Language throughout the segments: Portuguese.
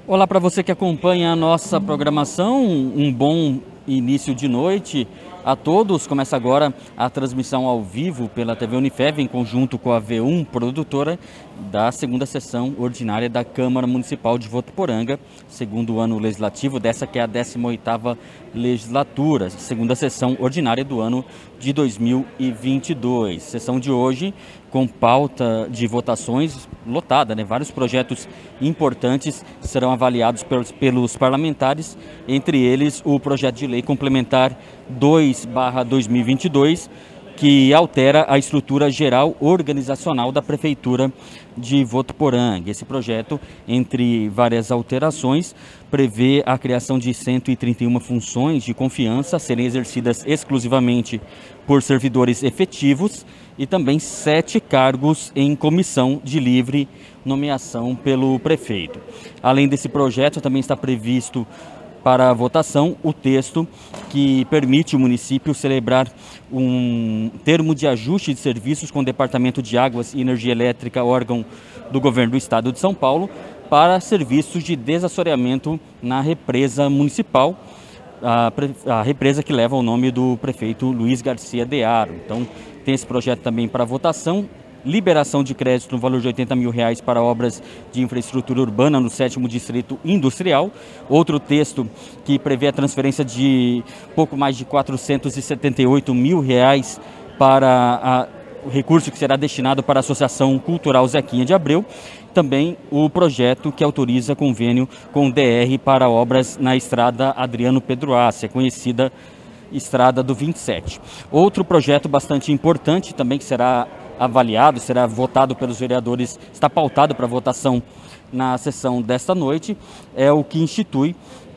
Olá para você que acompanha a nossa programação, um bom início de noite a todos. Começa agora a transmissão ao vivo pela TV Unifev, em conjunto com a V1, produtora da segunda sessão ordinária da Câmara Municipal de Votuporanga, segundo ano legislativo, dessa que é a 18ª legislatura, segunda sessão ordinária do ano de 2022. Sessão de hoje com pauta de votações lotada, né? Vários projetos importantes serão avaliados pelos parlamentares, entre eles o projeto de lei complementar 2/2022, que altera a estrutura geral organizacional da Prefeitura de Votuporanga. Esse projeto, entre várias alterações, prevê a criação de 131 funções de confiança a serem exercidas exclusivamente por servidores efetivos e também 7 cargos em comissão de livre nomeação pelo prefeito. Além desse projeto, também está previsto para votação o texto que permite o município celebrar um termo de ajuste de serviços com o Departamento de Águas e Energia Elétrica, órgão do Governo do Estado de São Paulo, para serviços de desassoreamento na represa municipal, a represa que leva o nome do prefeito Luiz Garcia de Haro. Então, tem esse projeto também para votação. Liberação de crédito no valor de R$80 mil para obras de infraestrutura urbana no 7º Distrito Industrial. Outro texto que prevê a transferência de pouco mais de R$478 mil para o recurso que será destinado para a Associação Cultural Zequinha de Abreu. Também o projeto que autoriza convênio com o DR para obras na estrada Adriano Pedro Ácia, conhecida Estrada do 27. Outro projeto bastante importante também que será avaliado, será votado pelos vereadores, está pautado para votação na sessão desta noite, é o que institui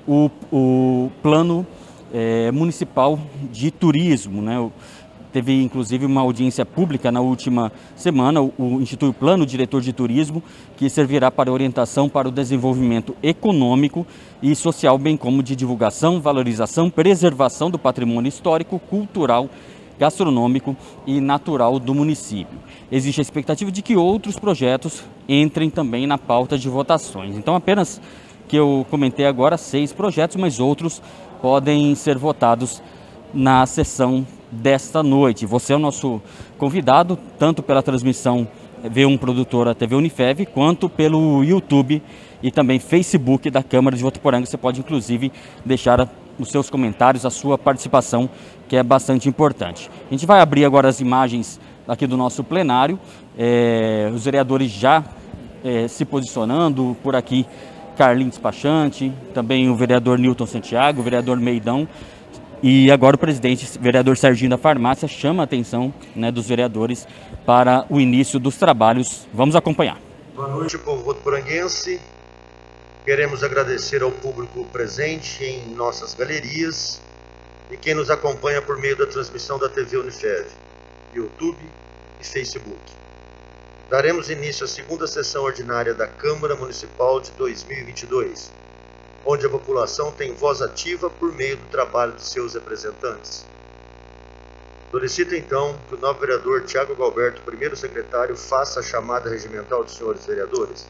o Plano Municipal de Turismo, né? Teve inclusive uma audiência pública na última semana, institui o Plano Diretor de Turismo, que servirá para orientação para o desenvolvimento econômico e social, bem como de divulgação, valorização, preservação do patrimônio histórico, cultural, gastronômico e natural do município. Existe a expectativa de que outros projetos entrem também na pauta de votações. Então, apenas que eu comentei agora 6 projetos, mas outros podem ser votados na sessão desta noite. Você é o nosso convidado, tanto pela transmissão V1 Produtora TV Unifev, quanto pelo YouTube e também Facebook da Câmara de Votuporanga. Você pode, inclusive, deixar os seus comentários, a sua participação, que é bastante importante. A gente vai abrir agora as imagens aqui do nosso plenário, os vereadores já se posicionando, por aqui Carlinhos Despachante, também o vereador Newton Santiago, o vereador Meidão, e agora o presidente, vereador Serginho da Farmácia, chama a atenção, né, dos vereadores para o início dos trabalhos. Vamos acompanhar. Boa noite, povo votuporanguense. Queremos agradecer ao público presente em nossas galerias e quem nos acompanha por meio da transmissão da TV Unifev, YouTube e Facebook. Daremos início à segunda sessão ordinária da Câmara Municipal de 2022, onde a população tem voz ativa por meio do trabalho de seus representantes. Solicito então que o novo vereador Tiago Galberto, primeiro secretário, faça a chamada regimental dos senhores vereadores.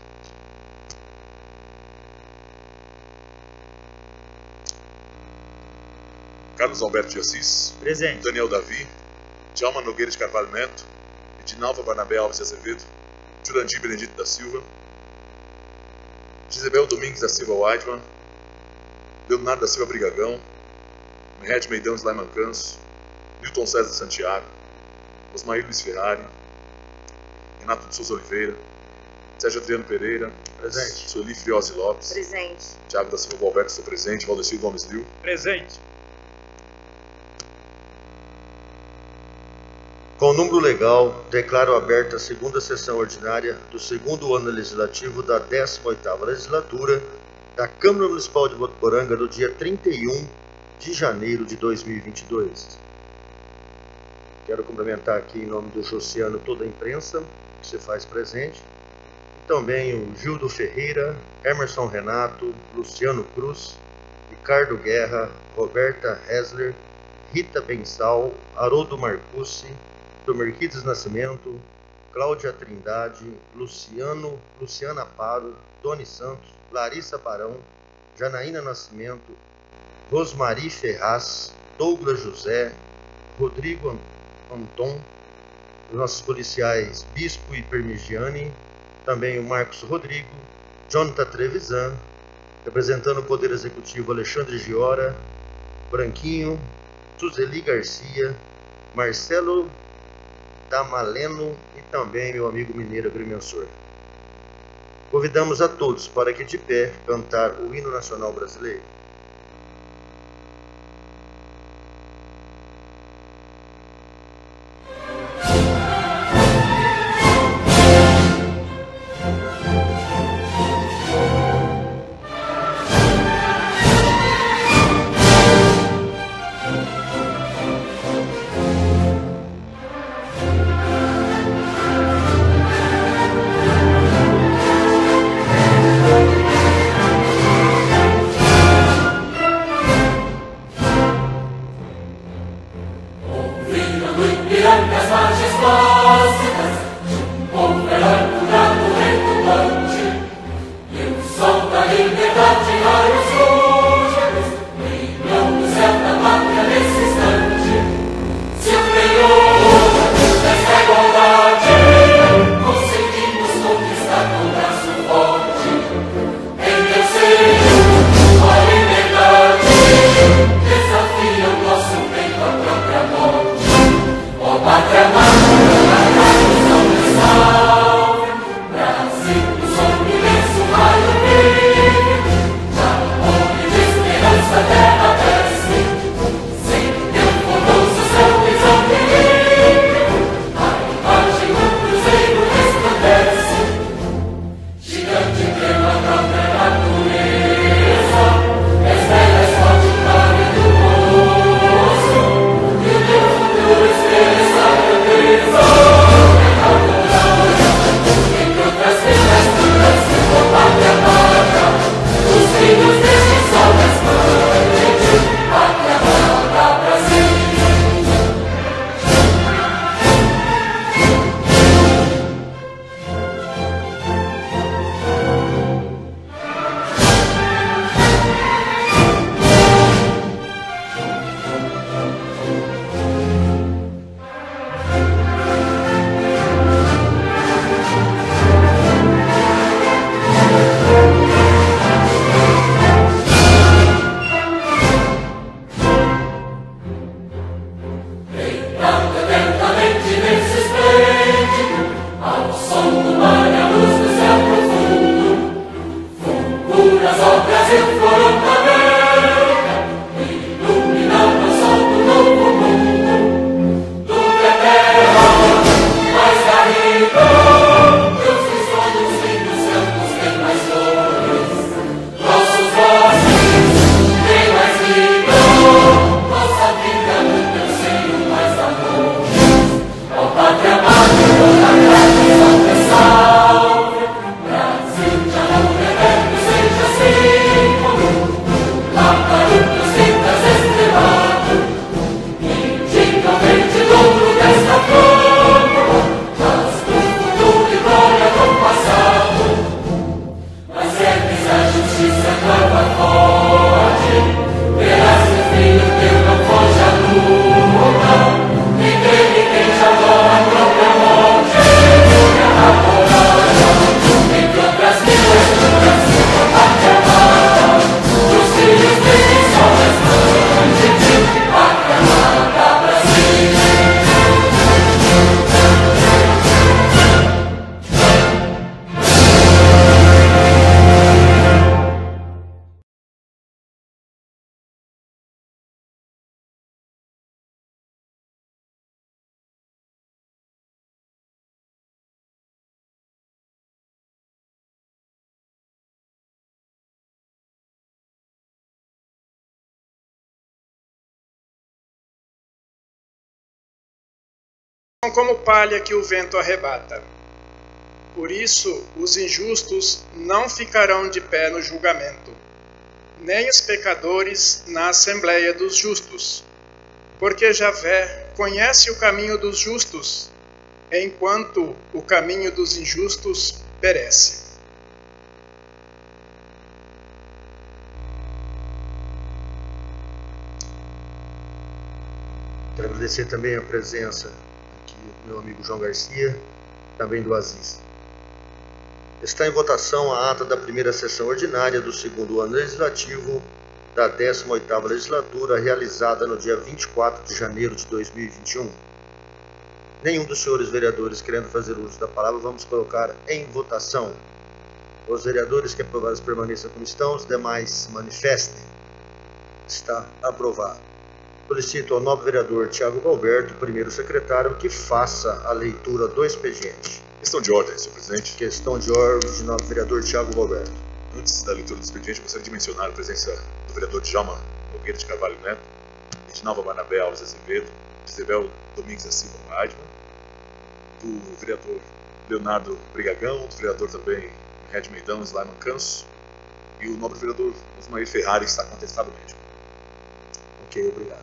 Carlos Alberto de Assis. Presente. Daniel Davi. Djalma Nogueira de Carvalho Neto. Edinalva Barnabé Alves de Azevedo. Jurandir Benedito da Silva. Gisabel Domingues da Silva Weidman. Leonardo da Silva Brigagão. Merrete Meidão Slaiman Canso. Newton César Santiago. Osmair Luiz Ferrari. Renato de Souza Oliveira. Sérgio Adriano Pereira. Presente. Sueli Friose Lopes. Presente. Tiago da Silva Alberto, seu presente. Valdecir Gomes Liu. Presente. Com o número legal, declaro aberta a segunda sessão ordinária do segundo ano legislativo da 18ª legislatura da Câmara Municipal de Votuporanga do dia 31 de janeiro de 2022. Quero cumprimentar aqui em nome do Josiano toda a imprensa que se faz presente, e também o Gildo Ferreira, Emerson Renato, Luciano Cruz, Ricardo Guerra, Roberta Hesler, Rita Bensal, Haroldo Marcucci, Merquides Nascimento, Cláudia Trindade, Luciana Paro, Tony Santos, Larissa Barão, Janaína Nascimento, Rosmari Ferraz, Douglas José, Rodrigo Anton, os nossos policiais Bispo e Permigiani, também o Marcos Rodrigo, Jonathan Trevisan, representando o Poder Executivo Alexandre Giora, Branquinho, Suzeli Garcia, Marcelo Damaleno e também meu amigo mineiro agrimensor. Convidamos a todos para que de pé cantar o hino nacional brasileiro. Como palha que o vento arrebata. Por isso, os injustos não ficarão de pé no julgamento, nem os pecadores na assembleia dos justos. Porque Javé conhece o caminho dos justos, enquanto o caminho dos injustos perece. Quero agradecer também a presença aqui do meu amigo João Garcia, também do Aziz. Está em votação a ata da primeira sessão ordinária do segundo ano legislativo da 18ª legislatura, realizada no dia 24 de janeiro de 2021. Nenhum dos senhores vereadores querendo fazer uso da palavra, vamos colocar em votação. Os vereadores que aprovados permaneçam como estão, os demais se manifestem. Está aprovado. Solicito ao nobre vereador Tiago Galberto, primeiro secretário, que faça a leitura do expediente. Questão de ordem, senhor presidente. Questão de ordem de nobre vereador Tiago Galberto. Antes da leitura do expediente, gostaria de mencionar a presença do vereador Djalma Nogueira de Carvalho Neto, Edinalva Barnabé Alves Azevedo, Isabel Domingues da Silva Weidman, do vereador Leonardo Brigagão, do vereador também Red Meidão Slaiman Canso, e o nobre vereador Osmair Ferrari, que está com atestado médico. Ok, obrigado.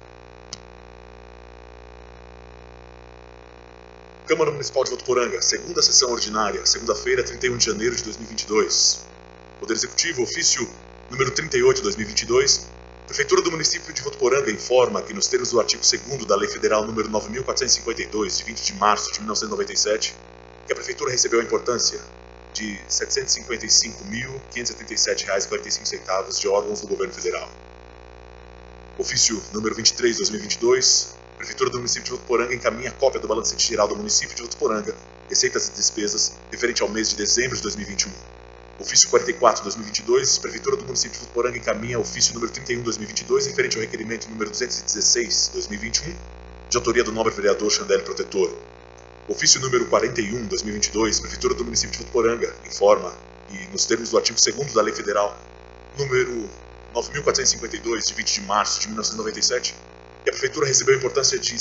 Câmara Municipal de Votuporanga, segunda sessão ordinária, segunda-feira, 31 de janeiro de 2022. Poder Executivo, ofício número 38 de 2022. Prefeitura do município de Votuporanga informa que, nos termos do artigo 2º da Lei Federal número 9.452, de 20 de março de 1997, que a Prefeitura recebeu a importância de R$ 755.577,45 de órgãos do Governo Federal. Ofício número 23 de 2022. Prefeitura do município de Votuporanga encaminha cópia do balancete geral do município de Votuporanga, receitas e despesas, referente ao mês de dezembro de 2021. Ofício 44 de 2022, Prefeitura do município de Votuporanga encaminha ofício número 31 de 2022, referente ao requerimento número 216 de 2021, de autoria do nobre vereador Chandelle Protetor. Ofício número 41 de 2022, Prefeitura do município de Votuporanga informa, e nos termos do artigo 2º da Lei Federal número 9.452, de 20 de março de 1997, que a Prefeitura recebeu a importância de R$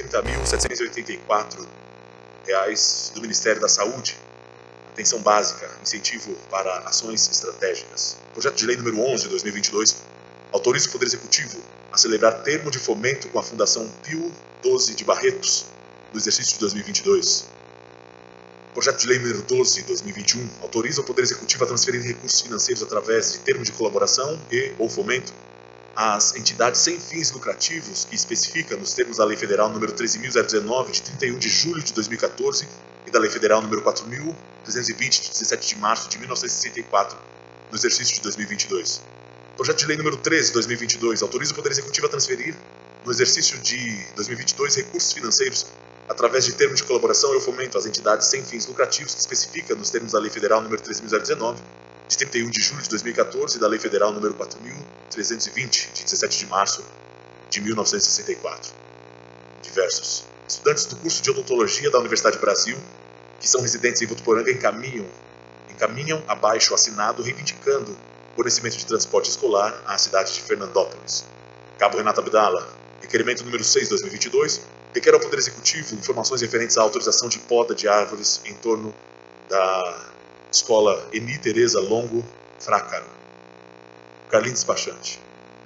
130.784 do Ministério da Saúde, atenção básica, incentivo para ações estratégicas. Projeto de Lei número 11 de 2022 autoriza o Poder Executivo a celebrar termo de fomento com a Fundação Pio XII de Barretos no exercício de 2022. Projeto de Lei número 12 de 2021 autoriza o Poder Executivo a transferir recursos financeiros através de termo de colaboração e ou fomento às entidades sem fins lucrativos que especifica nos termos da Lei Federal número 13.019, de 31 de julho de 2014, e da Lei Federal número 4.320, de 17 de março de 1964, no exercício de 2022. Projeto de Lei número 13 de 2022 autoriza o Poder Executivo a transferir, no exercício de 2022, recursos financeiros através de termo de colaboração e ou fomento às entidades sem fins lucrativos que especifica nos termos da Lei Federal número 13.019, de 31 de julho de 2014, e da Lei Federal número 4.320, de 17 de março de 1964. Diversos estudantes do curso de odontologia da Universidade do Brasil, que são residentes em Votuporanga, encaminham abaixo assinado reivindicando fornecimento de transporte escolar à cidade de Fernandópolis. Cabo Renato Abdala, requerimento número 6 de 2022, requer ao Poder Executivo informações referentes à autorização de poda de árvores em torno da Escola Eni Tereza Longo Frácaro. Carlinhos Despachante.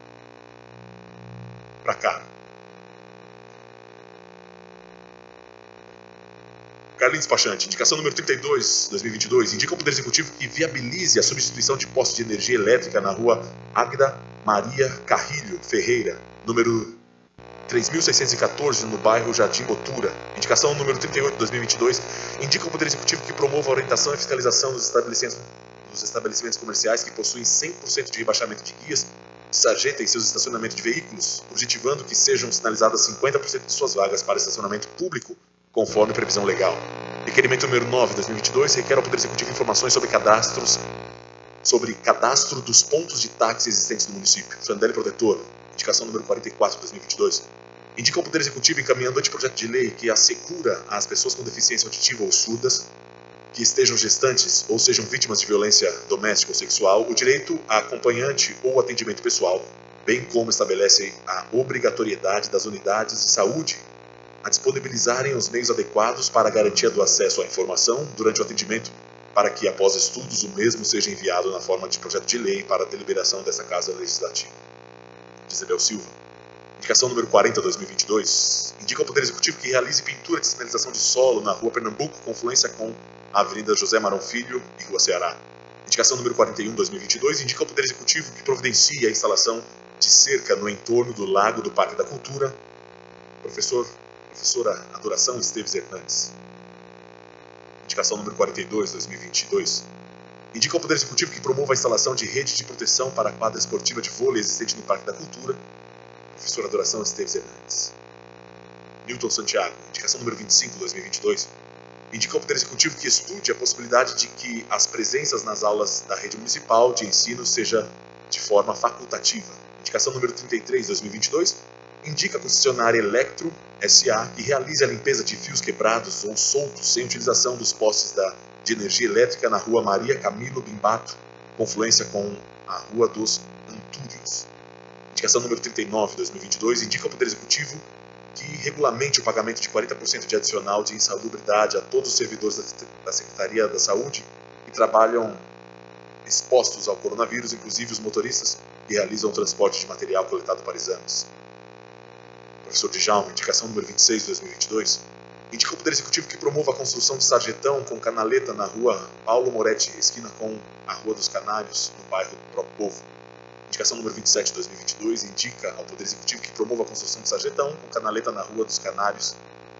Pra cá. Carlinhos Despachante. Indicação número 32, 2022. Indica ao Poder Executivo que viabilize a substituição de postos de energia elétrica na rua Águeda Maria Carrilho Ferreira, número 3.614, no bairro Jardim Botura. Indicação número 38 de 2022, indica ao Poder Executivo que promova a orientação e fiscalização dos estabelecimentos comerciais que possuem 100% de rebaixamento de guias de sarjeta em seus estacionamentos de veículos, objetivando que sejam sinalizadas 50% de suas vagas para estacionamento público, conforme previsão legal. Requerimento número 9 de 2022 requer ao Poder Executivo informações sobre cadastro dos pontos de táxi existentes no município. Chandelle Protetor. Indicação número 44 de 2022. Indica ao Poder Executivo encaminhando anteprojeto de lei que assegura às pessoas com deficiência auditiva ou surdas, que estejam gestantes ou sejam vítimas de violência doméstica ou sexual, o direito a acompanhante ou atendimento pessoal, bem como estabelece a obrigatoriedade das unidades de saúde a disponibilizarem os meios adequados para a garantia do acesso à informação durante o atendimento, para que, após estudos, o mesmo seja enviado na forma de projeto de lei para a deliberação dessa Casa Legislativa. Isabel Silva. Indicação número 40/2022, indica ao Poder Executivo que realize pintura de sinalização de solo na Rua Pernambuco, confluência com a Avenida José Marão Filho e Rua Ceará. Indicação número 41/2022, indica ao Poder Executivo que providencie a instalação de cerca no entorno do Lago do Parque da Cultura. Professora Adoração Esteves Hernandes. Indicação número 42/2022, indica ao Poder Executivo que promova a instalação de rede de proteção para a quadra esportiva de vôlei existente no Parque da Cultura. Professora Adoração Esteves Hernandes. Newton Santiago. Indicação número 25/2022, indica ao Poder Executivo que estude a possibilidade de que as presenças nas aulas da rede municipal de ensino seja de forma facultativa. Indicação número 33/2022, indica a concessionária Electro S.A. que realize a limpeza de fios quebrados ou soltos sem utilização dos postes de energia elétrica na Rua Maria Camilo Bimbato, confluência com a Rua dos Antúrios. Indicação número 39/2022, indica ao Poder Executivo que regulamente o pagamento de 40% de adicional de insalubridade a todos os servidores da Secretaria da Saúde que trabalham expostos ao coronavírus, inclusive os motoristas que realizam o transporte de material coletado para exames. Professor Djalma. Indicação número 26/2022, indica ao Poder Executivo que promova a construção de sarjetão com canaleta na Rua Paulo Moretti, esquina com a Rua dos Canários, no bairro Pro Povo. Indicação número 27/2022, indica ao Poder Executivo que promova a construção de sarjetão com canaleta na Rua dos Canários,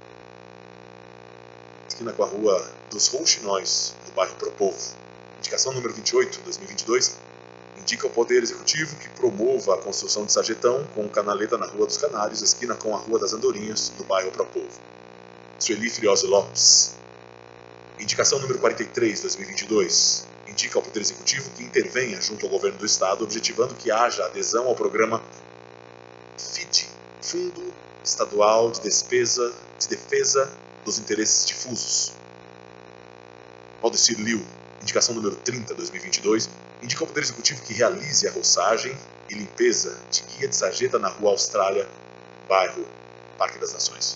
esquina com a Rua dos Rouxinóis, no bairro Pro Povo. Indicação número 28/2022, indica ao Poder Executivo que promova a construção de sarjetão com canaleta na Rua dos Canários, esquina com a Rua das Andorinhas, no bairro Pro Povo. Sueli Friose Lopes. Indicação número 43/2022, indica ao Poder Executivo que intervenha junto ao Governo do Estado, objetivando que haja adesão ao programa FID, Fundo Estadual de Defesa dos Interesses Difusos. Valdecir Liu. Indicação número 30/2022, indica ao Poder Executivo que realize a roçagem e limpeza de guia de sarjeta na Rua Austrália, bairro Parque das Nações.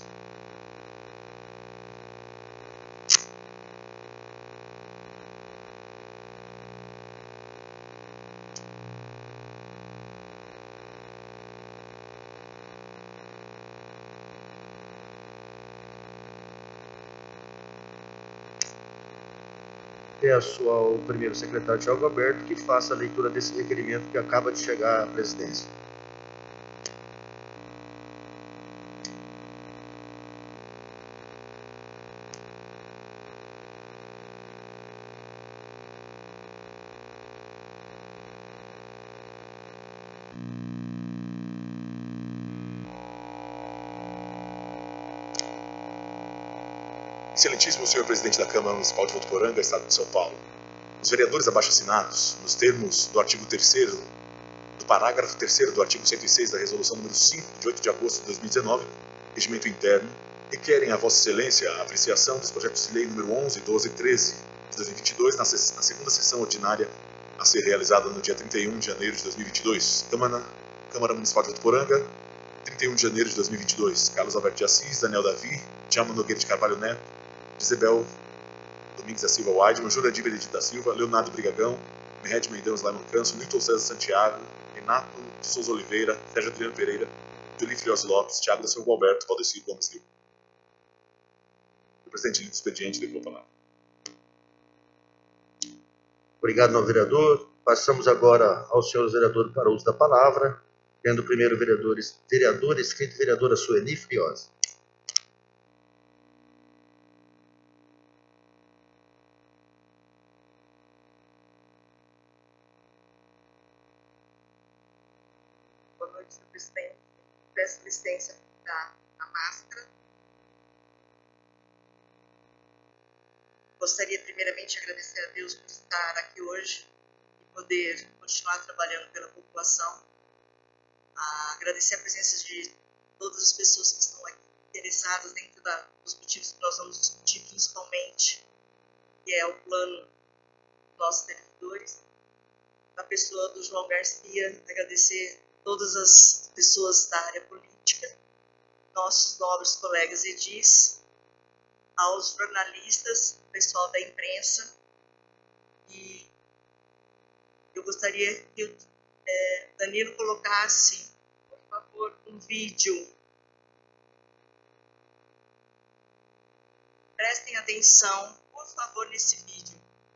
Peço ao primeiro secretário Thiago Alberto que faça a leitura desse requerimento que acaba de chegar à presidência. Excelentíssimo senhor presidente da Câmara Municipal de Votuporanga, Estado de São Paulo. Os vereadores abaixo-assinados, nos termos do artigo 3º, do parágrafo 3º do artigo 106 da Resolução número 5, de 8 de agosto de 2019, Regimento Interno, requerem a Vossa Excelência a apreciação dos projetos de lei número 11, 12 e 13 de 2022 na segunda sessão ordinária a ser realizada no dia 31 de janeiro de 2022. Câmara Municipal de Votuporanga, 31 de janeiro de 2022. Carlos Alberto de Assis, Daniel Davi, Djalma Nogueira de Carvalho Neto, Isabel Domingues da Silva Weidman, Jurandir Benedito da Silva, Leonardo Brigagão, Merred Meidão Slaiman Canso, Newton César Santiago, Renato de Souza Oliveira, Sérgio Adriano Pereira, Sueli Friose Lopes, Thiago da Silva Alberto, Valdecir Gomes Liu. O presidente do expediente levou a palavra. Obrigado, novo vereador. Passamos agora aos senhores vereadores para o uso da palavra, tendo o primeiro vereador escrito, vereadora Sueli Friose. Boa noite, senhor presidente. Peço licença para a máscara. Gostaria primeiramente de agradecer a Deus por estar aqui hoje e poder continuar trabalhando pela população. Agradecer a presença de todas as pessoas que estão aqui interessadas dentro dos motivos que nós vamos discutir, principalmente, que é o plano dos nossos servidores. Na pessoa do João Garcia, agradecer todas as pessoas da área política, nossos nobres colegas edis, aos jornalistas, pessoal da imprensa, e eu gostaria que o Danilo colocasse, por favor, favor, um vídeo. Prestem atenção, por favor, nesse vídeo.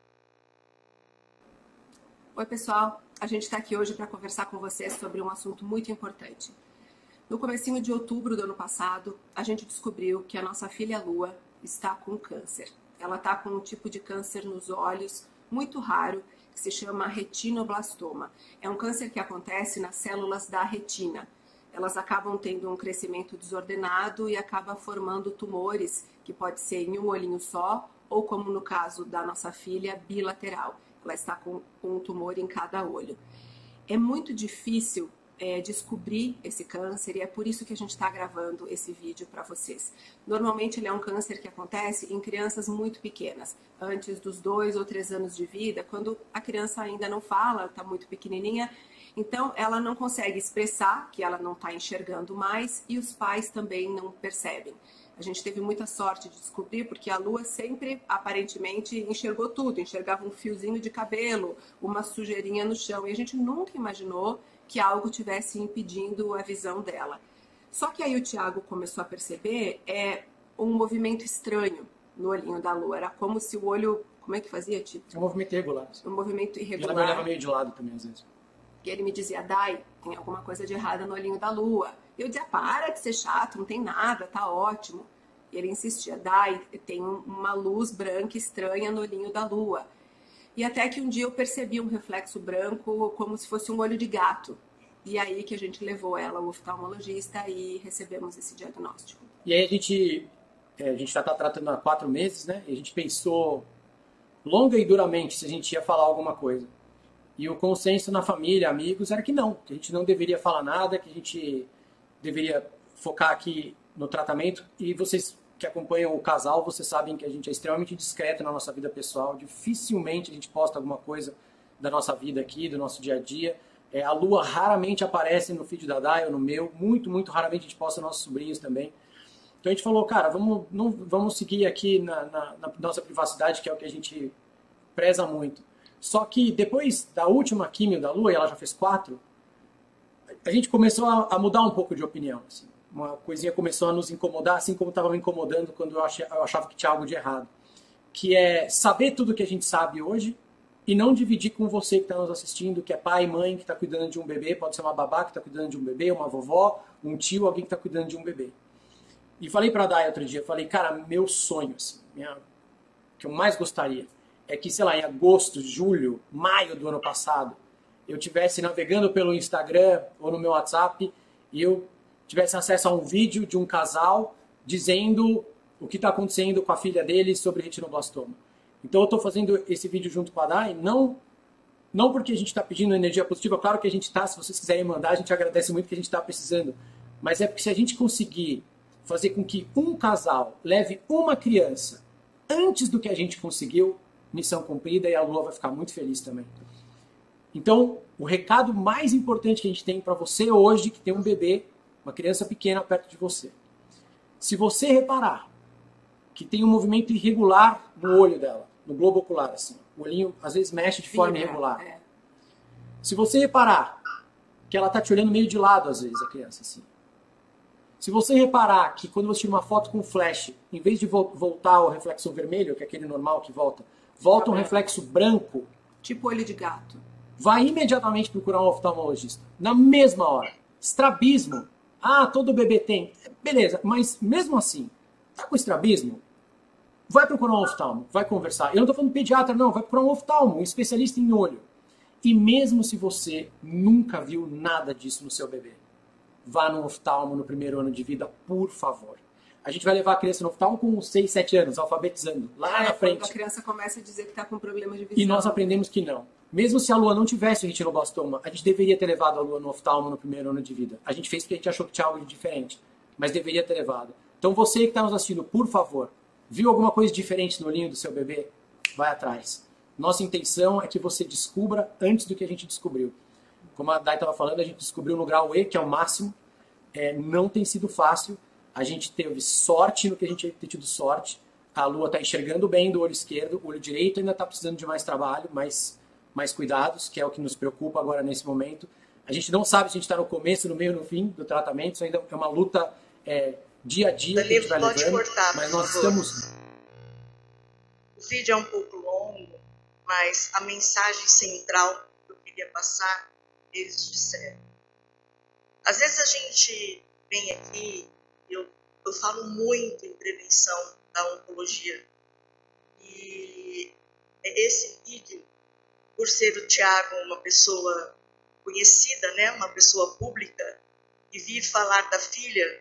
Oi, pessoal. A gente está aqui hoje para conversar com vocês sobre um assunto muito importante. No comecinho de outubro do ano passado, a gente descobriu que a nossa filha Lua está com câncer. Ela está com um tipo de câncer nos olhos muito raro, que se chama retinoblastoma. É um câncer que acontece nas células da retina. Elas acabam tendo um crescimento desordenado e acaba formando tumores, que pode ser em um olhinho só, ou como no caso da nossa filha, bilateral. Ela está com um tumor em cada olho. É muito difícil descobrir esse câncer e é por isso que a gente está gravando esse vídeo para vocês. Normalmente ele é um câncer que acontece em crianças muito pequenas, antes dos 2 ou 3 anos de vida, quando a criança ainda não fala, está muito pequenininha, então ela não consegue expressar que ela não está enxergando mais e os pais também não percebem. A gente teve muita sorte de descobrir porque a Lua sempre, aparentemente, enxergou tudo, enxergava um fiozinho de cabelo, uma sujeirinha no chão e a gente nunca imaginou que algo tivesse impedindo a visão dela. Só que aí o Tiago começou a perceber um movimento estranho no olhinho da Lua. Era como se o olho... Como é que fazia, tipo? É um movimento irregular. Um movimento irregular. E ela me olhava meio de lado também, às vezes. E ele me dizia, Dai, tem alguma coisa de errado no olhinho da Lua. Eu dizia, para de ser chato, não tem nada, tá ótimo. E ele insistia, Dai, tem uma luz branca estranha no olhinho da Lua. E até que um dia eu percebi um reflexo branco como se fosse um olho de gato. E aí que a gente levou ela ao oftalmologista e recebemos esse diagnóstico. E aí a gente já está tratando há 4 meses, né? E a gente pensou longa e duramente se a gente ia falar alguma coisa. E o consenso na família, amigos, era que não. Que a gente não deveria falar nada, que a gente deveria focar aqui no tratamento. E vocês que acompanham o casal, vocês sabem que a gente é extremamente discreto na nossa vida pessoal. Dificilmente a gente posta alguma coisa da nossa vida aqui, do nosso dia a dia. A Lua raramente aparece no feed da Dai ou no meu. Muito, muito raramente a gente posta nossos sobrinhos também. Então a gente falou, cara, vamos seguir aqui na nossa privacidade, que é o que a gente preza muito. Só que depois da última químio da Lua, e ela já fez 4, a gente começou a mudar um pouco de opinião, assim. Uma coisinha começou a nos incomodar, assim como estava me incomodando quando eu achava que tinha algo de errado. Que é saber tudo que a gente sabe hoje e não dividir com você que está nos assistindo, que é pai, mãe, que está cuidando de um bebê, pode ser uma babá que está cuidando de um bebê, uma vovó, um tio, alguém que está cuidando de um bebê. E falei para a Dai outro dia, falei, cara, meu sonho, assim, o que eu mais gostaria é que, sei lá, em agosto, julho, maio do ano passado, eu estivesse navegando pelo Instagram ou no meu WhatsApp e eu tivesse acesso a um vídeo de um casal dizendo o que está acontecendo com a filha dele sobre retinoblastoma. Então eu estou fazendo esse vídeo junto com a Dai, não porque a gente está pedindo energia positiva, claro que a gente está, se vocês quiserem mandar, a gente agradece muito que a gente está precisando, mas é porque se a gente conseguir fazer com que um casal leve uma criança antes do que a gente conseguiu, missão cumprida, e a Lua vai ficar muito feliz também. Então, o recado mais importante que a gente tem para você hoje, que tem um bebê, uma criança pequena perto de você. Se você reparar que tem um movimento irregular no olho dela, no globo ocular, assim, o olhinho às vezes mexe de forma irregular. Se você reparar que ela está te olhando meio de lado às vezes, a criança, assim. Se você reparar que quando você tira uma foto com flash, em vez de voltar o reflexo vermelho, que é aquele normal que volta um reflexo branco. Tipo olho de gato. Vai imediatamente procurar um oftalmologista. Na mesma hora. Estrabismo. Ah, todo bebê tem. Beleza, mas mesmo assim, tá com estrabismo? Vai procurar um oftalmo, vai conversar. Eu não tô falando pediatra, não. Vai procurar um oftalmo, um especialista em olho. E mesmo se você nunca viu nada disso no seu bebê, vá no oftalmo no primeiro ano de vida, por favor. A gente vai levar a criança no oftalmo com 6, 7 anos, alfabetizando, lá na frente. Quando a criança começa a dizer que está com problema de visão. E nós aprendemos que não. Mesmo se a Lua não tivesse retinoblastoma, a gente deveria ter levado a Lua no oftalmo no primeiro ano de vida. A gente fez porque a gente achou que tinha algo de diferente, mas deveria ter levado. Então você que está nos assistindo, por favor, viu alguma coisa diferente no olhinho do seu bebê? Vai atrás. Nossa intenção é que você descubra antes do que a gente descobriu. Como a Dai estava falando, a gente descobriu no grau E, que é o máximo. Não tem sido fácil. A gente teve sorte no que a gente tem tido sorte. A Lua está enxergando bem do olho esquerdo. O olho direito ainda está precisando de mais trabalho, mais cuidados, que é o que nos preocupa agora nesse momento. A gente não sabe se a gente está no começo, no meio, no fim do tratamento. Isso ainda é uma luta dia a dia que a gente vai levando. Mas nós estamos... O vídeo é um pouco longo, mas a mensagem central que eu queria passar, eles disseram. Às vezes a gente vem aqui, eu falo muito em prevenção da oncologia. E esse vídeo, por ser o Tiago uma pessoa conhecida, né, uma pessoa pública, e vir falar da filha,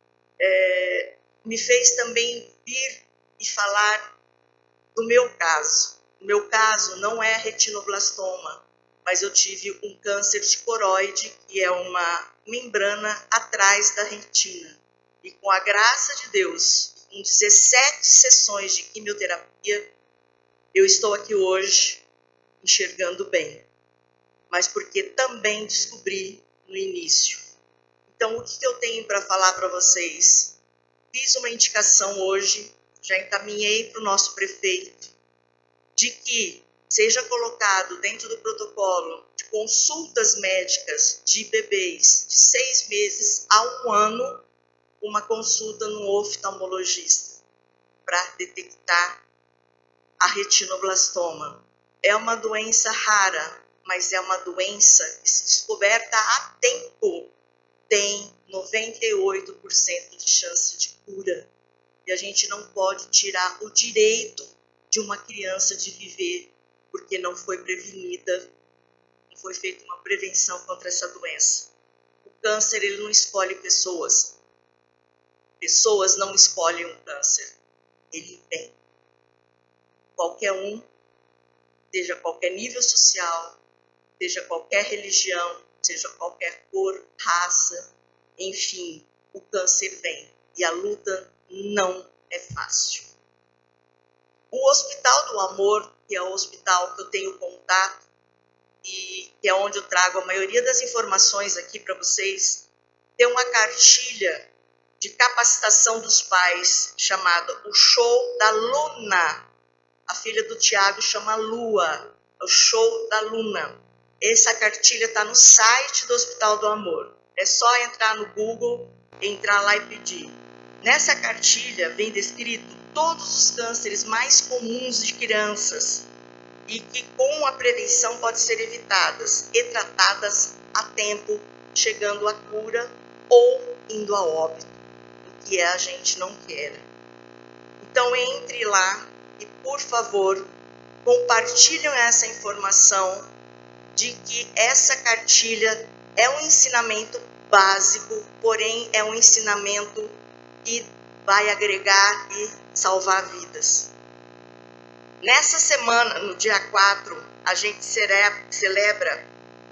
me fez também vir e falar do meu caso. O meu caso não é retinoblastoma, mas eu tive um câncer de coroide, que é uma membrana atrás da retina. E com a graça de Deus, com 17 sessões de quimioterapia, eu estou aqui hoje enxergando bem. Mas porque também descobri no início. Então, o que eu tenho para falar para vocês? Fiz uma indicação hoje, já encaminhei para o nosso prefeito, de que seja colocado dentro do protocolo de consultas médicas de bebês de 6 meses a 1 ano, uma consulta no oftalmologista para detectar a retinoblastoma. É uma doença rara, mas é uma doença que, se descoberta a tempo, tem 98% de chance de cura. E a gente não pode tirar o direito de uma criança de viver porque não foi prevenida, não foi feita uma prevenção contra essa doença. O câncer, ele não escolhe pessoas. Pessoas não escolhem um câncer. Ele vem. Qualquer um, seja qualquer nível social, seja qualquer religião, seja qualquer cor, raça, enfim, o câncer vem. E a luta não é fácil. O Hospital do Amor, que é o hospital que eu tenho contato e que é onde eu trago a maioria das informações aqui para vocês, tem uma cartilha de capacitação dos pais chamada O Show da Luna. A filha do Tiago chama Lua, é o Show da Luna. Essa cartilha está no site do Hospital do Amor. É só entrar no Google, entrar lá e pedir. Nessa cartilha vem descrito todos os cânceres mais comuns de crianças e que com a prevenção podem ser evitadas e tratadas a tempo, chegando à cura ou indo a óbito, o que a gente não quer. Então entre lá e, por favor, compartilhem essa informação de que essa cartilha é um ensinamento básico, porém é um ensinamento que vai agregar e salvar vidas. Nessa semana, no dia 4, a gente celebra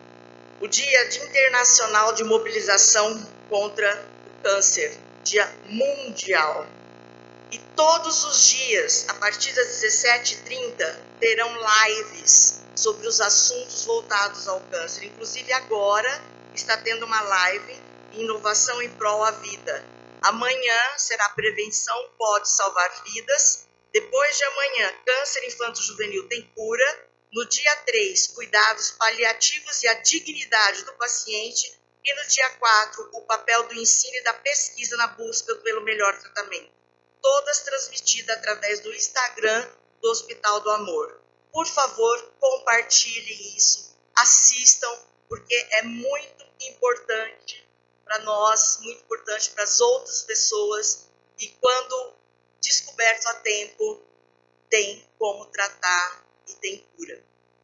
o Dia Internacional de Mobilização contra o Câncer, Dia Mundial. E todos os dias, a partir das 17h30, terão lives sobre os assuntos voltados ao câncer. Inclusive agora está tendo uma live Inovação em Prol à Vida. Amanhã será Prevenção Pode Salvar Vidas. Depois de amanhã, Câncer Infanto-Juvenil tem cura. No dia 3, Cuidados Paliativos e a Dignidade do Paciente. E no dia 4, o papel do ensino e da pesquisa na busca pelo melhor tratamento. Todas transmitidas através do Instagram do Hospital do Amor. Por favor, compartilhem isso, assistam, porque é muito importante para nós, muito importante para as outras pessoas, e quando descoberto a tempo, tem como tratar e tem cura.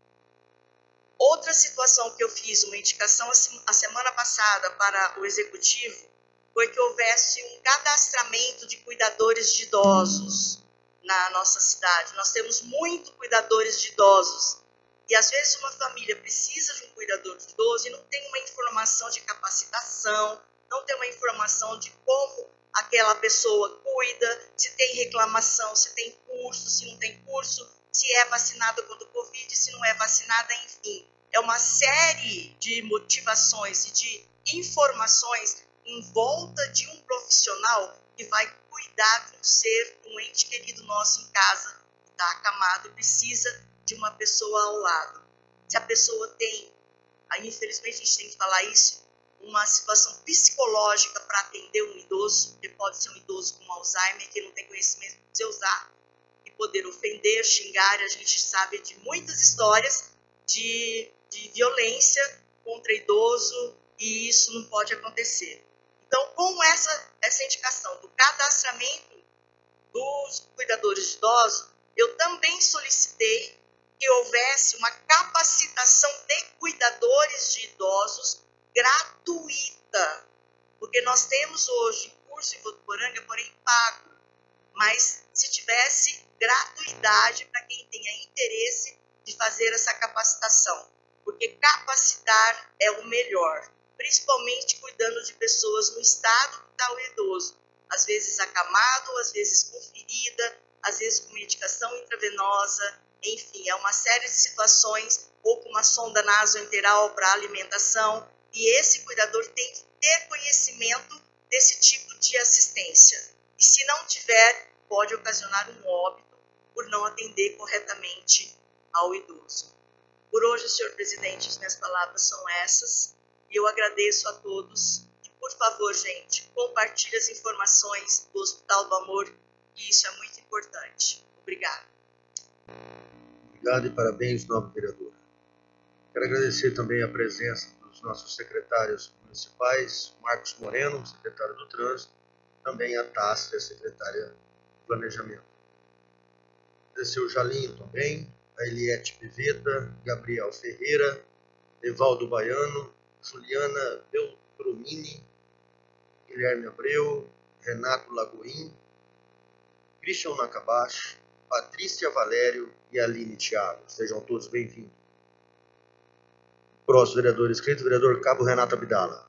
Outra situação que eu fiz, uma indicação a semana passada para o Executivo, foi que houvesse um cadastramento de cuidadores de idosos na nossa cidade. Nós temos muito cuidadores de idosos. E às vezes uma família precisa de um cuidador de idoso e não tem uma informação de capacitação, não tem uma informação de como aquela pessoa cuida, se tem reclamação, se tem curso, se não tem curso, se é vacinada contra o Covid, se não é vacinada, enfim. É uma série de motivações e de informações em volta de um profissional que vai cuidar de um ser, um ente querido nosso em casa, que está acamado e precisa de uma pessoa ao lado. Se a pessoa tem Aí, infelizmente, a gente tem que falar isso, uma situação psicológica para atender um idoso, porque pode ser um idoso com Alzheimer que não tem conhecimento de usar e poder ofender, xingar. A gente sabe de muitas histórias de violência contra idoso e isso não pode acontecer. Então, com essa indicação do cadastramento dos cuidadores de idosos, eu também solicitei que houvesse uma capacitação de cuidadores de idosos gratuita, porque nós temos hoje curso em Votuporanga, porém pago, mas se tivesse gratuidade para quem tenha interesse de fazer essa capacitação, porque capacitar é o melhor, principalmente cuidando de pessoas no estado que está o idoso, às vezes acamado, às vezes com ferida, às vezes com medicação intravenosa, enfim, é uma série de situações, ou com uma sonda nasoenteral para alimentação, e esse cuidador tem que ter conhecimento desse tipo de assistência. E se não tiver, pode ocasionar um óbito por não atender corretamente ao idoso. Por hoje, senhor presidente, as minhas palavras são essas, e eu agradeço a todos. E, por favor, gente, compartilhe as informações do Hospital do Amor, que isso é muito importante. Obrigada. Obrigado e parabéns, nobre vereadora. Quero agradecer também a presença dos nossos secretários municipais, Marcos Moreno, secretário do Trânsito, também a Tássia, secretária do Planejamento. Agradecer o Jalinho também, a Eliette Piveta, Gabriel Ferreira, Evaldo Baiano, Juliana Beltromini, Guilherme Abreu, Renato Lagoim, Christian Nakabashi, Patrícia Valério e Aline Thiago. Sejam todos bem-vindos. Próximo vereador inscrito, vereador Cabo Renato Abdala.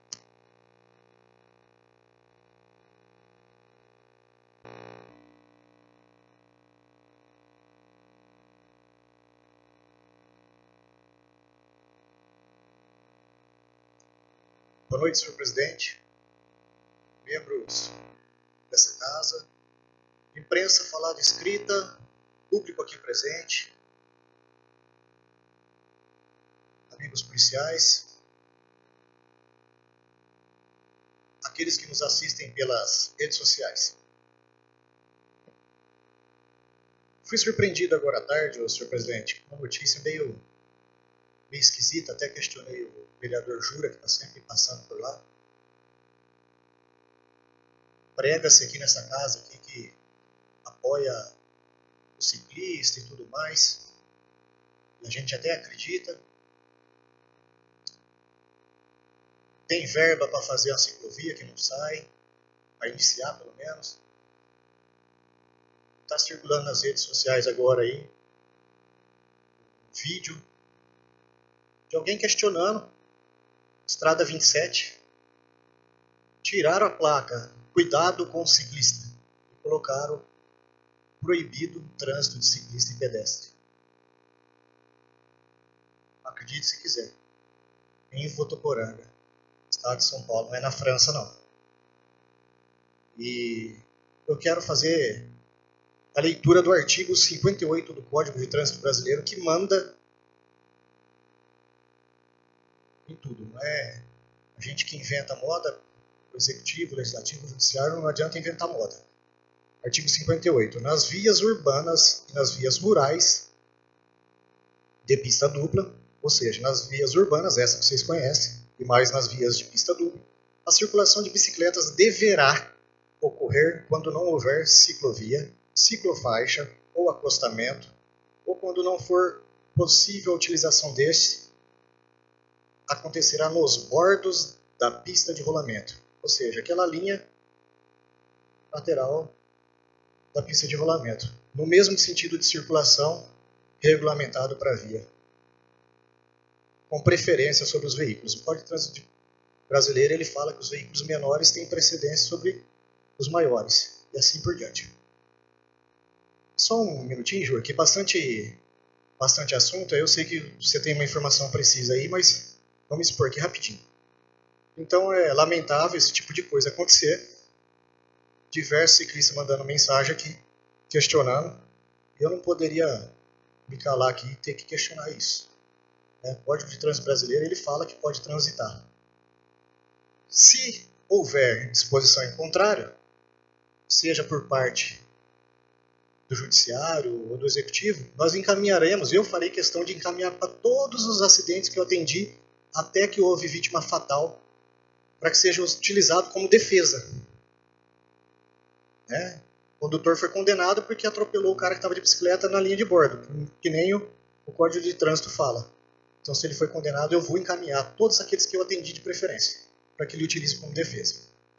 Boa noite, senhor presidente, membros dessa casa, imprensa falada escrita, público aqui presente, amigos policiais, aqueles que nos assistem pelas redes sociais. Fui surpreendido agora à tarde, senhor presidente, com uma notícia meio esquisita, até questionei o vereador Jura, que está sempre passando por lá. Prega-se aqui nessa casa aqui que apoia o ciclista e tudo mais, e a gente até acredita. Tem verba para fazer a ciclovia que não sai, para iniciar pelo menos. Está circulando nas redes sociais agora aí um vídeo de alguém questionando Estrada 27. Tiraram a placa "Cuidado com o ciclista" e colocaram "Proibido o trânsito de ciclista e pedestre". Acredite se quiser. Em Votuporanga, estado de São Paulo, não é na França não. E eu quero fazer a leitura do artigo 58 do Código de Trânsito Brasileiro, que manda em tudo. Não é a gente que inventa moda, o executivo, o legislativo, o judiciário, não adianta inventar moda. Artigo 58. Nas vias urbanas e nas vias rurais de pista dupla, ou seja, nas vias urbanas, essa que vocês conhecem, e mais nas vias de pista dupla, a circulação de bicicletas deverá ocorrer quando não houver ciclovia, ciclofaixa ou acostamento, ou quando não for possível a utilização deste, acontecerá nos bordos da pista de rolamento, ou seja, aquela linha lateral da pista de rolamento, no mesmo sentido de circulação regulamentado para a via, com preferência sobre os veículos. O Código de Trânsito Brasileiro ele fala que os veículos menores têm precedência sobre os maiores, e assim por diante. Só um minutinho, Júlio, que bastante assunto. Eu sei que você tem uma informação precisa aí, mas vamos expor aqui rapidinho. Então é lamentável esse tipo de coisa acontecer. Diversos ciclistas mandando mensagem aqui, questionando. Eu não poderia me calar aqui e ter que questionar isso. O Código de Trânsito Brasileiro ele fala que pode transitar. Se houver disposição em contrário, seja por parte do Judiciário ou do Executivo, nós encaminharemos, eu farei questão de encaminhar para todos os acidentes que eu atendi até que houve vítima fatal, para que seja utilizado como defesa. O condutor foi condenado porque atropelou o cara que estava de bicicleta na linha de bordo, que nem o Código de Trânsito fala. Então, se ele foi condenado, eu vou encaminhar todos aqueles que eu atendi de preferência, para que ele utilize como defesa.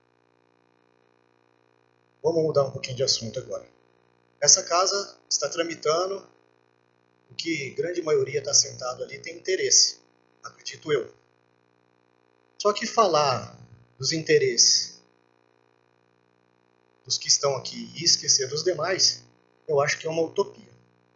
Vamos mudar um pouquinho de assunto agora. Essa casa está tramitando, o que grande maioria está sentado ali tem interesse, acredito eu. Só que falar dos interesses dos que estão aqui e esquecer dos demais, eu acho que é uma utopia.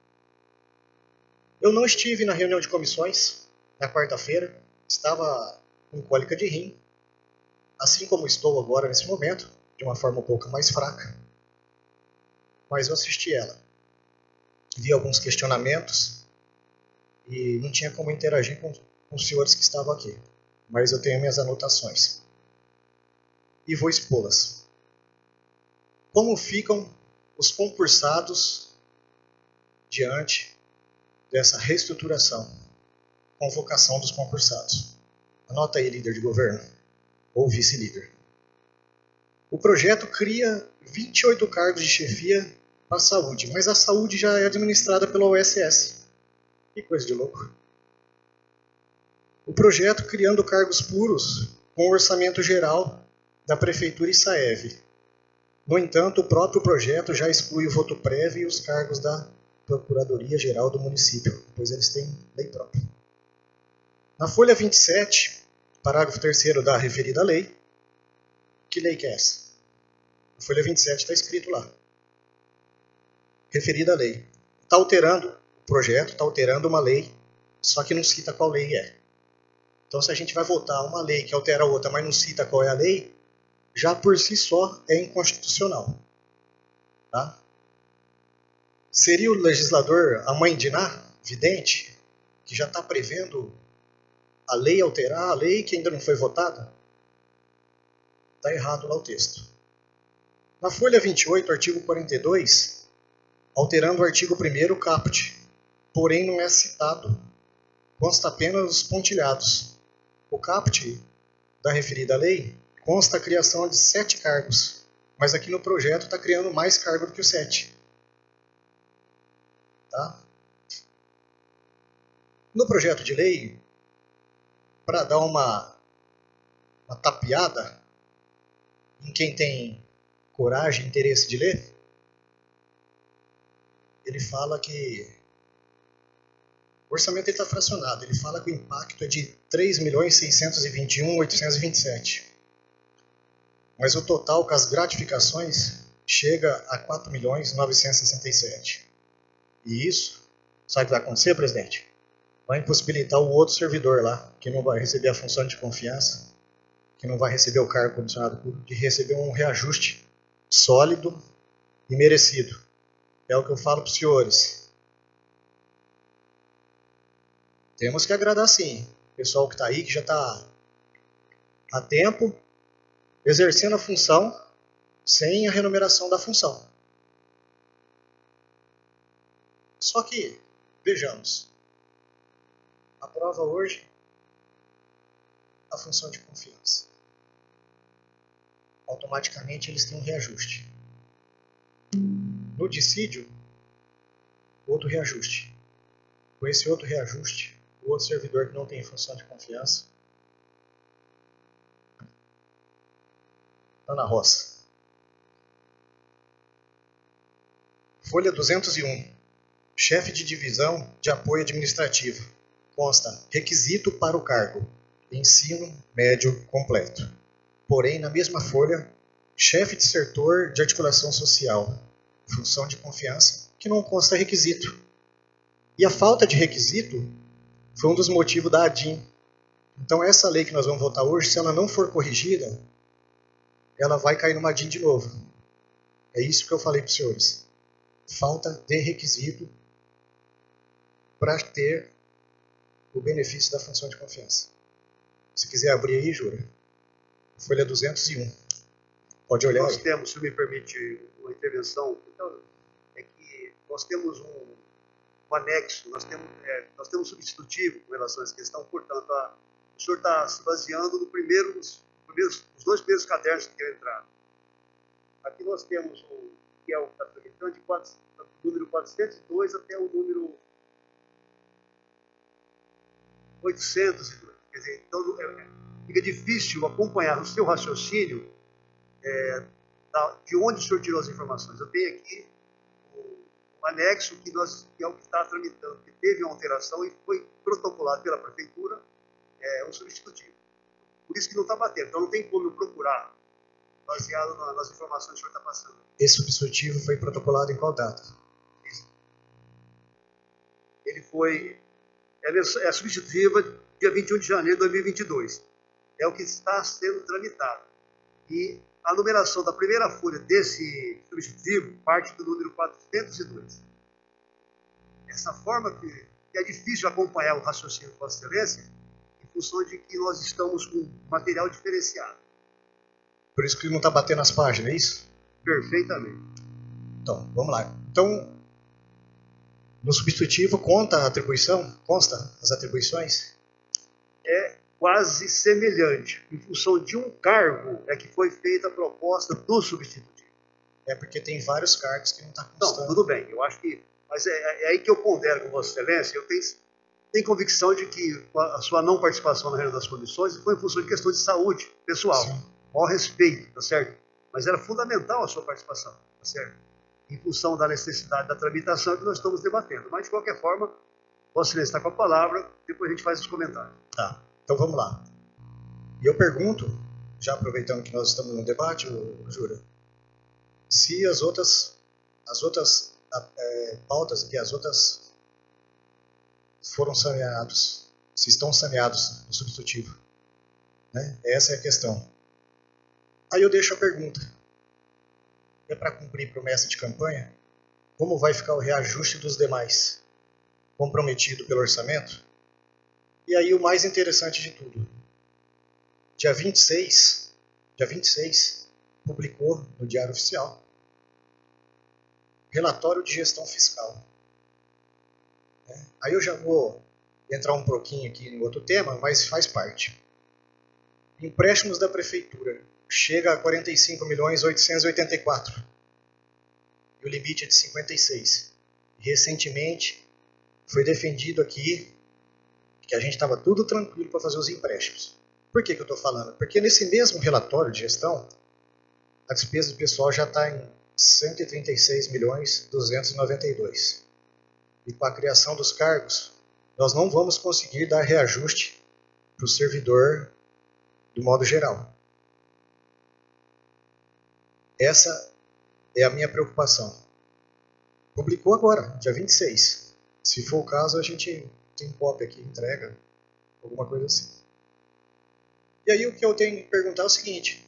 Eu não estive na reunião de comissões na quarta-feira, estava com cólica de rim, assim como estou agora nesse momento, de uma forma um pouco mais fraca, mas eu assisti ela. Vi alguns questionamentos e não tinha como interagir com os senhores que estavam aqui, mas eu tenho minhas anotações e vou expô-las. Como ficam os concursados diante dessa reestruturação, convocação dos concursados? Anota aí, líder de governo ou vice-líder. O projeto cria 28 cargos de chefia para a saúde, mas a saúde já é administrada pela OSS. Que coisa de louco. O projeto criando cargos puros com o orçamento geral da Prefeitura e SAEV. No entanto, o próprio projeto já exclui o voto prévio e os cargos da Procuradoria Geral do município, pois eles têm lei própria. Na folha 27, parágrafo 3º da referida lei, que lei que é essa? Na folha 27 está escrito lá. Referida lei. Está alterando o projeto, está alterando uma lei, só que não cita qual lei é. Então, se a gente vai votar uma lei que altera a outra, mas não cita qual é a lei, já por si só é inconstitucional. Tá? Seria o legislador a mãe de Ná, vidente, que já está prevendo a lei alterar a lei que ainda não foi votada? Está errado lá o texto. Na folha 28, artigo 42, alterando o artigo 1º caput, porém não é citado, consta apenas os pontilhados. O caput da referida lei consta a criação de 7 cargos, mas aqui no projeto está criando mais cargo do que os 7. Tá? No projeto de lei, para dar uma tapeada em quem tem coragem e interesse de ler, ele fala que o orçamento está fracionado. Ele fala que o impacto é de 3.621.827. Mas o total com as gratificações chega a 4.967. E isso, sabe o que vai acontecer, presidente? Vai impossibilitar o outro servidor lá, que não vai receber a função de confiança, que não vai receber o cargo comissionado público, de receber um reajuste sólido e merecido. É o que eu falo para os senhores. Temos que agradar sim. O pessoal que está aí, que já está há tempo, exercendo a função sem a remuneração da função. Só que, vejamos, aprova hoje a função de confiança. Automaticamente eles têm um reajuste. No dissídio, outro reajuste. Com esse outro reajuste, o outro servidor que não tem função de confiança está na roça. Folha 201. Chefe de divisão de apoio administrativo. Consta requisito para o cargo: ensino médio completo. Porém, na mesma folha, chefe de setor de articulação social, função de confiança, que não consta requisito. E a falta de requisito foi um dos motivos da ADIM. Então, essa lei que nós vamos votar hoje, se ela não for corrigida, ela vai cair numa ADIM de novo. É isso que eu falei para os senhores. Falta de requisito para ter o benefício da função de confiança. Se quiser abrir aí, Jura, folha 201. Pode olhar. Nós temos, se me permite uma intervenção, então, é que nós temos um anexo, nós temos um substitutivo com relação a essa questão, portanto, o senhor está se baseando nos dois primeiros cadernos que entraram. Aqui nós temos o que é o então, do número 402 até o número 802. Quer dizer, então, fica difícil acompanhar o seu raciocínio de onde o senhor tirou as informações. Eu tenho aqui o anexo que é o que está tramitando, que teve uma alteração e foi protocolado pela Prefeitura, um substitutivo. Por isso que não está batendo. Então não tem como eu procurar, baseado nas informações que o senhor está passando. Esse substitutivo foi protocolado em qual data? Ele foi... É substitutiva dia 21 de janeiro de 2022. É o que está sendo tramitado. E a numeração da primeira folha desse substitutivo parte do número 402. Essa forma que é difícil acompanhar o raciocínio de Vossa Excelência, em função de que nós estamos com material diferenciado. Por isso que não está batendo as páginas, é isso? Perfeitamente. Então, vamos lá. Então, no substitutivo consta as atribuições? É quase semelhante. Em função de um cargo é que foi feita a proposta do substitutivo. É porque tem vários cargos que não está constando. Não, tudo bem. Eu acho que... Mas é aí que eu pondero com Vossa Excelência. Eu tenho convicção de que a sua não participação na reunião das comissões foi em função de questões de saúde pessoal. Sim. Ao respeito, tá certo? Mas era fundamental a sua participação, tá certo? Em função da necessidade da tramitação que nós estamos debatendo. Mas, de qualquer forma, Vossa Excelência está com a palavra, depois a gente faz os comentários. Tá, então vamos lá. E eu pergunto, já aproveitando que nós estamos no debate, Jura, se as outras pautas aqui, as outras foram saneados, se estão saneados no substitutivo. Né? Essa é a questão. Aí eu deixo a pergunta. É para cumprir promessa de campanha? Como vai ficar o reajuste dos demais? Comprometido pelo orçamento? E aí o mais interessante de tudo. Dia 26, publicou no Diário Oficial relatório de gestão fiscal. Aí eu já vou entrar um pouquinho aqui no outro tema, mas faz parte. Empréstimos da Prefeitura chega a 45.884.000. E o limite é de 56. Recentemente foi defendido aqui que a gente estava tudo tranquilo para fazer os empréstimos. Por que eu estou falando? Porque nesse mesmo relatório de gestão, a despesa do pessoal já está em 136.292.000. E com a criação dos cargos, nós não vamos conseguir dar reajuste para o servidor do modo geral. Essa é a minha preocupação. Publicou agora, dia 26. Se for o caso, a gente tem cópia aqui, entrega, alguma coisa assim. E aí o que eu tenho que perguntar é o seguinte.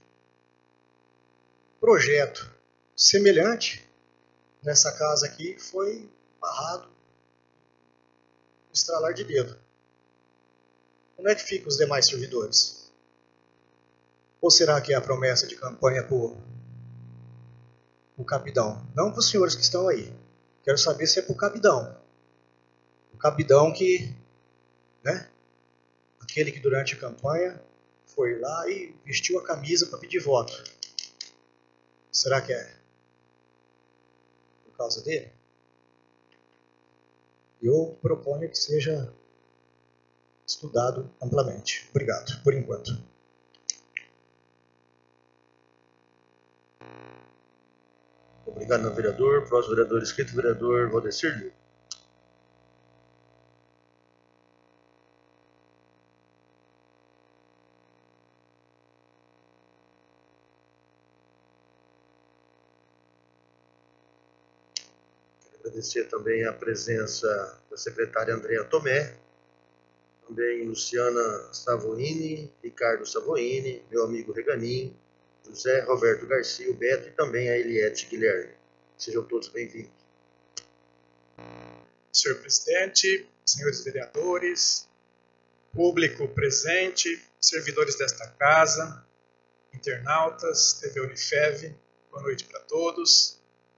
Projeto semelhante nessa casa aqui foi barrado no estralar de dedo. Como é que ficam os demais servidores? Ou será que é a promessa de campanha para o Cabidão? Não para os senhores que estão aí. Quero saber se é para o Cabidão. O Cabidão que, né, aquele que durante a campanha foi lá e vestiu a camisa para pedir voto. Será que é por causa dele? Eu proponho que seja estudado amplamente. Obrigado, por enquanto. Obrigado, meu vereador. Próximo vereador inscrito, vereador Valdecir Lima. Quero agradecer também a presença da secretária Andréa Tomé, também Luciana Savoini, Ricardo Savoini, meu amigo Reganin, José Roberto Garcia, o Beto e também a Eliette Guilherme. Sejam todos bem-vindos. Senhor presidente, senhores vereadores, público presente, servidores desta casa, internautas, TV Unifev, boa noite para todos.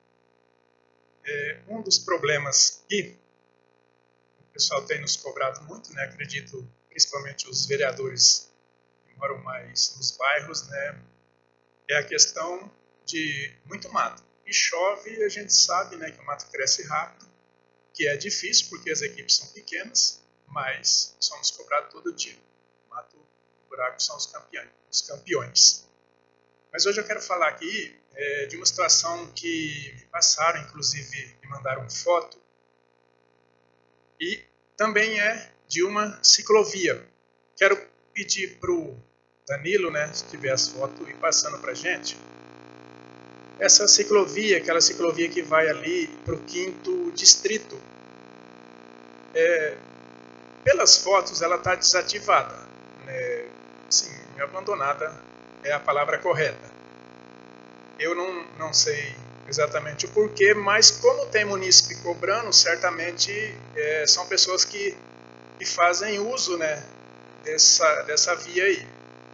Um dos problemas que o pessoal tem nos cobrado muito, né, acredito, principalmente os vereadores que moram mais nos bairros, né, é a questão de muito mato. E chove, e a gente sabe, né, que o mato cresce rápido, que é difícil porque as equipes são pequenas, mas somos cobrados todo dia. O mato e o buraco são os campeões. Mas hoje eu quero falar aqui de uma situação que me passaram, inclusive me mandaram foto, e também é de uma ciclovia. Quero pedir para o Danilo, né, se tiver as fotos, ir passando para a gente. Essa ciclovia, aquela ciclovia que vai ali para o 5º distrito, pelas fotos ela está desativada, né? Sim, abandonada é a palavra correta. Eu não sei exatamente o porquê, mas como tem munícipe cobrando, certamente são pessoas que fazem uso, né, dessa via aí.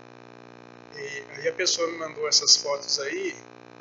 E aí a pessoa me mandou essas fotos aí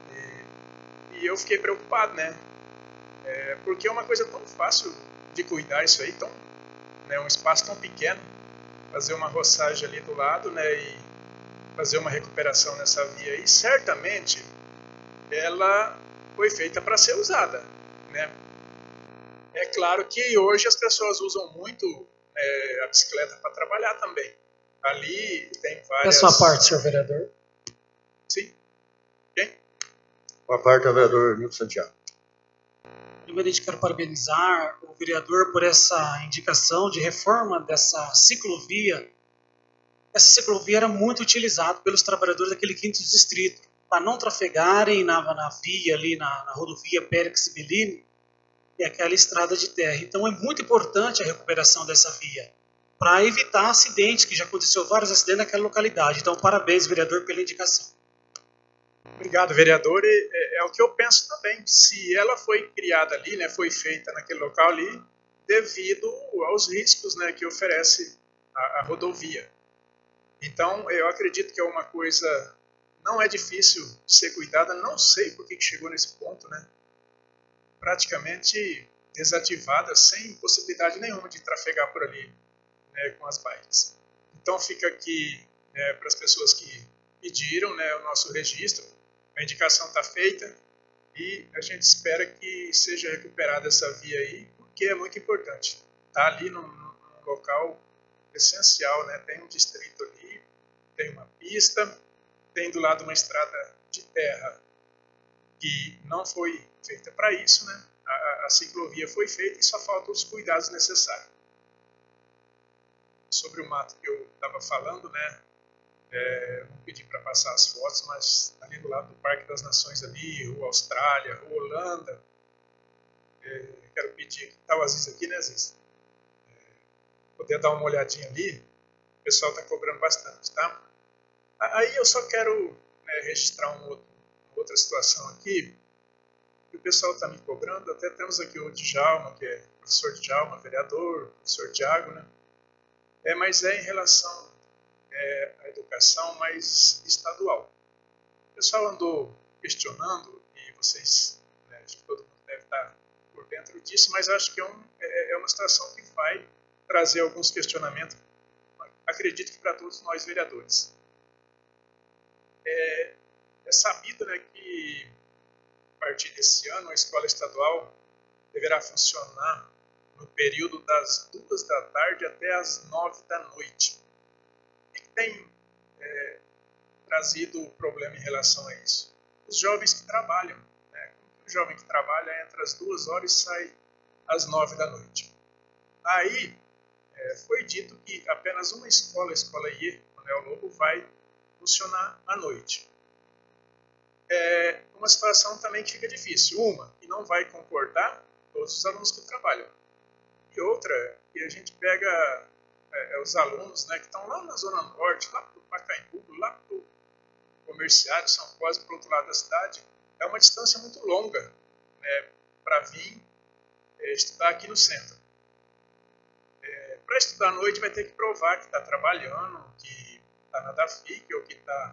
e eu fiquei preocupado, né? Porque é uma coisa tão fácil de cuidar isso aí, né, um espaço tão pequeno, fazer uma roçagem ali do lado, né, e fazer uma recuperação nessa via aí, certamente ela foi feita para ser usada, né? É claro que hoje as pessoas usam muito a bicicleta para trabalhar também. Ali tem várias... É a sua parte, senhor vereador? Sim. Quem? Com a parte do vereador Milton Santiago. Primeiramente, quero parabenizar o vereador por essa indicação de reforma dessa ciclovia. Essa ciclovia era muito utilizada pelos trabalhadores daquele 5º distrito, para não trafegarem na via ali, na rodovia Périx Bellini, e aquela estrada de terra. Então é muito importante a recuperação dessa via, para evitar acidentes, que já aconteceu vários acidentes naquela localidade. Então, parabéns, vereador, pela indicação. Obrigado, vereador. É o que eu penso também. Se ela foi criada ali, né, foi feita naquele local ali, devido aos riscos, né, que oferece a rodovia. Então, eu acredito que é uma coisa, não é difícil de ser cuidada, não sei por que chegou nesse ponto, né? Praticamente desativada, sem possibilidade nenhuma de trafegar por ali, né, com as bikes. Então, fica aqui para as pessoas que pediram, né, o nosso registro. A indicação está feita e a gente espera que seja recuperada essa via aí, porque é muito importante. Está ali num local essencial, né? Tem um distrito ali, tem uma pista, tem do lado uma estrada de terra que não foi feita para isso, né? A ciclovia foi feita e só faltam os cuidados necessários. Sobre o mato que eu estava falando, né? Não pedi para passar as fotos, mas ali do lado do Parque das Nações ali, Rua Austrália, Rua Holanda, quero pedir que está o Aziz aqui, né, Aziz? Poder dar uma olhadinha ali, o pessoal está cobrando bastante, tá? Aí eu só quero, né, registrar uma outra situação aqui, que o pessoal está me cobrando, até temos aqui o Djalma, que é o professor Djalma, vereador, o professor Tiago, né? Mas em relação à educação mais estadual. O pessoal andou questionando, e vocês, né, acho que todo mundo deve estar por dentro disso, mas acho que é uma situação que vai trazer alguns questionamentos, acredito que para todos nós vereadores. É sabido, né, que a partir desse ano a escola estadual deverá funcionar no período das 2 da tarde até as 9 da noite. O que tem trazido problema em relação a isso? Os jovens que trabalham, né? O jovem que trabalha entra às 2 horas e sai às 9 da noite. Aí foi dito que apenas uma escola, a Escola IE, Manuel Lobo, vai funcionar à noite. Uma situação também que fica difícil. Uma, que não vai concordar todos os alunos que trabalham. E outra, que a gente pega os alunos, né, que estão lá na Zona Norte, lá para o Pacaembu, lá para o Comerciário, são quase para o outro lado da cidade. É uma distância muito longa, né, para vir estudar aqui no centro. Para estudar à noite vai ter que provar que está trabalhando, que está na DAFIC ou que está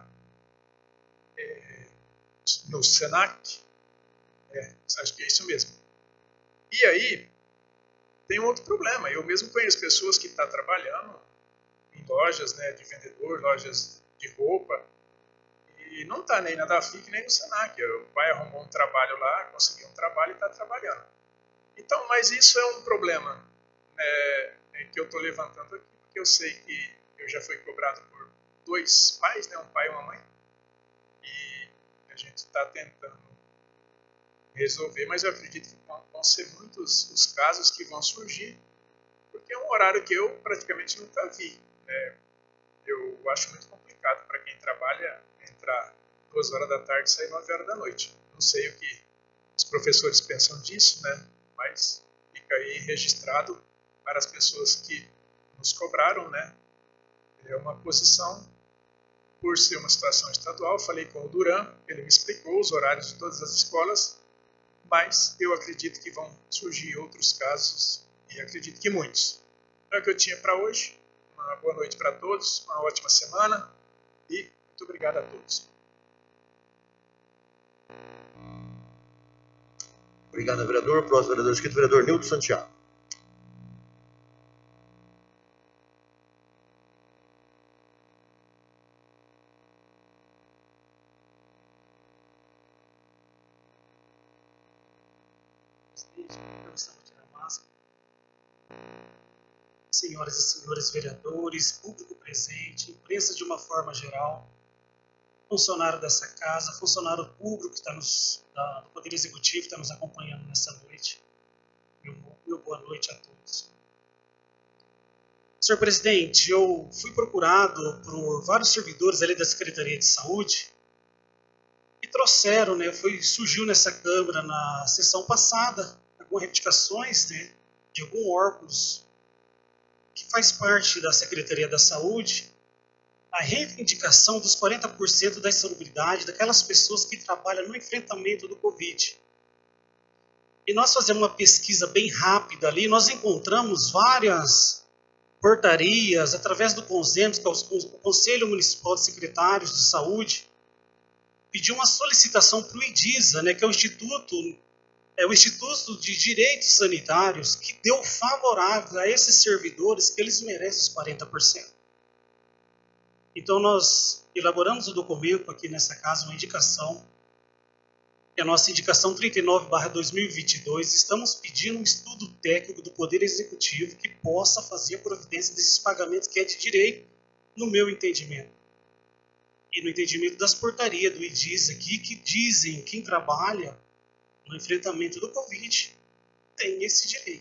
no SENAC. Acho que é isso mesmo. E aí, tem um outro problema. Eu mesmo conheço pessoas que estão trabalhando em lojas, né, de vendedor, lojas de roupa, e não está nem na DAFIC nem no SENAC. O pai arrumou um trabalho lá, conseguiu um trabalho e está trabalhando. Então, mas isso é um problema, né, que eu estou levantando aqui, porque eu sei que eu já fui cobrado por 2 pais, né, um pai e uma mãe, e a gente está tentando resolver, mas eu acredito que vão ser muitos os casos que vão surgir, porque é um horário que eu praticamente nunca vi, né? Eu acho muito complicado para quem trabalha entrar 2 horas da tarde e sair 9 horas da noite. Não sei o que os professores pensam disso, né? Mas fica aí registrado para as pessoas que nos cobraram, né? É uma posição, por ser uma situação estadual. Falei com o Duran, ele me explicou os horários de todas as escolas, mas eu acredito que vão surgir outros casos, e acredito que muitos. É o que eu tinha para hoje. Uma boa noite para todos, uma ótima semana, e muito obrigado a todos. Obrigado, vereador. Próximo vereador inscrito, vereador Nilton Santiago. Senhoras e senhores vereadores, público presente, imprensa de uma forma geral, funcionário dessa casa, funcionário público que está do Poder Executivo, que está nos acompanhando nessa noite. Meu boa noite a todos. Senhor presidente, eu fui procurado por vários servidores ali da Secretaria de Saúde e trouxeram, né, surgiu nessa Câmara na sessão passada algumas reivindicações, né, de alguns órgãos que faz parte da Secretaria da Saúde, a reivindicação dos 40% da insalubridade daquelas pessoas que trabalham no enfrentamento do Covid. E nós fazemos uma pesquisa bem rápida ali, nós encontramos várias portarias, através do CONSEMS, que é o Conselho Municipal de Secretários de Saúde, pediu uma solicitação para o IDISA, né, que é o Instituto de Direitos Sanitários, que deu favorável a esses servidores que eles merecem os 40%. Então, nós elaboramos o documento aqui nessa casa, uma indicação, que é a nossa indicação 39/2022, estamos pedindo um estudo técnico do Poder Executivo que possa fazer a providência desses pagamentos que é de direito, no meu entendimento. E no entendimento das portarias do IDIS aqui, que dizem quem trabalha no enfrentamento do Covid tem esse direito.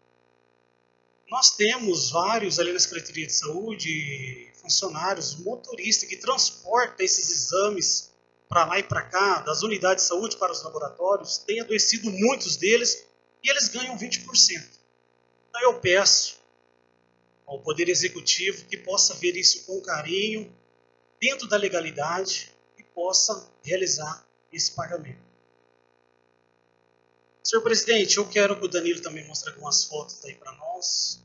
Nós temos vários ali na Secretaria de Saúde, funcionários, motoristas que transportam esses exames para lá e para cá, das unidades de saúde para os laboratórios, tem adoecido muitos deles e eles ganham 20%. Então eu peço ao Poder Executivo que possa ver isso com carinho, dentro da legalidade, e possa realizar esse pagamento. Senhor presidente, eu quero que o Danilo também mostre algumas fotos aí para nós.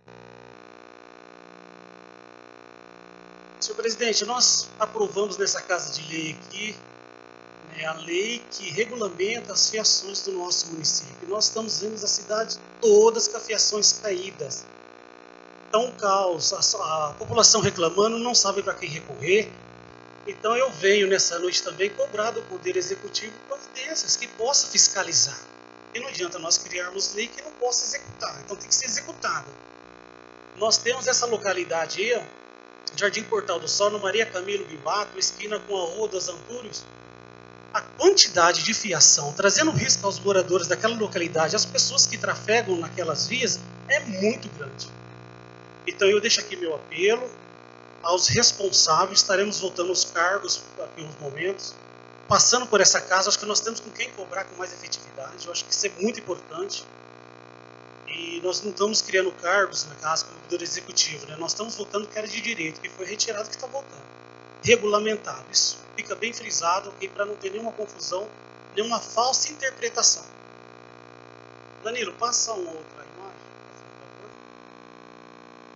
Senhor presidente, nós aprovamos nessa casa de lei aqui, né, a lei que regulamenta as fiações do nosso município. Nós estamos vendo as cidades todas com as fiações caídas. Então, um caos, a população reclamando, não sabe para quem recorrer. Então, eu venho nessa noite também cobrar do Poder Executivo providências que possa fiscalizar. E não adianta nós criarmos lei que não possa executar, então tem que ser executada. Nós temos essa localidade aí, ó, Jardim Portal do Sol, no Maria Camilo Bimbato, esquina com a Rua dos Antúrios. A quantidade de fiação, trazendo risco aos moradores daquela localidade, às pessoas que trafegam naquelas vias, é muito grande. Então eu deixo aqui meu apelo aos responsáveis, estaremos voltando aos cargos aqui uns momentos, passando por essa casa, acho que nós temos com quem cobrar com mais efetividade, eu acho que isso é muito importante. E nós não estamos criando cargos na casa como Poder Executivo, né? Nós estamos votando que era de direito, que foi retirado, que está voltando. Regulamentado, isso fica bem frisado aqui para não ter nenhuma confusão, nenhuma falsa interpretação. Danilo, passa uma outra imagem, por favor.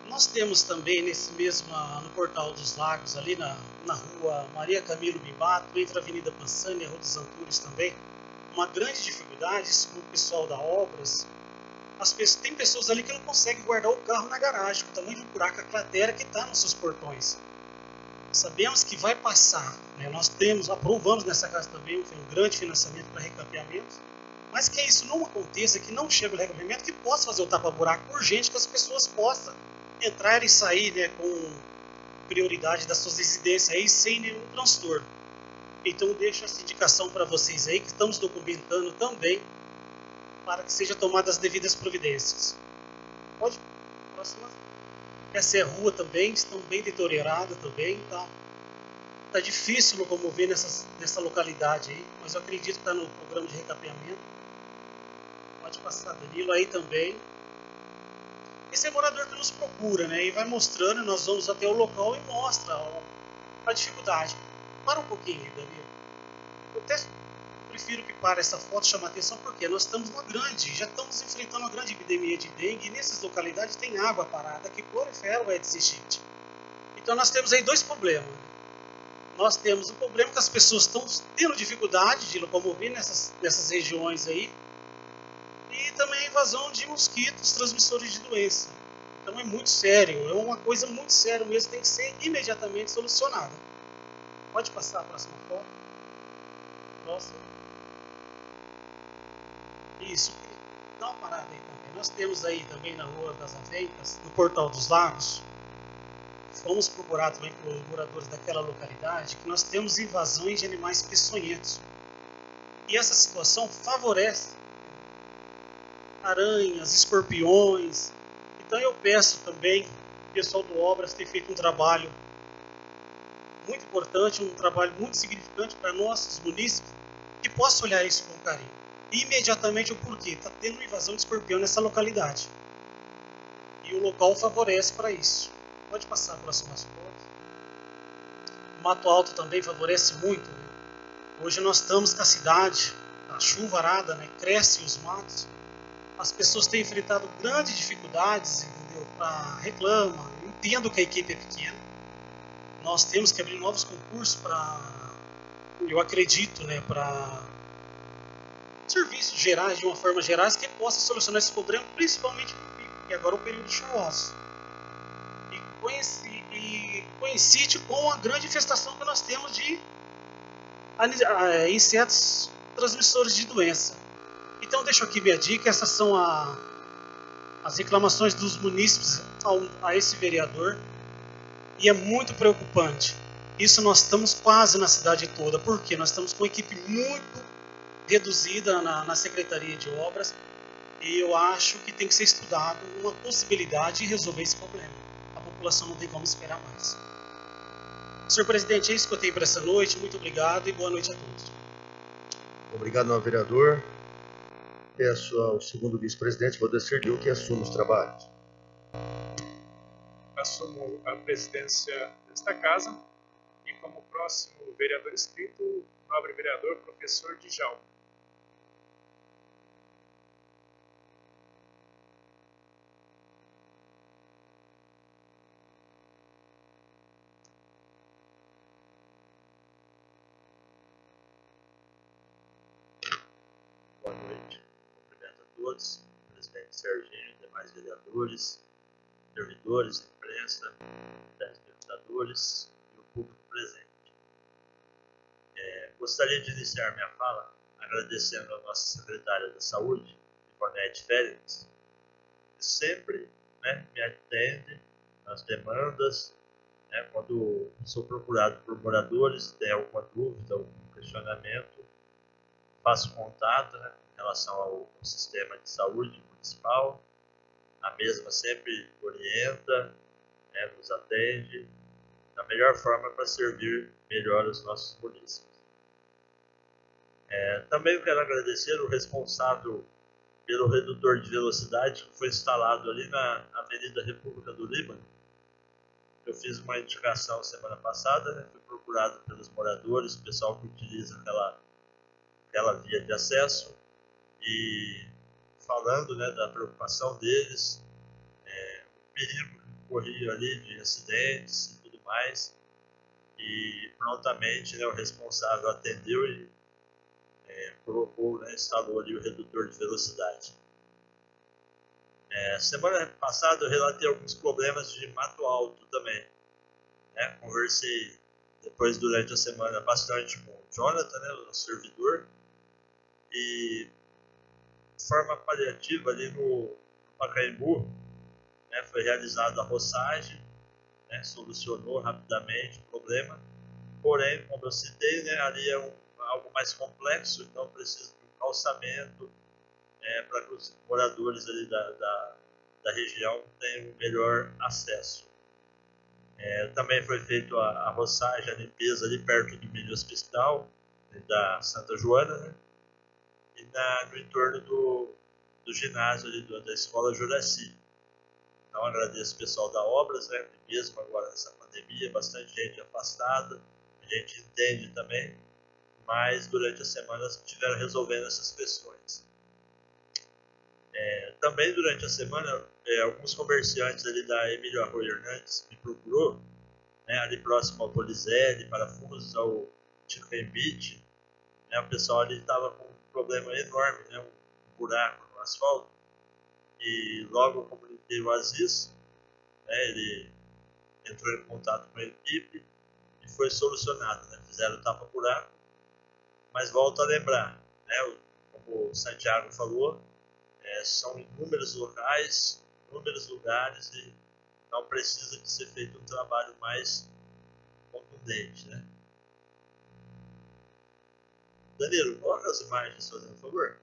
Nós temos também no Portal dos Lagos, ali na rua Maria Camilo Bimbato, entre a Avenida Pansani e a Rua dos Antunes também, uma grande dificuldade, isso com o pessoal da Obras. Tem pessoas ali que não conseguem guardar o carro na garagem, com o tamanho do buraco, a cratera que está nos seus portões. Sabemos que vai passar, né? Nós aprovamos nessa casa também um grande financiamento para recapeamento, mas que isso não aconteça, que não chegue o recapeamento, que possa fazer o tapa-buraco urgente, que as pessoas possam entrar e sair, né, com prioridade das suas residências aí, sem nenhum transtorno. Então deixo essa indicação para vocês aí, que estamos documentando também, para que sejam tomadas as devidas providências. Pode? Próxima. Essa é a rua também, estão bem deteriorada também, tá? Tá difícil locomover nessa localidade aí, mas eu acredito que está no programa de recapeamento. Pode passar, Danilo, aí também. Esse é morador que nos procura, né? E vai mostrando, nós vamos até o local e mostra a dificuldade. Para um pouquinho, Danilo. Eu até prefiro que pare essa foto, chama a atenção, porque nós estamos já estamos enfrentando uma grande epidemia de dengue, e nessas localidades tem água parada, que prolifera o Aedes aegypti. Então nós temos aí dois problemas. Nós temos o problema que as pessoas estão tendo dificuldade de locomover nessas regiões aí, e também a invasão de mosquitos transmissores de doença. Então é muito sério, é uma coisa muito séria mesmo, tem que ser imediatamente solucionada. Pode passar a próxima foto. Próxima. Isso, dá uma parada aí também. Nós temos aí também na Rua das Aveitas, no Portal dos Lagos, fomos procurados também pelos moradores daquela localidade, que nós temos invasões de animais peçonhentos. E essa situação favorece aranhas, escorpiões. Então eu peço também, o pessoal do Obras tem feito um trabalho muito importante, um trabalho muito significante para nossos munícipes, que possa olhar isso com carinho. E imediatamente o porquê, está tendo invasão de escorpião nessa localidade. E o local favorece para isso. Pode passar a próxima foto. O Mato Alto também favorece muito, né? Hoje nós estamos com a cidade, a chuvarada, né? Cresce os matos. As pessoas têm enfrentado grandes dificuldades, entendeu? Reclamam, entendo que a equipe é pequena. Nós temos que abrir novos concursos eu acredito, né, para serviços gerais, de uma forma geral, que possa solucionar esse problema, principalmente no pico, que agora é o período chuvoso. E coincide com a grande infestação que nós temos de insetos transmissores de doença. Então deixo aqui minha dica, essas são as reclamações dos munícipes a esse vereador, e é muito preocupante. Isso nós estamos quase na cidade toda, porque nós estamos com uma equipe muito reduzida na Secretaria de Obras, e eu acho que tem que ser estudado uma possibilidade de resolver esse problema. A população não tem como esperar mais. Senhor presidente, é isso que eu tenho para essa noite. Muito obrigado e boa noite a todos. Obrigado, ao vereador. Peço ao segundo vice-presidente, Valdecir Gil, que assuma os trabalhos. Assumo a presidência desta casa e como próximo vereador inscrito, o nobre vereador professor Djalma. Boa noite. Cumprimento a todos, o presidente Serginho, demais vereadores, servidores, imprensa, telespectadores e o público presente. Gostaria de iniciar minha fala agradecendo a nossa secretária da Saúde, Ivonete Félix, que sempre, né, me atende nas demandas, né, quando sou procurado por moradores, tem alguma dúvida, algum questionamento, faço contato, né, em relação ao sistema de saúde municipal. A mesma sempre orienta, né, nos atende da melhor forma para servir melhor os nossos munícipes. Também quero agradecer o responsável pelo redutor de velocidade que foi instalado ali na Avenida República do Líbano. Eu fiz uma indicação semana passada, né, fui procurado pelos moradores, o pessoal que utiliza aquela via de acesso, e falando, né, da preocupação deles, perigo que corria ali de acidentes e tudo mais. E prontamente, né, o responsável atendeu e colocou, né, instalou ali o redutor de velocidade. Semana passada eu relatei alguns problemas de mato alto também. Né? Conversei depois durante a semana bastante com o Jonathan, né, o servidor, e de forma paliativa ali no Pacaembu, né, foi realizada a roçagem, né, solucionou rapidamente o problema, porém, como eu citei, né, ali é algo mais complexo, então precisa de um calçamento para que os moradores ali da região tenham um melhor acesso. Também foi feita a roçagem, a limpeza ali perto do mini hospital da Santa Joana, né? E no entorno do ginásio ali da escola Juraci. Então agradeço o pessoal da Obras, né? Mesmo agora nessa pandemia, bastante gente afastada, a gente entende também, mas durante a semana estiveram resolvendo essas questões. Também durante a semana, alguns comerciantes ali da Emílio Arroio Hernandes me procurou, né, ali próximo ao Polizelli, Parafusos, ao Chicken Beach, né, o pessoal ali estava com um problema enorme, né, um buraco no asfalto, e logo eu comuniquei o Aziz, né, ele entrou em contato com a equipe e foi solucionado, né, fizeram o tapa-buraco, mas volto a lembrar, né, como o Santiago falou, são inúmeros locais, inúmeros lugares e não precisa de ser feito um trabalho mais contundente, né? Danilo, coloca as imagens, fazendo favor.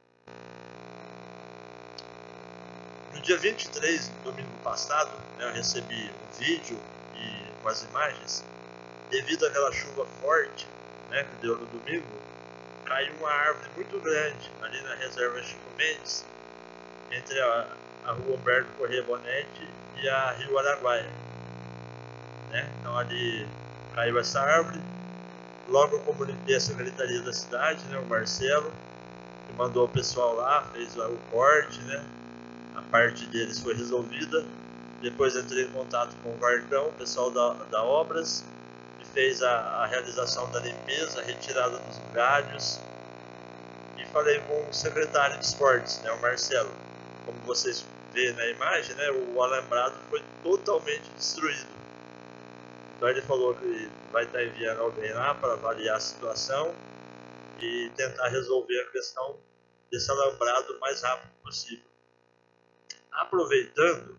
No dia 23, domingo passado, né, eu recebi um vídeo e com as imagens. Devido àquela chuva forte, né, que deu no domingo, caiu uma árvore muito grande ali na reserva Chico Mendes, entre a rua Humberto Corrêa Bonetti e a Rio Araguaia, né? Então ali caiu essa árvore, logo eu comuniquei a secretaria da cidade, né, o Marcelo, que mandou o pessoal lá, fez o corte, né? A parte deles foi resolvida. Depois entrei em contato com o Vartão, o pessoal da Obras, e fez a realização da limpeza, a retirada dos galhos, e falei com o secretário de esportes, né, o Marcelo. Como vocês vê na imagem, né, o alambrado foi totalmente destruído. Então ele falou que vai estar enviando alguém lá para avaliar a situação e tentar resolver a questão desse alambrado o mais rápido possível. Aproveitando,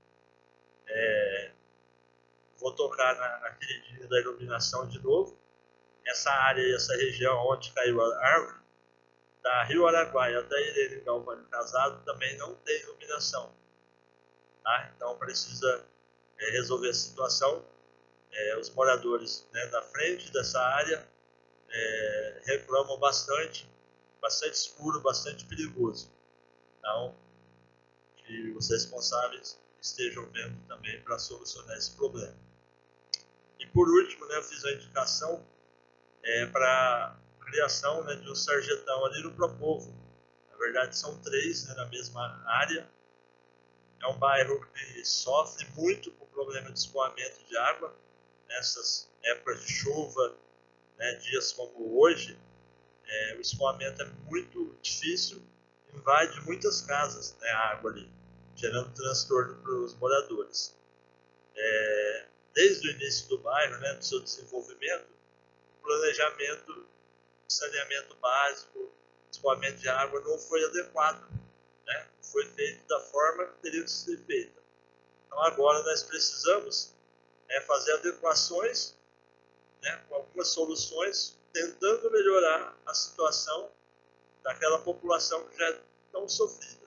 vou tocar na queridinha da iluminação de novo. Essa área e essa região onde caiu a árvore, da Rio Araguaia até Irene Galvani Casado, também não tem iluminação. Tá? Então precisa resolver a situação. Os moradores, né, da frente dessa área reclamam bastante escuro, bastante perigoso. Então, que os responsáveis estejam vendo também para solucionar esse problema. E por último, né, eu fiz a indicação para a criação, né, de um sarjetão ali no Propovo. Na verdade são 3, né, na mesma área. É um bairro que sofre muito com o problema de escoamento de água. Nessas épocas de chuva, né, dias como hoje, o escoamento é muito difícil, invade muitas casas, né, a água ali, gerando transtorno para os moradores. Desde o início do bairro, né, do seu desenvolvimento, o planejamento de saneamento básico, escoamento de água não foi adequado, né, não foi feito da forma que teria que ser feita. Então agora nós precisamos fazer adequações, né, com algumas soluções, tentando melhorar a situação daquela população que já é tão sofrida.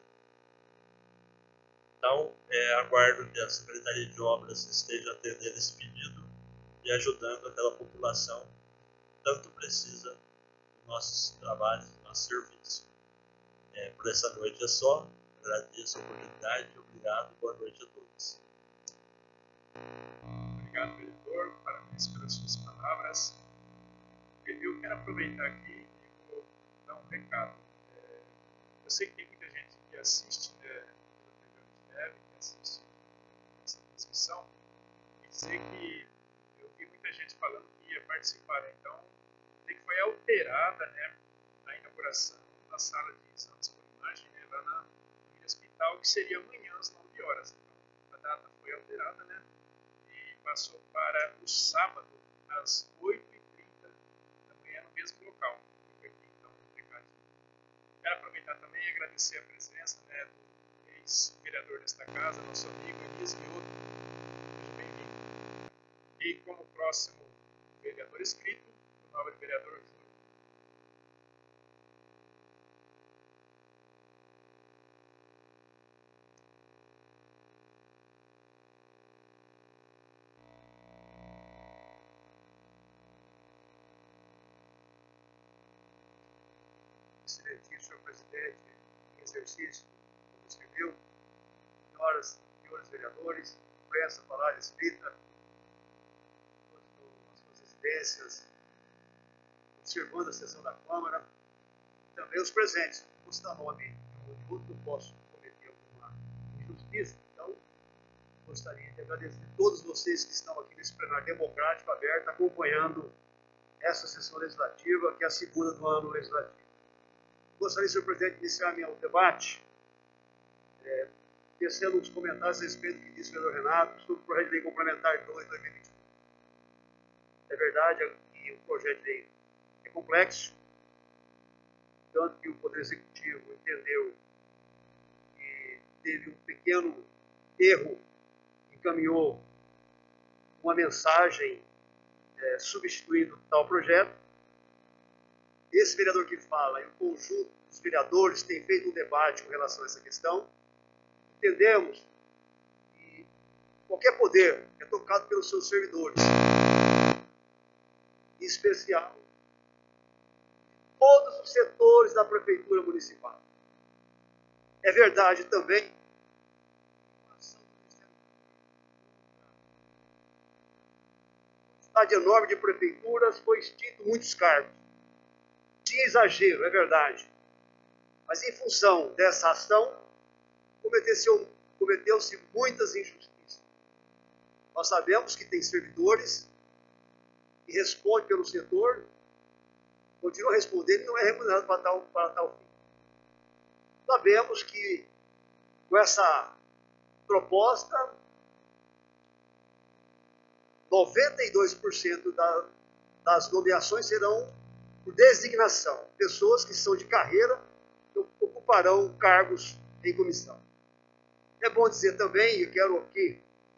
Então, aguardo que a Secretaria de Obras esteja atendendo esse pedido e ajudando aquela população que tanto precisa dos nossos trabalhos, dos nossos serviços. Por essa noite é só. Agradeço a oportunidade. Obrigado. Boa noite a todos. Obrigado, vereador. Parabéns pelas suas palavras. Eu quero aproveitar aqui e vou dar um recado. Eu sei que tem muita gente que assiste, né, pela TV Unifeb, que assiste transmissão e dizer que eu vi muita gente falando que ia participar, né? Então, que foi alterada, né, a inauguração da sala de exames por imagem, né, lá no hospital, que seria amanhã às 9 horas. Então, a data foi alterada, né, e passou para o sábado às 8h30 da manhã no mesmo local. Então, quero aproveitar também e agradecer a presença, né, do ex-vereador desta casa, nosso amigo Elias Mioto. Seja bem-vindo. E como próximo vereador inscrito, o nobre vereador Júlio. Excelentíssimo senhor presidente em exercício, como escreveu, senhoras e senhores vereadores, imprensa, palavra escrita, nas suas residências, observando a sessão da Câmara, também os presentes. Não vou citar nome de outro, não posso cometer alguma injustiça, então gostaria de agradecer a todos vocês que estão aqui nesse plenário democrático aberto, acompanhando essa sessão legislativa, que é a segunda do ano legislativo. Gostaria, senhor presidente, de iniciar meu debate, tecendo uns comentários a respeito do que disse o vereador Renato sobre o projeto de lei complementar 2 de 2021. É verdade que o projeto de lei é complexo, tanto que o Poder Executivo entendeu que teve um pequeno erro, encaminhou uma mensagem substituindo tal projeto. Esse vereador que fala e o conjunto dos vereadores tem feito um debate com relação a essa questão. Entendemos que qualquer poder é tocado pelos seus servidores, em especial todos os setores da Prefeitura Municipal. É verdade também a quantidade enorme de prefeituras foi extinto muitos cargos. Tinha exagero, é verdade. Mas em função dessa ação, cometeu-se muitas injustiças. Nós sabemos que tem servidores que respondem pelo setor, continuam respondendo e não é remunerado para tal fim. Sabemos que com essa proposta, 92% das nomeações serão por designação. Pessoas que são de carreira ocuparão cargos em comissão. É bom dizer também, e eu quero aqui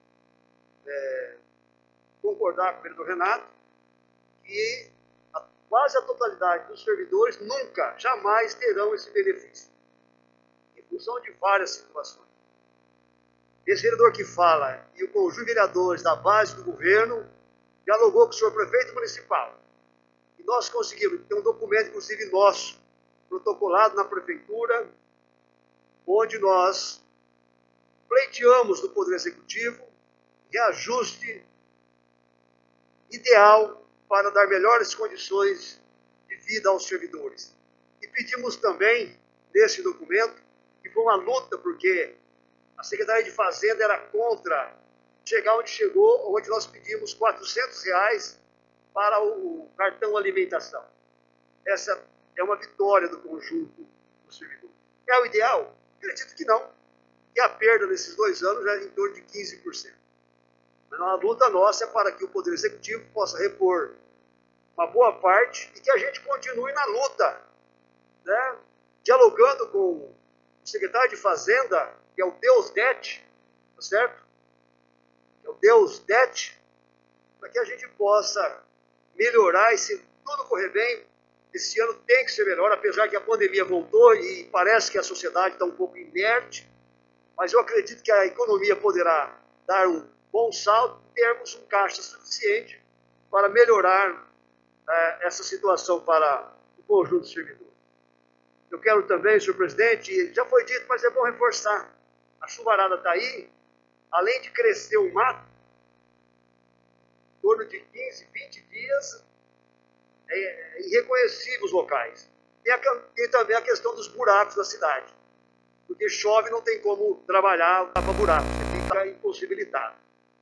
concordar com o vereador Renato, que quase a totalidade dos servidores nunca, jamais terão esse benefício, em função de várias situações. Esse vereador que fala e o conjunto de vereadores da base do governo dialogou com o senhor prefeito municipal. E nós conseguimos ter um documento, inclusive nosso, protocolado na prefeitura, onde nós pleiteamos do Poder Executivo reajuste ideal para dar melhores condições de vida aos servidores. E pedimos também, nesse documento, que foi uma luta, porque a Secretaria de Fazenda era contra chegar onde chegou, onde nós pedimos R$400 para o cartão alimentação. Essa é uma vitória do conjunto dos servidores. É o ideal? Acredito que não. E a perda nesses 2 anos já é em torno de 15%. Mas a luta nossa é para que o Poder Executivo possa repor uma boa parte e que a gente continue na luta, né? Dialogando com o secretário de Fazenda, que é o Deus Det, tá certo? Que é o Deus Det, para que a gente possa melhorar e, se tudo correr bem, esse ano tem que ser melhor, apesar que a pandemia voltou e parece que a sociedade está um pouco inerte, mas eu acredito que a economia poderá dar um bom salto e termos um caixa suficiente para melhorar essa situação para o conjunto dos servidores. Eu quero também, senhor presidente, já foi dito, mas é bom reforçar, a chuvarada está aí, além de crescer o mato, em torno de 15, 20 dias, irreconhecíveis os locais. E também a questão dos buracos da cidade. Porque chove, não tem como trabalhar, tapa buraco, você fica impossibilitado.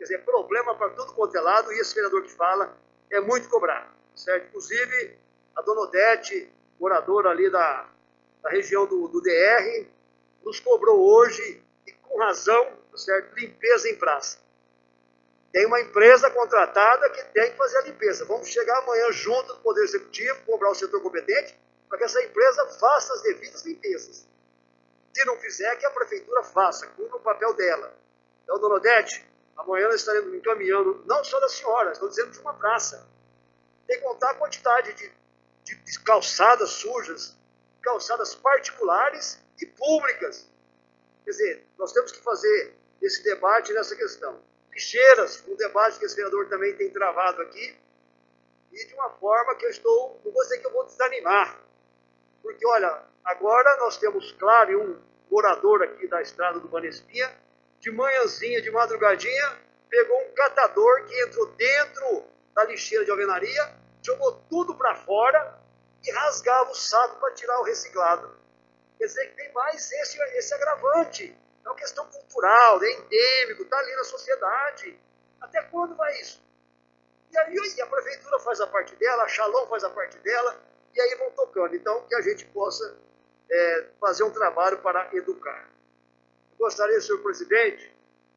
quer dizer, problema para tudo quanto é lado, e esse vereador que fala é muito cobrado, certo? Inclusive, a dona Odete, moradora ali da região do DR, nos cobrou hoje, e com razão, certo? Limpeza em praça. Tem uma empresa contratada que tem que fazer a limpeza. Vamos chegar amanhã junto do Poder Executivo, cobrar o setor competente, para que essa empresa faça as devidas limpezas. Se não fizer, que a prefeitura faça, cumpra o papel dela. Então, dona Odete, amanhã nós estaremos encaminhando, não só da senhora, estou dizendo de uma praça. Tem que contar a quantidade de calçadas sujas, calçadas particulares e públicas. Quer dizer, nós temos que fazer esse debate nessa questão. Lixeiras, um debate que esse vereador também tem travado aqui, e de uma forma que não vou dizer que eu vou desanimar, porque, olha, agora nós temos, claro, um morador aqui da estrada do Banespinha, de manhãzinha, de madrugadinha, pegou um catador que entrou dentro da lixeira de alvenaria, jogou tudo para fora e rasgava o saco para tirar o reciclado. Quer dizer que tem mais esse agravante. É uma questão cultural, é endêmico, está ali na sociedade. Até quando vai isso? E aí a prefeitura faz a parte dela, a Shalom faz a parte dela, e aí vão tocando. Então, que a gente possa fazer um trabalho para educar. Eu gostaria, senhor presidente,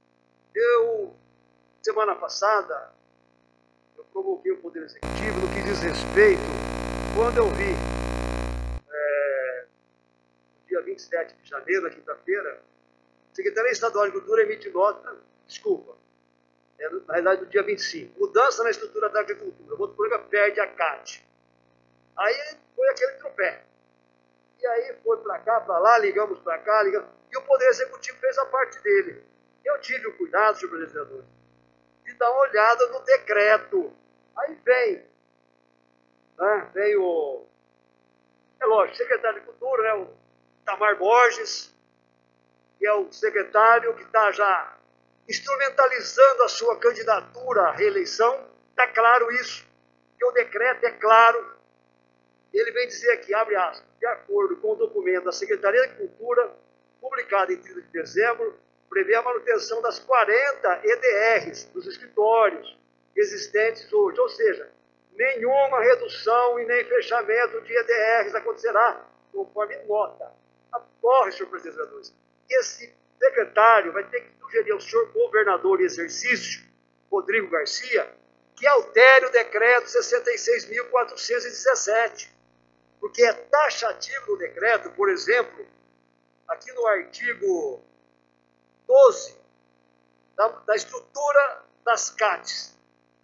semana passada, eu convoquei o Poder Executivo no que diz respeito, quando eu vi, no dia 27 de janeiro, na quinta-feira, a Secretaria Estadual de Agricultura emite nota, na realidade do dia 25, mudança na estrutura da agricultura, o Votuporanga perde a CAT. Aí foi aquele tropé. E aí foi para cá, para lá, ligamos para cá, e o Poder Executivo fez a parte dele. Eu tive o cuidado, senhor presidente, de dar uma olhada no decreto. Aí vem o... É lógico, o secretário de Cultura, né, o Tamar Borges, que é o secretário que está já instrumentalizando a sua candidatura à reeleição. Está claro isso, que o decreto é claro. Ele vem dizer aqui, abre aspas, de acordo com o documento da Secretaria de Cultura, publicado em 30 de dezembro, prevê a manutenção das 40 EDRs dos escritórios existentes hoje, ou seja, nenhuma redução e nem fechamento de EDRs acontecerá, conforme nota. Ocorre, senhor presidente, esse secretário vai ter que sugerir ao senhor governador em exercício, Rodrigo Garcia, que altere o decreto 66.417, porque é taxativo no decreto, por exemplo, aqui no artigo 12, da estrutura das CATs.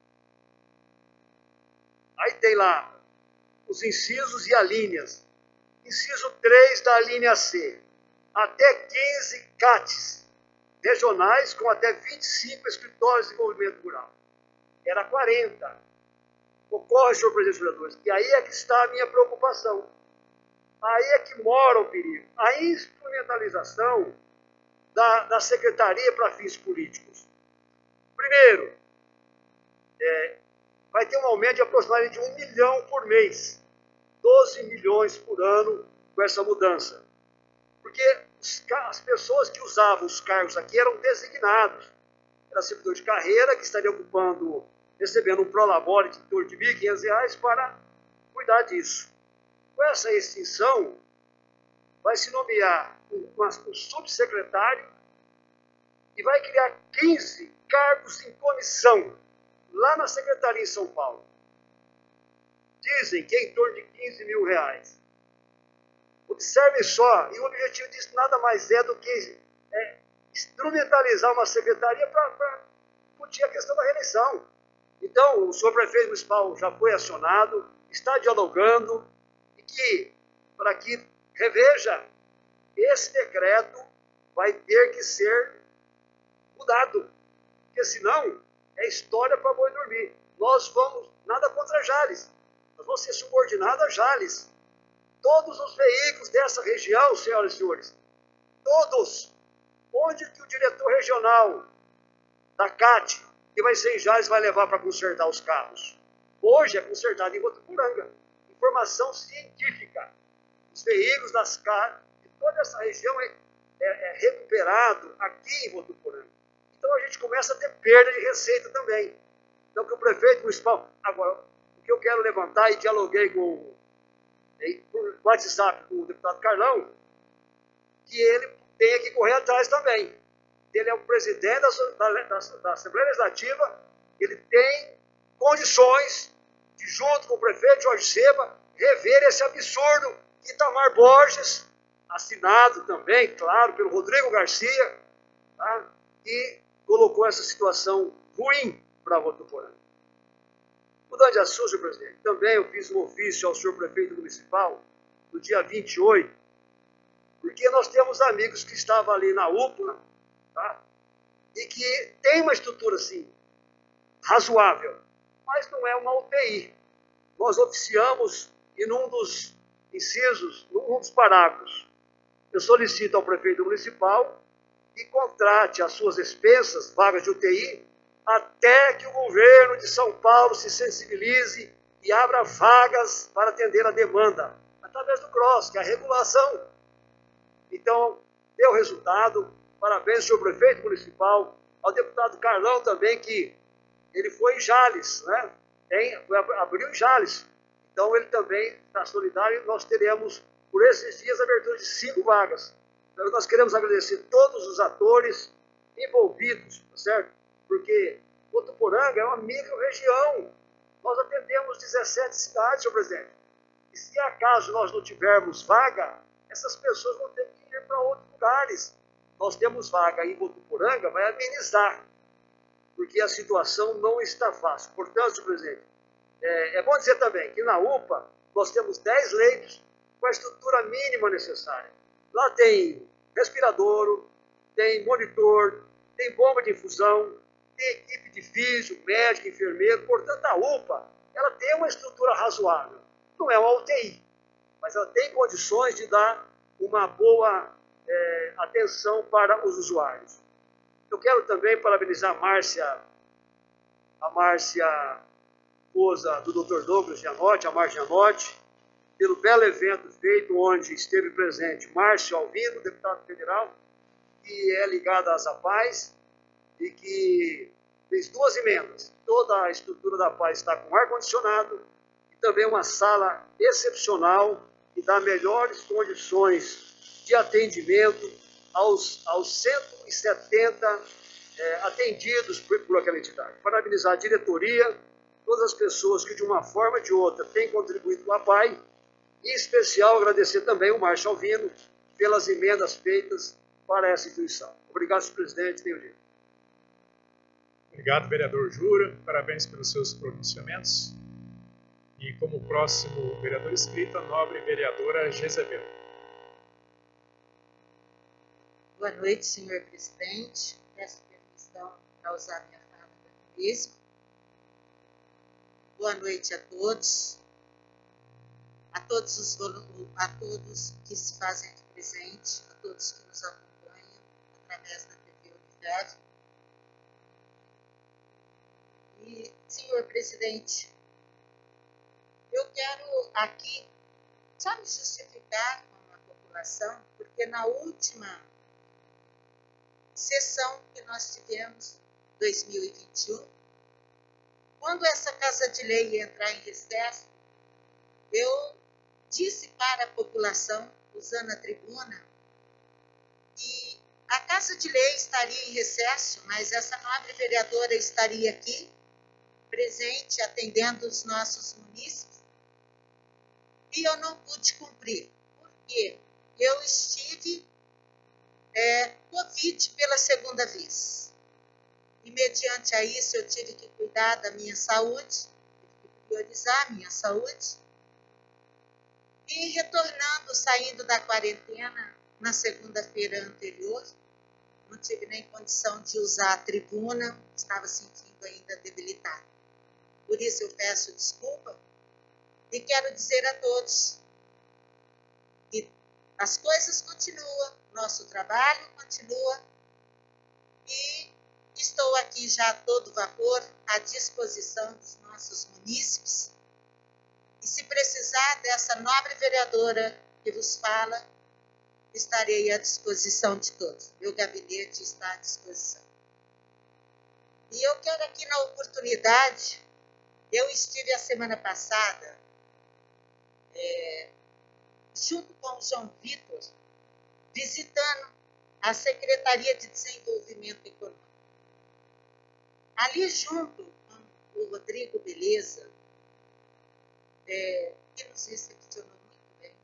Aí tem lá os incisos e alíneas. Inciso 3 da linha C. Até 15 CATs regionais com até 25 escritórios de desenvolvimento rural. Era 40. Ocorre, senhor presidente dos vereadores, e aí é que está a minha preocupação. Aí é que mora o perigo. A instrumentalização da secretaria para fins políticos. Primeiro, vai ter um aumento de aproximadamente 1 milhão por mês. 12 milhões por ano com essa mudança. Porque as pessoas que usavam os cargos aqui eram designados. Era servidor de carreira que estaria recebendo um prolabore de torno de R$ 1.500 para cuidar disso. Com essa extinção, vai se nomear um subsecretário e vai criar 15 cargos em comissão lá na Secretaria em São Paulo. Dizem que é em torno de R$ 15.000. Observem só, e o objetivo disso nada mais é do que instrumentalizar uma secretaria para discutir a questão da reeleição. Então, o senhor prefeito municipal já foi acionado, está dialogando, e para que reveja, esse decreto vai ter que ser mudado, porque senão é história para boi dormir. Nós vamos, nada contra a Jales, nós vamos ser subordinados a Jales. Todos os veículos dessa região, senhoras e senhores, todos, onde que o diretor regional da CAT, que vai ser em Jales, vai levar para consertar os carros? Hoje é consertado em Votuporanga. Informação científica. Os veículos das CAT, de toda essa região é recuperado aqui em Votuporanga. Então a gente começa a ter perda de receita também. Então que o prefeito municipal... Agora, o que eu quero levantar, e dialoguei por WhatsApp com o deputado Carlão, que ele tem que correr atrás também. Ele é o presidente da Assembleia Legislativa, ele tem condições de, junto com o prefeito Jorge Seba, rever esse absurdo que Itamar Borges, assinado também, claro, pelo Rodrigo Garcia, tá? Que colocou essa situação ruim para Votuporanga. Mudando de assunto, senhor presidente, também eu fiz um ofício ao senhor prefeito municipal no dia 28, porque nós temos amigos que estavam ali na UPA, tá? E que tem uma estrutura, assim, razoável, mas não é uma UTI. Nós oficiamos, e num dos incisos, num dos parágrafos, eu solicito ao prefeito municipal que contrate as suas expensas, vagas de UTI, até que o governo de São Paulo se sensibilize e abra vagas para atender a demanda, através do CROSS, que é a regulação. Então, deu resultado. Parabéns, senhor prefeito municipal, ao deputado Carlão também, que ele foi em Jales, né? Abriu em Jales. Então, ele também está solidário e nós teremos, por esses dias, a abertura de 5 vagas. Então, nós queremos agradecer todos os atores envolvidos, tá certo? Porque Votuporanga é uma micro-região. Nós atendemos 17 cidades, senhor presidente. E se acaso nós não tivermos vaga, essas pessoas vão ter que ir para outros lugares. Nós temos vaga em Votuporanga, vai amenizar, porque a situação não está fácil. Portanto, senhor presidente, é bom dizer também que na UPA nós temos 10 leitos com a estrutura mínima necessária. Lá tem respirador, tem monitor, tem bomba de infusão, tem equipe de físico, médico, enfermeiro. Portanto, a UPA ela tem uma estrutura razoável. Não é uma UTI, mas ela tem condições de dar uma boa atenção para os usuários. Eu quero também parabenizar a Márcia, esposa do Dr. Douglas Gianotti, a Márcia Gianotti, pelo belo evento feito, onde esteve presente Márcio Alvino, deputado federal, que é ligado às APAES, e que fez 2 emendas. Toda a estrutura da APAES está com ar-condicionado, e também uma sala excepcional, que dá melhores condições de atendimento aos 170 atendidos por aquela entidade. Parabenizar a diretoria, todas as pessoas que de uma forma ou de outra têm contribuído com a APAE, e em especial agradecer também o Márcio Alvino pelas emendas feitas para essa instituição. Obrigado, senhor presidente. Tenho dito. Obrigado, vereador Jura. Parabéns pelos seus pronunciamentos. E como próximo vereador inscrito, a nobre vereadora Jezebel. Boa noite, senhor presidente. Peço permissão para usar minha fala aqui mesmo. Boa noite a todos que se fazem aqui presente, a todos que nos acompanham através da TV Unifed. E, senhor presidente, eu quero aqui só me justificar com a população, porque na última sessão que nós tivemos, 2021, quando essa Casa de Lei ia entrar em recesso, eu disse para a população, usando a tribuna, que a Casa de Lei estaria em recesso, mas essa nobre vereadora estaria aqui, presente, atendendo os nossos munícipes, e eu não pude cumprir, porque eu estive Covid pela 2ª vez. E, mediante a isso, eu tive que cuidar da minha saúde, tive que priorizar a minha saúde. E retornando, saindo da quarentena, na segunda-feira anterior, não tive nem condição de usar a tribuna, estava sentindo ainda debilitado. Por isso eu peço desculpa e quero dizer a todos que as coisas continuam, nosso trabalho continua e estou aqui já a todo vapor à disposição dos nossos munícipes. E se precisar dessa nobre vereadora que vos fala, estarei à disposição de todos. Meu gabinete está à disposição. E eu quero aqui na oportunidade, eu estive a semana passada, junto com o João Vitor, visitando a Secretaria de Desenvolvimento Econômico. Ali junto com o Rodrigo Beleza, que nos recepcionou muito bem.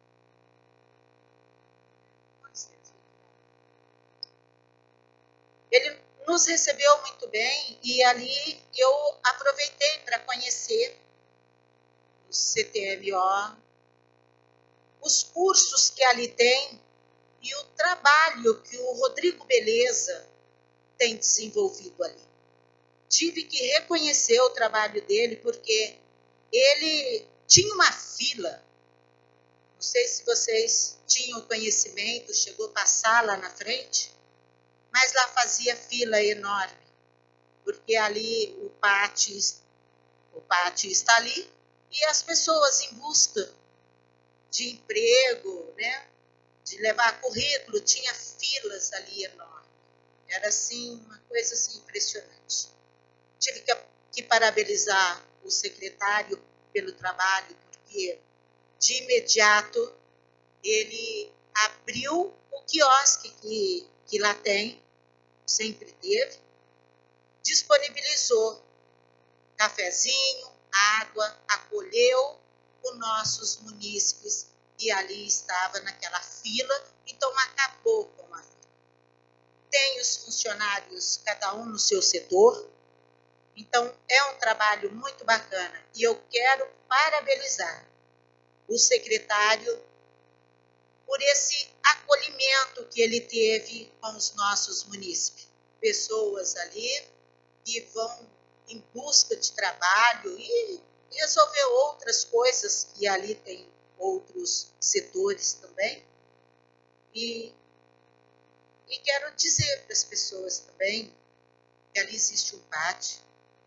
Ele nos recebeu muito bem e ali eu aproveitei para conhecer o CTMO, os cursos que ali tem e o trabalho que o Rodrigo Beleza tem desenvolvido ali. Tive que reconhecer o trabalho dele porque ele tinha uma fila. Não sei se vocês tinham conhecimento, chegou a passar lá na frente, mas lá fazia fila enorme, porque ali o pátio está ali e as pessoas em busca de emprego, né, de levar currículo, tinha filas ali enormes. Era assim, uma coisa assim, impressionante. Tive que parabenizar o secretário pelo trabalho, porque de imediato ele abriu o quiosque que lá tem, sempre teve, disponibilizou cafezinho, água, acolheu os nossos munícipes e ali estava naquela fila, então acabou com a fila. Tem os funcionários, cada um no seu setor, então é um trabalho muito bacana e eu quero parabenizar o secretário por esse acolhimento que ele teve com os nossos munícipes. Pessoas ali que vão em busca de trabalho e resolver outras coisas, que ali tem outros setores também. E quero dizer para as pessoas também que ali existe um pátio.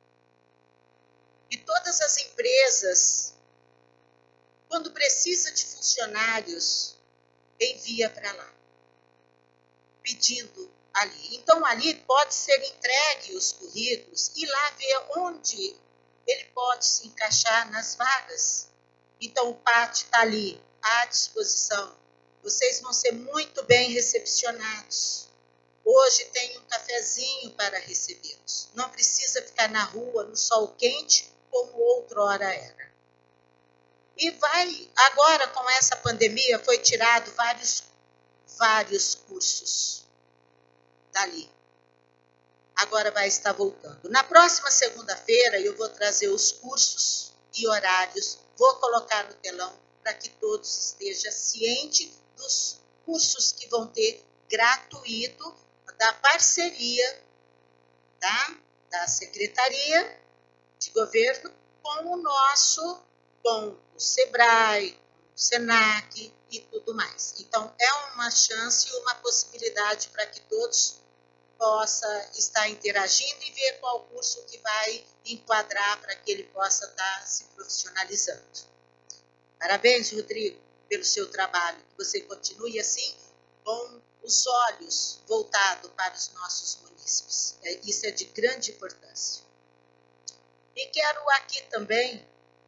E todas as empresas, quando precisa de funcionários, envia para lá, pedindo ali. Então, ali pode ser entregue os currículos e lá ver onde ele pode se encaixar nas vagas. Então, o pátio está ali, à disposição. Vocês vão ser muito bem recepcionados. Hoje tem um cafezinho para recebê-los. Não precisa ficar na rua, no sol quente, como outrora era. E agora com essa pandemia, foi tirado vários cursos dali. Agora vai estar voltando. Na próxima segunda-feira, eu vou trazer os cursos e horários, vou colocar no telão para que todos estejam cientes dos cursos que vão ter gratuito da parceria, tá? Da Secretaria de Governo com com o SEBRAE, com o SENAC e tudo mais. Então, é uma chance e uma possibilidade para que todos possam estar interagindo e ver qual curso que vai enquadrar para que ele possa estar se profissionalizando. Parabéns, Rodrigo, pelo seu trabalho. Que você continue assim, com os olhos voltados para os nossos munícipes. Isso é de grande importância. E quero aqui também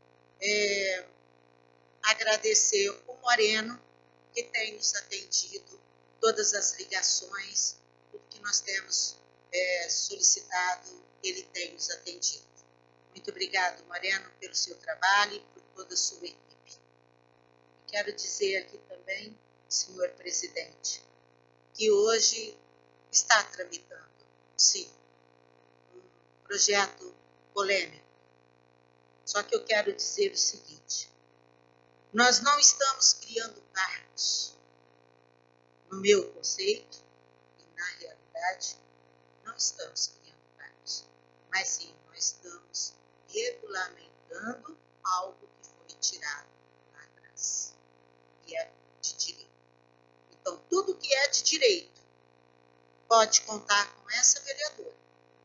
agradecer o Moreno, que tem nos atendido, todas as ligações, tudo que nós temos solicitado, ele tem nos atendido. Muito obrigado, Moreno, pelo seu trabalho e por toda a sua equipe. Quero dizer aqui também, senhor presidente, que hoje está tramitando, sim, um projeto polêmico. Só que eu quero dizer o seguinte: nós não estamos criando cargos. No meu conceito, e na realidade, não estamos criando cargos. Mas sim, nós estamos regulamentando algo que foi tirado lá atrás, que é de direito. Então, tudo que é de direito pode contar com essa vereadora.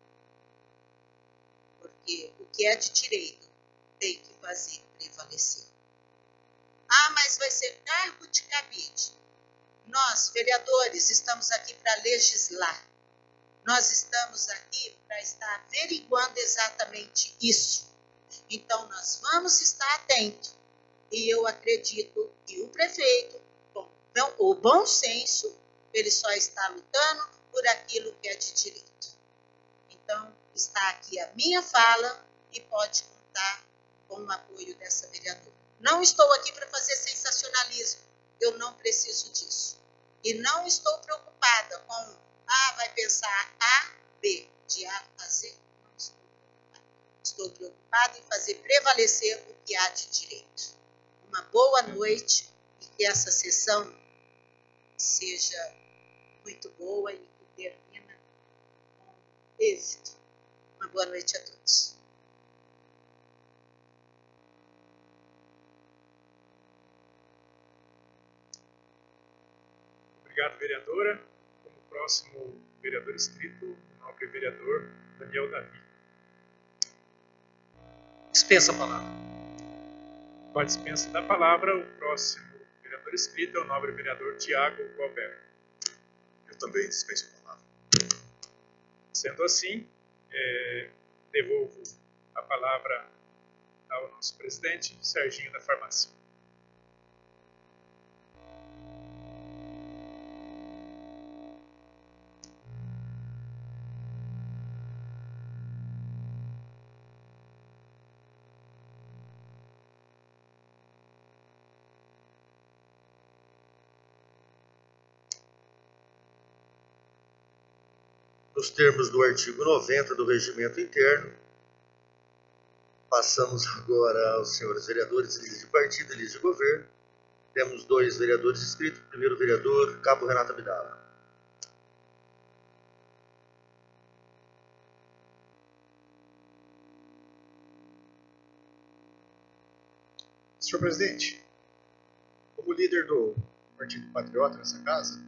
Porque o que é de direito tem que fazer prevalecer. Ah, mas vai ser cargo de cabide. Nós, vereadores, estamos aqui para legislar. Nós estamos aqui para estar está averiguando exatamente isso. Então, nós vamos estar atentos. E eu acredito que o prefeito, com o bom senso, ele só está lutando por aquilo que é de direito. Então, está aqui a minha fala e pode contar com o apoio dessa vereadora. Não estou aqui para fazer sensacionalismo, eu não preciso disso. E não estou preocupada com, vai pensar A, B, de A a Z. Não estou preocupada. Estou preocupada em fazer prevalecer o que há de direito. Uma boa noite e que essa sessão seja muito boa e que termine com êxito. Uma boa noite a todos. Obrigado, vereadora. Como próximo vereador inscrito, o nobre vereador Daniel Davi. Dispensa a palavra. Com a dispensa da palavra, o próximo vereador inscrito é o nobre vereador Tiago Gualberto. Eu também dispenso a palavra. Sendo assim, devolvo a palavra ao nosso presidente, Serginho da Farmácia. Nos termos do artigo 90 do Regimento Interno, passamos agora aos senhores vereadores de lista de partido e lista de governo. Temos 2 vereadores inscritos. O primeiro vereador, Cabo Renato Abdala. Senhor presidente, como líder do Partido Patriota nessa casa,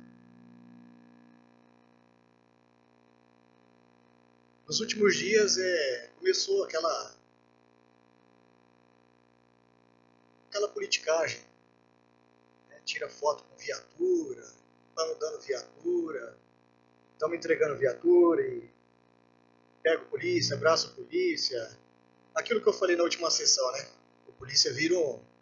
nos últimos dias começou aquela politicagem, né? Tira foto com viatura, estamos dando viatura, estamos entregando viatura e pego polícia, abraço polícia. Aquilo que eu falei na última sessão, né? O polícia vira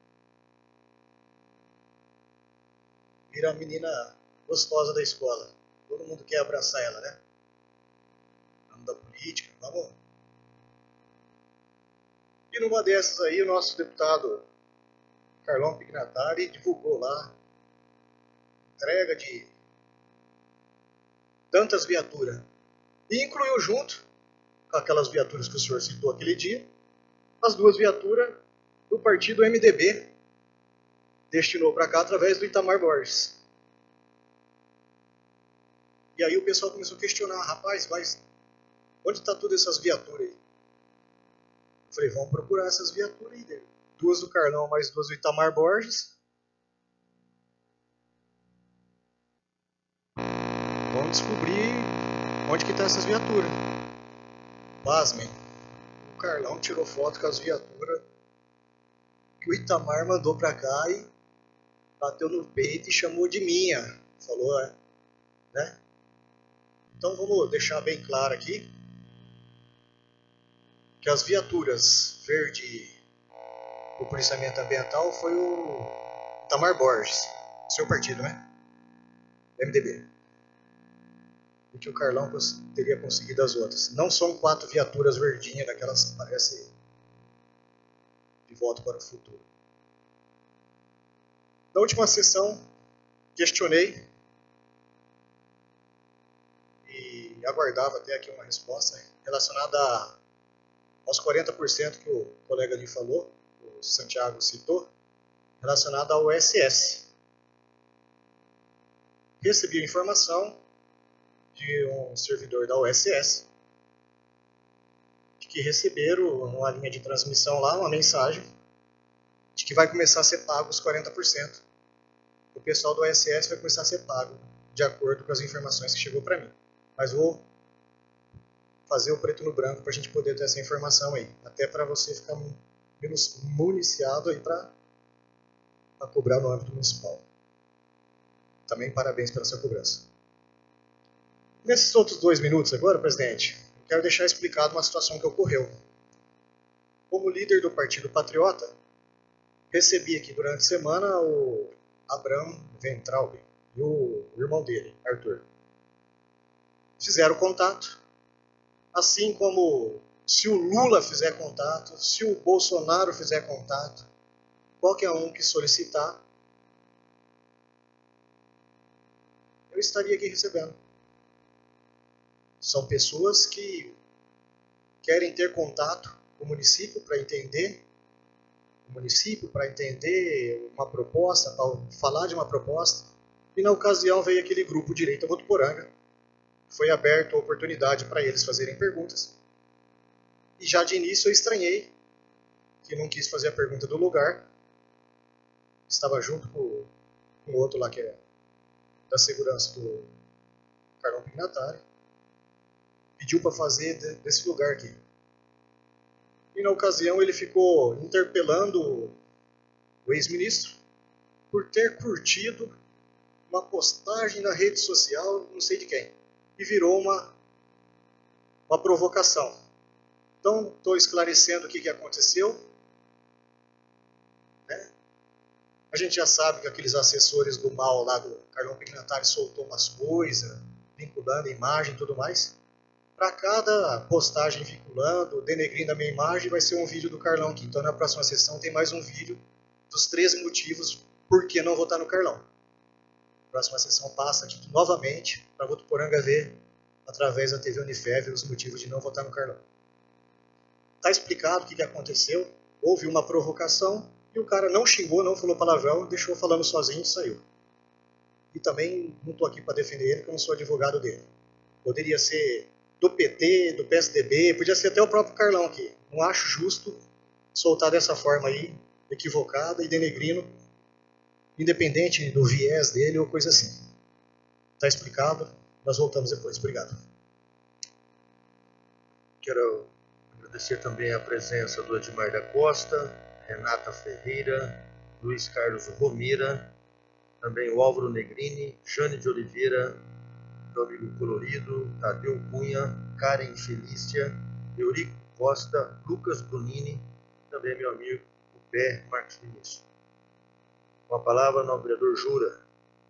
a menina gostosa da escola. Todo mundo quer abraçar ela, né? Da política, vamos. E numa dessas aí, o nosso deputado Carlão Pignatari divulgou lá entrega de tantas viaturas e incluiu junto com aquelas viaturas que o senhor citou aquele dia, as 2 viaturas do partido MDB destinou para cá através do Itamar Borges. E aí o pessoal começou a questionar, rapaz, mas onde está todas essas viaturas aí? Eu falei, vamos procurar essas viaturas aí. 2 do Carlão, mais 2 do Itamar Borges. Vamos descobrir onde que está essas viaturas. Pasmem, o Carlão tirou foto com as viaturas que o Itamar mandou para cá e bateu no peito e chamou de minha. Falou, né? Então vamos deixar bem claro aqui que as viaturas verde do policiamento ambiental foi o Itamar Borges, seu partido, né? MDB. E que o Carlão teria conseguido as outras. Não são 4 viaturas verdinhas daquelas que parecem de voto para o futuro. Na última sessão, questionei e aguardava até aqui uma resposta relacionada aos 40% que o colega ali falou, o Santiago citou, relacionada ao OSS. Recebi a informação de um servidor da OSS de que receberam numa linha de transmissão lá uma mensagem de que vai começar a ser pago os 40%. O pessoal do OSS vai começar a ser pago de acordo com as informações que chegou para mim. Mas vou fazer o preto no branco para a gente poder ter essa informação aí. Até para você ficar menos municiado aí para cobrar no âmbito municipal. Também parabéns pela sua cobrança. Nesses outros 2 minutos agora, presidente, eu quero deixar explicado uma situação que ocorreu. Como líder do Partido Patriota, recebi aqui durante a semana o Abraham Weintraub e o irmão dele, Arthur. Fizeram contato, assim como se o Lula fizer contato, se o Bolsonaro fizer contato, qualquer um que solicitar, eu estaria aqui recebendo. São pessoas que querem ter contato com o município para entender uma proposta, para falar de uma proposta. E na ocasião veio aquele grupo Direito a Votuporanga. Foi aberta a oportunidade para eles fazerem perguntas. E já de início eu estranhei que não quis fazer a pergunta do lugar. Estava junto com o outro lá que é da segurança do Carlão Pignatari. Pediu para fazer desse lugar aqui. E na ocasião ele ficou interpelando o ex-ministro por ter curtido uma postagem na rede social, não sei de quem, e virou uma provocação. Então, estou esclarecendo o que aconteceu. Né? A gente já sabe que aqueles assessores do mal lá do Carlão Pignatari soltou umas coisas, vinculando a imagem e tudo mais. Para cada postagem vinculando, denegrindo a minha imagem, vai ser um vídeo do Carlão aqui. Então, na próxima sessão tem mais um vídeo dos 13 motivos por que não votar no Carlão. Na próxima sessão passa aqui novamente para Votuporanga ver, através da TV Unifev, os motivos de não votar no Carlão. Está explicado o que aconteceu. Houve uma provocação e o cara não xingou, não falou palavrão, deixou falando sozinho e saiu. E também não estou aqui para defender ele, porque eu não sou advogado dele. Poderia ser do PT, do PSDB, podia ser até o próprio Carlão aqui. Não acho justo soltar dessa forma aí, equivocada e denegrindo, independente do viés dele ou coisa assim. Está explicado, nós voltamos depois. Obrigado. Quero agradecer também a presença do Edmar da Costa, Renata Ferreira, Luiz Carlos Romira, também o Álvaro Negrini, Jane de Oliveira, meu amigo Colorido, Tadeu Cunha, Karen Felícia, Eurico Costa, Lucas Brunini, também meu amigo o Pé Marcos Vinícius. Com a palavra no vereador Jura.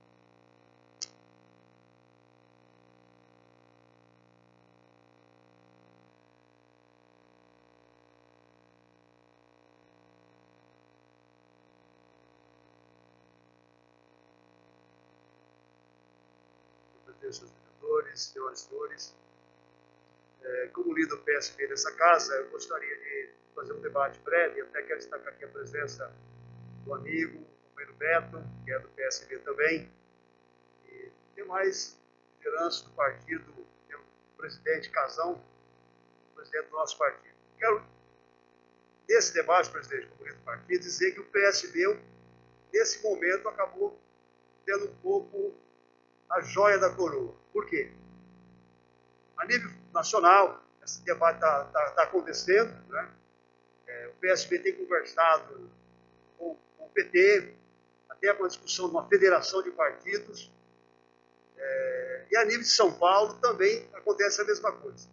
Seus vereadores, senhoras e senhores, como líder do PSB nessa casa, eu gostaria de fazer um debate breve, até quero destacar aqui a presença do amigo, o companheiro Beto, que é do PSB também, e demais lideranças do partido, tem o presidente Casão, presidente do nosso partido. Quero, nesse debate, presidente, como líder do partido, dizer que o PSB, nesse momento, acabou tendo um pouco a joia da coroa. Por quê? A nível nacional, esse debate está acontecendo, né? O PSB tem conversado com o PT, até uma discussão de uma federação de partidos, e a nível de São Paulo também acontece a mesma coisa.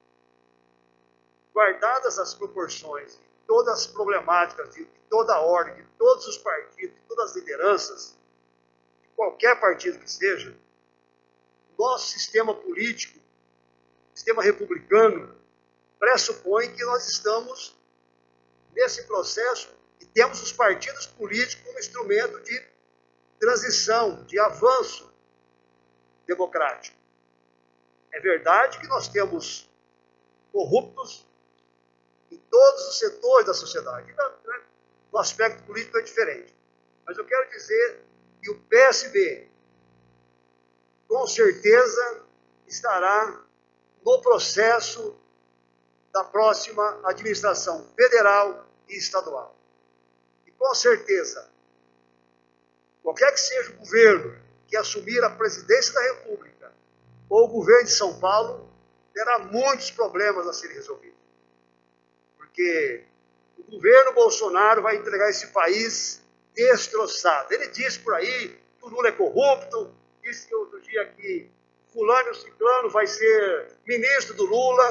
Guardadas as proporções, todas as problemáticas de toda a ordem, de todos os partidos, de todas as lideranças, qualquer partido que seja, nosso sistema político, sistema republicano, pressupõe que nós estamos nesse processo e temos os partidos políticos como instrumento de transição, de avanço democrático. É verdade que nós temos corruptos em todos os setores da sociedade. No aspecto político é diferente. Mas eu quero dizer que o PSB, com certeza, estará no processo da próxima administração federal e estadual. E com certeza, qualquer que seja o governo que assumir a presidência da República ou o governo de São Paulo, terá muitos problemas a serem resolvidos. Porque o governo Bolsonaro vai entregar esse país destroçado. Ele disse por aí que o Lula é corrupto, disse outro dia que fulano e ciclano vai ser ministro do Lula,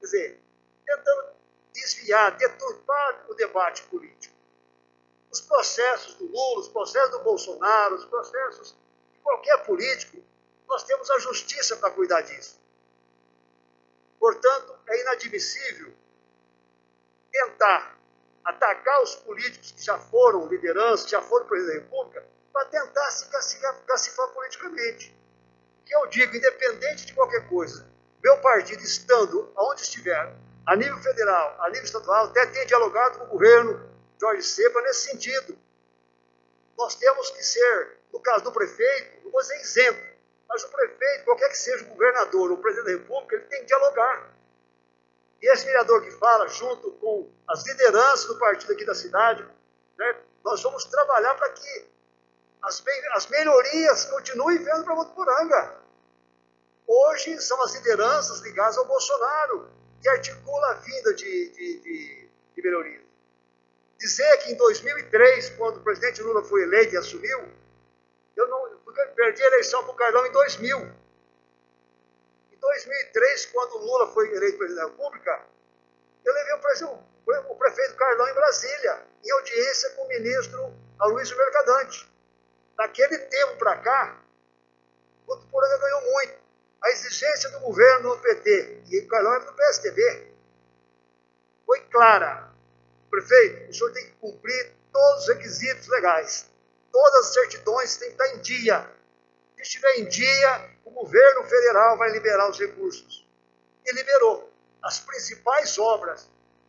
quer dizer, tentando desviar, deturpar o debate político. Os processos do Lula, os processos do Bolsonaro, os processos de qualquer político, nós temos a justiça para cuidar disso. Portanto, é inadmissível tentar atacar os políticos que já foram liderança, que já foram presidente da República, para tentar se cacifar politicamente. O que eu digo, independente de qualquer coisa, meu partido estando onde estiver, a nível federal, a nível estadual, até tem dialogado com o governo Jorge Seba nesse sentido. Nós temos que ser, no caso do prefeito, não vou dizer isento, mas o prefeito, qualquer que seja o governador ou o presidente da República, ele tem que dialogar. E esse vereador que fala, junto com as lideranças do partido aqui da cidade, né, nós vamos trabalhar para que as melhorias continuem vindo para Votuporanga. Hoje são as lideranças ligadas ao Bolsonaro que articulam a vinda de melhorias. Dizer que em 2003, quando o presidente Lula foi eleito e assumiu, eu perdi a eleição para o Carlão em 2000. Em 2003, quando o Lula foi eleito presidente da República, eu levei o prefeito Carlão em Brasília, em audiência com o ministro Aloysio Mercadante. Daquele tempo para cá, o Votuporanga ganhou muito. A exigência do governo do PT, e o Carlão era do PSDB, foi clara. Prefeito, o senhor tem que cumprir todos os requisitos legais. Todas as certidões têm que estar em dia. Se estiver em dia, o governo federal vai liberar os recursos. E liberou. As principais obras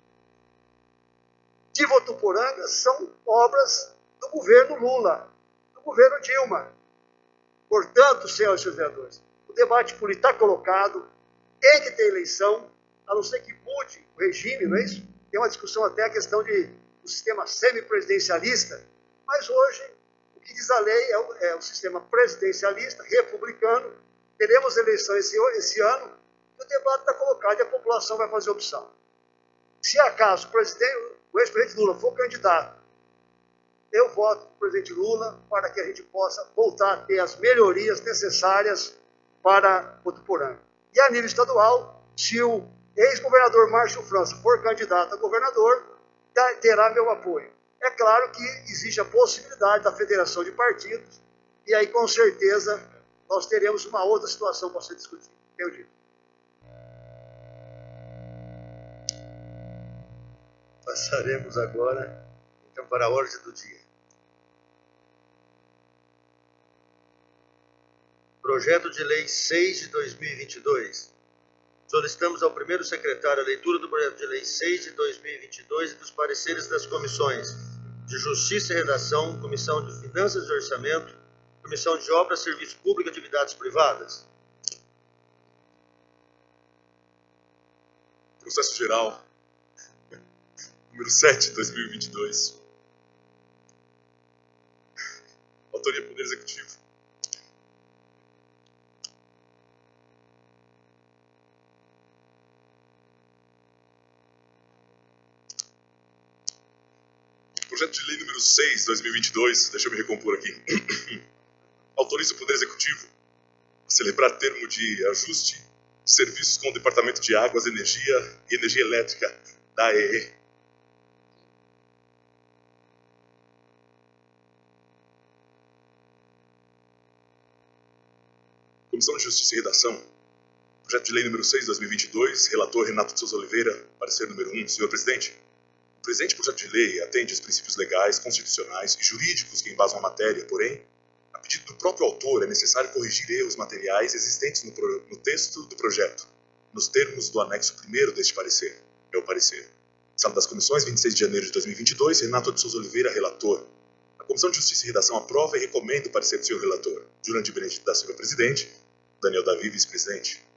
de Votuporanga são obras do governo Lula, do governo Dilma. Portanto, senhores vereadores, o debate político está colocado, tem que ter eleição, a não ser que mude o regime, não é isso? Tem uma discussão até a questão do sistema semipresidencialista, mas hoje o que diz a lei é o sistema presidencialista, republicano. Teremos eleições esse ano, e o debate está colocado e a população vai fazer opção. Se acaso o ex-presidente Lula for candidato, eu voto para o presidente Lula para que a gente possa voltar a ter as melhorias necessárias para Votuporanga. E a nível estadual, se o ex-governador Márcio França for candidato a governador, terá meu apoio. É claro que existe a possibilidade da federação de partidos, e aí com certeza nós teremos uma outra situação para ser discutida. Tenho dito. Passaremos agora, então, para a ordem do dia. Projeto de Lei 6 de 2022. Solicitamos ao primeiro secretário a leitura do projeto de lei 6 de 2022 e dos pareceres das comissões de Justiça e Redação, Comissão de Finanças e Orçamento, Comissão de Obras, Serviço Público e Atividades Privadas. Processo geral, número 7 de 2022. Autoria Poder Executivo. Projeto de lei número 6 de 2022, deixa eu me recompor aqui. Autoriza o Poder Executivo a celebrar termo de ajuste de serviços com o Departamento de Águas, Energia e Energia Elétrica da AEE. Comissão de Justiça e Redação. Projeto de lei número 6 de 2022, relator Renato de Souza Oliveira, parecer número 1. Senhor Presidente, o presente projeto de lei atende aos princípios legais, constitucionais e jurídicos que embasam a matéria, porém, a pedido do próprio autor, é necessário corrigir erros materiais existentes no texto do projeto, nos termos do anexo 1º deste parecer. É o parecer. Sala das Comissões, 26 de janeiro de 2022, Renato de Souza Oliveira, relator. A Comissão de Justiça e Redação aprova e recomenda o parecer do senhor relator. Jurandir Benedito da Silva, presidente. Daniel Davi, vice-presidente.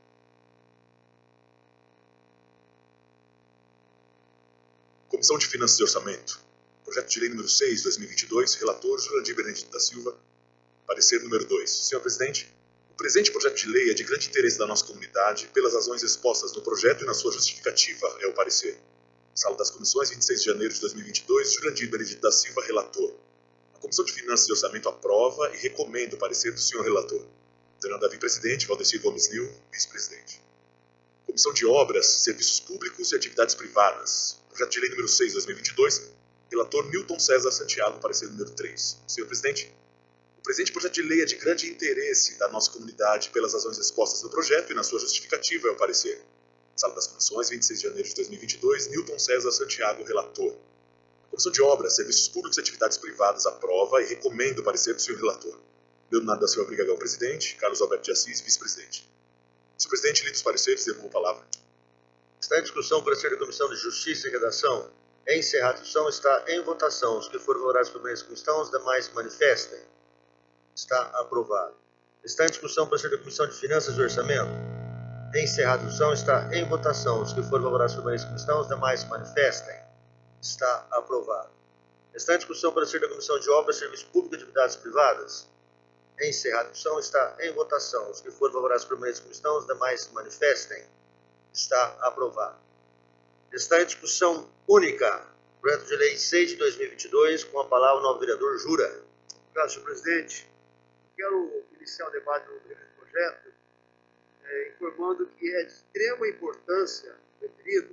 Comissão de Finanças e Orçamento. Projeto de lei número 6, 2022, relator Jurandir Benedito da Silva, parecer número 2. Senhor Presidente, o presente projeto de lei é de grande interesse da nossa comunidade pelas razões expostas no projeto e na sua justificativa, é o parecer. Sala das Comissões, 26 de janeiro de 2022, Jurandir Benedito da Silva, relator. A Comissão de Finanças e Orçamento aprova e recomenda o parecer do senhor relator. Daniel Davi, presidente. Valdecir Gomes Liu, vice-presidente. Comissão de Obras, Serviços Públicos e Atividades Privadas. Projeto de Lei número 6, 2022. Relator Newton César Santiago, parecer número 3. Senhor presidente, o presente projeto de lei é de grande interesse da nossa comunidade pelas razões expostas no projeto e na sua justificativa é o parecer. Sala das Comissões, 26 de janeiro de 2022, Newton César Santiago, relator. A Comissão de Obras, Serviços Públicos e Atividades Privadas aprova e recomenda o parecer do senhor relator. Leonardo da Silva Brigagão, presidente. Carlos Alberto de Assis, vice-presidente. Senhor presidente, lido os pareceres, devolvo a palavra. Está em discussão o parecer da Comissão de Justiça e Redação. É encerrada a discussão, está em votação. Os que forem favoráveis permaneçam como estão, os demais se manifestem. Está aprovado. Está em discussão o parecer da Comissão de Finanças e Orçamento. É encerrada a discussão, está em votação. Os que forem favoráveis permaneçam como estão, os demais se manifestem. Está aprovado. Está em discussão o parecer da Comissão de Obras, Serviços Públicos e Atividades Privadas. É encerrada a discussão, está em votação. Os que forem favoráveis permaneçam como estão, os demais se manifestem. Está aprovado. Está em discussão única, projeto de lei 6 de 2022, com a palavra o novo vereador Jura. Obrigado, senhor presidente. Quero iniciar o debate do projeto informando que é de extrema importância, referido,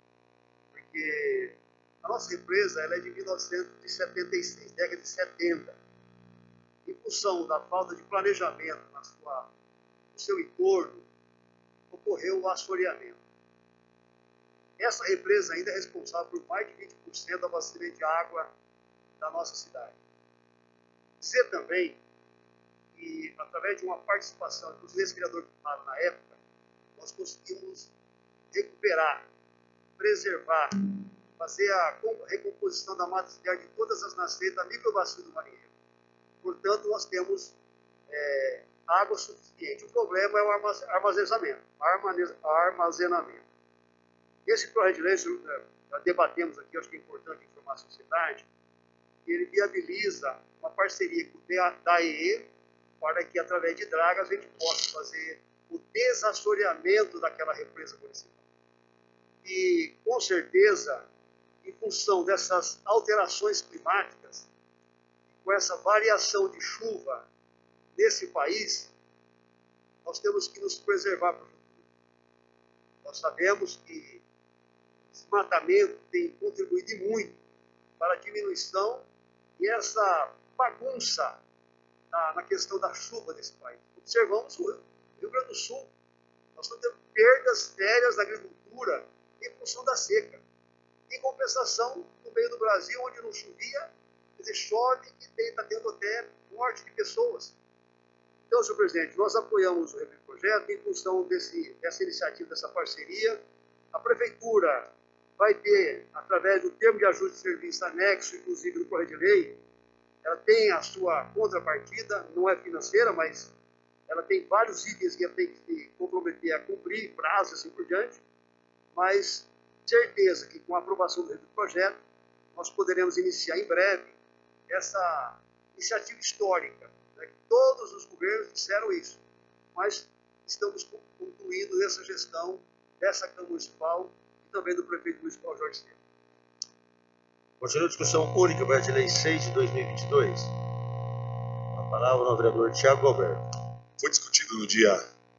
porque a nossa empresa ela é de 1976, década de 70. Em função da falta de planejamento no seu entorno, ocorreu o assoreamento. Essa represa ainda é responsável por mais de 20% do abastecimento de água da nossa cidade. Dizer também que, através de uma participação dos ex-vereadores que estavam na época, nós conseguimos recuperar, preservar, fazer a recomposição da mata ciliar de todas as nascentes da microbacia do Marinheiro. Portanto, nós temos água suficiente. O problema é o armazenamento. Esse projeto de lei, já debatemos aqui, acho que é importante informar a sociedade, que ele viabiliza uma parceria com o DAEE para que, através de dragas, a gente possa fazer o desassoreamento daquela represa municipal. E, com certeza, em função dessas alterações climáticas, com essa variação de chuva nesse país, nós temos que nos preservar para o futuro. Nós sabemos que o desmatamento tem contribuído muito para a diminuição e essa bagunça na questão da chuva nesse país. Observamos o Rio Grande do Sul. Nós estamos tendo perdas sérias da agricultura em função da seca. Em compensação, no meio do Brasil, onde não chovia, chove e está tendo até morte de pessoas. Então, senhor presidente, nós apoiamos o projeto em função dessa iniciativa, dessa parceria. A prefeitura vai ter, através do termo de ajuste de serviço anexo, inclusive no projeto de lei, ela tem a sua contrapartida, não é financeira, mas ela tem vários itens que ela tem que se comprometer a cumprir, prazo e assim por diante, mas certeza que com a aprovação do projeto, nós poderemos iniciar em breve essa iniciativa histórica. Né? Todos os governos disseram isso, mas estamos concluindo essa gestão dessa Câmara Municipal e também do Prefeito Municipal Jorge Estevam. Continua a discussão única, projeto de lei 6 de 2022. A palavra ao vereador Tiago Alberto. Foi discutido no dia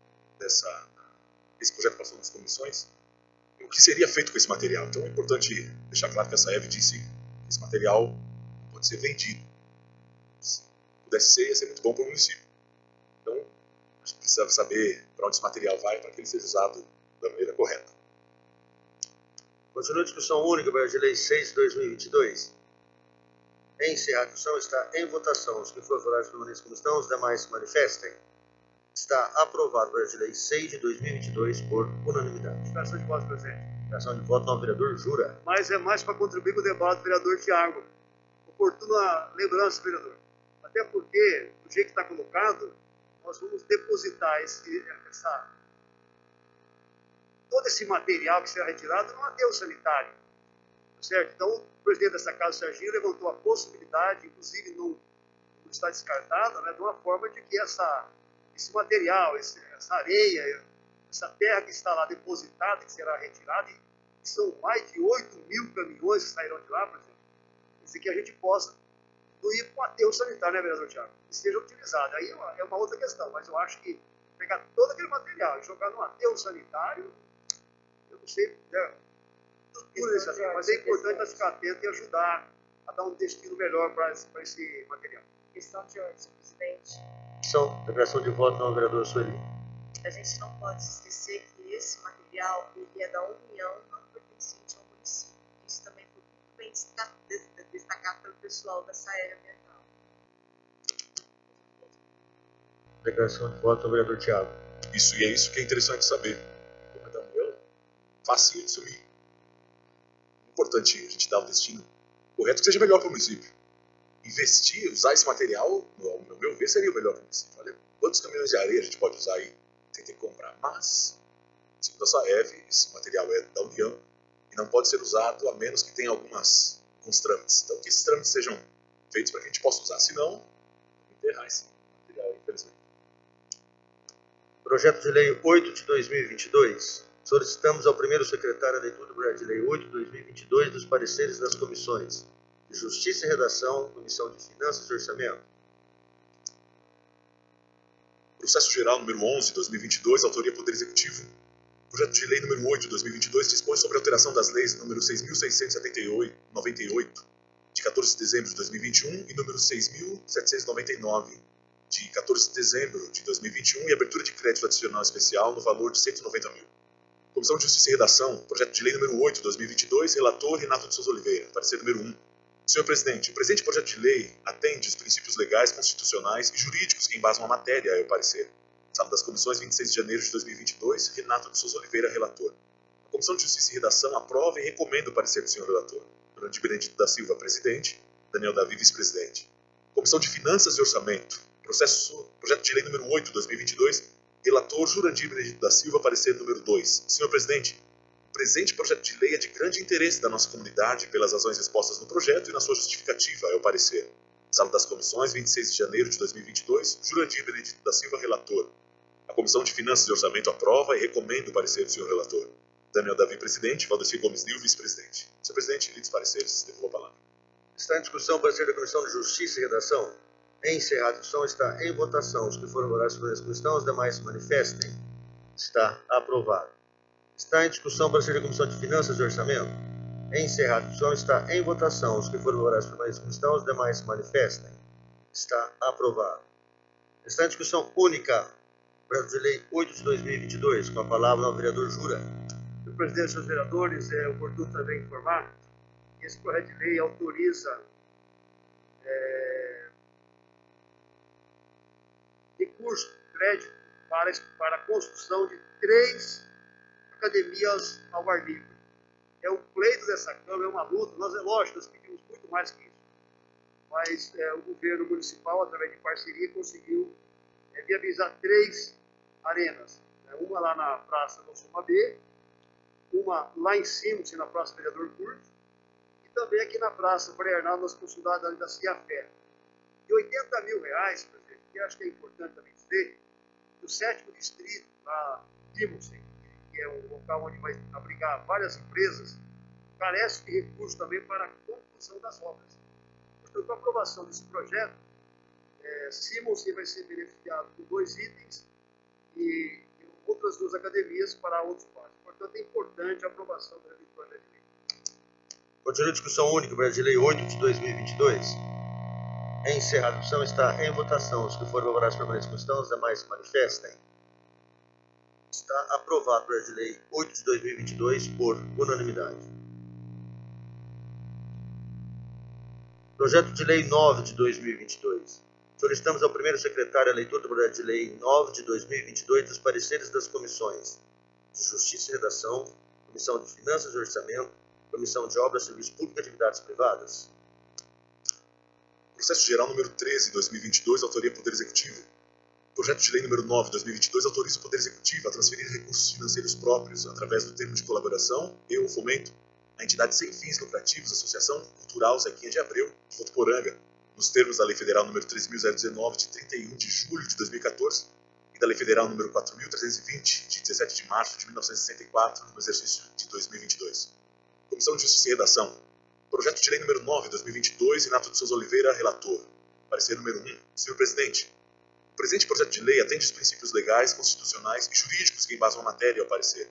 esse projeto passou nas comissões, o que seria feito com esse material. Então é importante deixar claro que a SAEV disse que esse material não pode ser vendido. Se pudesse ser, ia ser muito bom para o município. Então, a gente precisa saber para onde esse material vai para que ele seja usado da maneira correta. Continua a discussão única, projeto de lei 6 de 2022. Em encerrada a discussão, está em votação. Os que forem favoráveis permaneçam como estão, os demais se manifestem. Está aprovado o projeto de lei 6 de 2022 por unanimidade. Explicação de voto, presidente. Explicação de voto ao vereador Jura. Mas é mais para contribuir com o debate do vereador Tiago. Oportuna lembrança, vereador. Até porque, do jeito que está colocado, nós vamos depositar todo esse material que será retirado no aterro sanitário. Certo? Então, o presidente dessa casa, Serginho, levantou a possibilidade, inclusive não está descartada, né, de uma forma de que esse material, essa areia, essa terra que está lá depositada, que será retirada, e são mais de 8.000 caminhões que sairão de lá, por exemplo, isso que a gente possa ir para o aterro sanitário, né, vereador Thiago? Que seja utilizado. Aí é uma outra questão, mas eu acho que pegar todo aquele material e jogar no aterro sanitário não sei, né, mas é importante nós ficar atento e ajudar a dar um destino melhor para esse material. Questão de ordem, senhor presidente. Declaração de voto ao vereador Sueli. A gente não pode esquecer que esse material ele é da União, não pertencente ao município. Isso também foi muito bem destacado pelo pessoal da SAER Ambiental. Declaração de voto ao vereador Thiago. Isso, e é isso que é interessante saber. Como é da União, facinho de sumir. Importante a gente dar o destino correto que seja melhor para o município. Investir, usar esse material, no meu ver, seria o melhor para o município. Olha, quantos caminhões de areia a gente pode usar aí sem ter que comprar? Mas, segundo a SAEV, esse material é da União e não pode ser usado a menos que tenha alguns trâmites. Então, que esses trâmites sejam feitos para que a gente possa usar. Senão, enterrar esse material, infelizmente. Projeto de Lei 8 de 2022. Solicitamos ao primeiro secretário a leitura do projeto de Lei 8 de 2022 dos pareceres das comissões de Justiça e Redação, Comissão de Finanças e Orçamento. Processo Geral número 11 de 2022, autoria Poder Executivo. Projeto de Lei número 8 de 2022 dispõe sobre a alteração das leis número 6.698, de 14 de dezembro de 2021, e número 6.799, de 14 de dezembro de 2021, e abertura de crédito adicional especial no valor de 190 mil. Comissão de Justiça e Redação, projeto de lei número 8 de 2022, relator Renato de Souza Oliveira, parecer número 1. Senhor presidente, o presente projeto de lei atende os princípios legais, constitucionais e jurídicos que embasam a matéria, é o parecer. Sala das Comissões, 26 de janeiro de 2022, Renato de Souza Oliveira, relator. A Comissão de Justiça e Redação aprova e recomenda o parecer do senhor relator. Durante Benedito da Silva, presidente, Daniel Davi, vice-presidente. Comissão de Finanças e Orçamento, projeto de lei número 8 de 2022, relator Jurandir Benedito da Silva, parecer número 2. Senhor presidente, o presente projeto de lei é de grande interesse da nossa comunidade pelas razões expostas no projeto e na sua justificativa, é o parecer. Sala das Comissões, 26 de janeiro de 2022, Jurandir Benedito da Silva, relator. A Comissão de Finanças e Orçamento aprova e recomenda o parecer do senhor relator. Daniel Davi, presidente, Valdeci Gomes Nil, vice-presidente. Senhor presidente, lidos pareceres, devolvo a palavra. Está em discussão o parecer da Comissão de Justiça e Redação. Encerrada a discussão, está em votação. Os que foram votados por essa questão, os demais se manifestem. Está aprovado. Está em discussão o parecer da Comissão de Finanças e Orçamento. Encerrada a discussão, está em votação. Os que foram votados por essa questão, os demais se manifestem. Está aprovado. Está em discussão única o projeto de lei 8 de 2022, com a palavra ao vereador Jura. Senhor presidente, senhores vereadores, é oportuno também informar que esse projeto de lei autoriza recurso de crédito para a construção de 3 academias ao ar livre. É um pleito dessa Câmara, é uma luta. Nós, é lógico, nós pedimos muito mais que isso. Mas o governo municipal, através de parceria, conseguiu viabilizar 3 arenas. Uma lá na Praça do Suma B, uma lá em cima, na Praça Vereador Curto, e também aqui na Praça Frei Arnaldo, nas proximidades da Ciafé. De R$80 mil, presidente, que acho que é importante também dizer, o 7º distrito, lá Timothy, que é um local onde vai abrigar várias empresas, carece de recursos também para a conclusão das obras. Portanto, com a aprovação desse projeto, Simonsen vai ser beneficiado por 2 itens e outras 2 academias para outros passos. Portanto, é importante a aprovação do projeto de lei. Continua a discussão única, projeto de lei 8 de 2022. Encerrada a discussão, está em votação. Os que forem favoráveis permaneçam como estão, os demais se manifestem. Está aprovado o projeto de lei 8 de 2022 por unanimidade. Projeto de lei 9 de 2022. Solicitamos ao primeiro secretário a leitura do projeto de lei 9 de 2022 dos pareceres das comissões de Justiça e Redação, Comissão de Finanças e Orçamento, Comissão de Obras, Serviços Públicos e Atividades Privadas. Processo Geral número 13 de 2022, autoria Poder Executivo. Projeto de lei número 9 de 2022 autoriza o Poder Executivo a transferir recursos financeiros próprios através do termo de colaboração e o fomento à entidade sem fins lucrativos, Associação Cultural Zequinha de Abreu, de Votuporanga, nos termos da Lei Federal número 3.019, de 31 de julho de 2014, e da Lei Federal número 4.320, de 17 de março de 1964, no exercício de 2022. Comissão de Justiça e Redação. Projeto de lei número 9 de 2022, Renato de Souza Oliveira, relator. Parecer número 1. Senhor presidente, o presente projeto de lei atende os princípios legais, constitucionais e jurídicos que embasam a matéria ao parecer.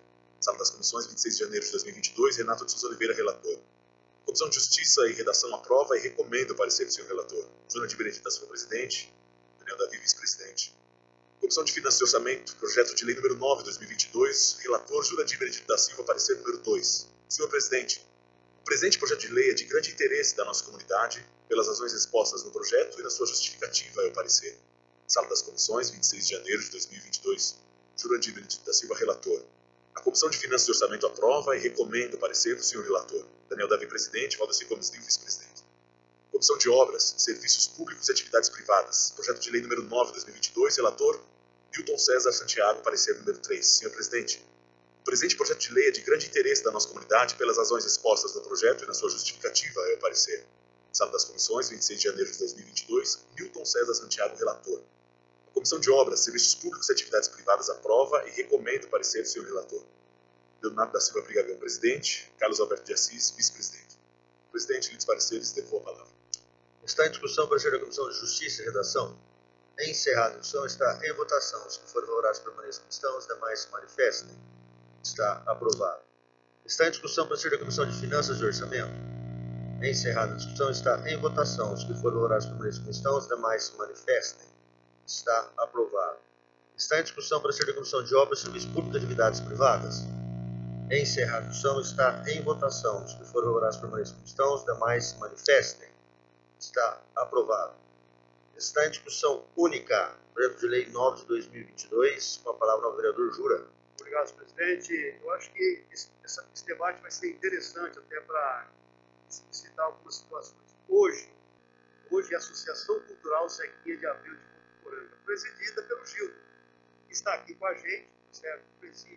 Sala das Comissões, 26 de janeiro de 2022, Renato de Souza Oliveira, relator. Comissão de Justiça e Redação aprova e recomenda o parecer do senhor relator. Jurandir Benedito da Silva, presidente. Daniel Davi, vice-presidente. Comissão de Finanças e Orçamento, projeto de lei número 9, 2022, relator Jurandir Benedito da Silva, parecer número 2. Senhor presidente, o presente projeto de lei é de grande interesse da nossa comunidade, pelas razões expostas no projeto e na sua justificativa é o parecer. Sala das Comissões, 26 de janeiro de 2022, Jurandir Benedito da Silva, relator. A Comissão de Finanças e Orçamento aprova e recomenda o parecer do senhor relator. Daniel Davi, presidente. Valdeci Gomes Lima, vice-presidente. Comissão de Obras, Serviços Públicos e Atividades Privadas. Projeto de lei número 9, 2022. Relator, Newton César Santiago. Parecer número 3. Senhor presidente, o presente projeto de lei é de grande interesse da nossa comunidade pelas razões expostas no projeto e na sua justificativa é o parecer. Sala das Comissões, 26 de janeiro de 2022. Newton César Santiago, relator. A Comissão de Obras, Serviços Públicos e Atividades Privadas aprova e recomenda o parecer do senhor relator. Leonardo da Silva Brigagão, presidente. Carlos Alberto de Assis, vice-presidente. Presidente, lidos pareceres, devolvo a palavra. Está em discussão o parecer da Comissão de Justiça e Redação. Encerrada a discussão, está em votação. Os que forem favoráveis permaneçam como estão, os demais se manifestem. Está aprovado. Está em discussão o parecer da Comissão de Finanças e Orçamento. Encerrada a discussão, está em votação. Os que forem favoráveis permaneçam como estão, os demais se manifestem. Está aprovado. Está em discussão o parecer da Comissão de Obras, Serviços Públicos e Atividades Privadas. Encerrada a discussão, está em votação. Os que forem favoráveis permaneçam como estão, os demais se manifestem. Está aprovado. Está em discussão única, projeto de lei 9 de 2022, com a palavra ao vereador Jura. Obrigado, presidente. Eu acho que esse debate vai ser interessante até para citar algumas situações. Hoje a Associação Cultural Zequinha de Abreu de Votuporanga, presidida pelo Gildo, que está aqui com a gente, certo? Preside.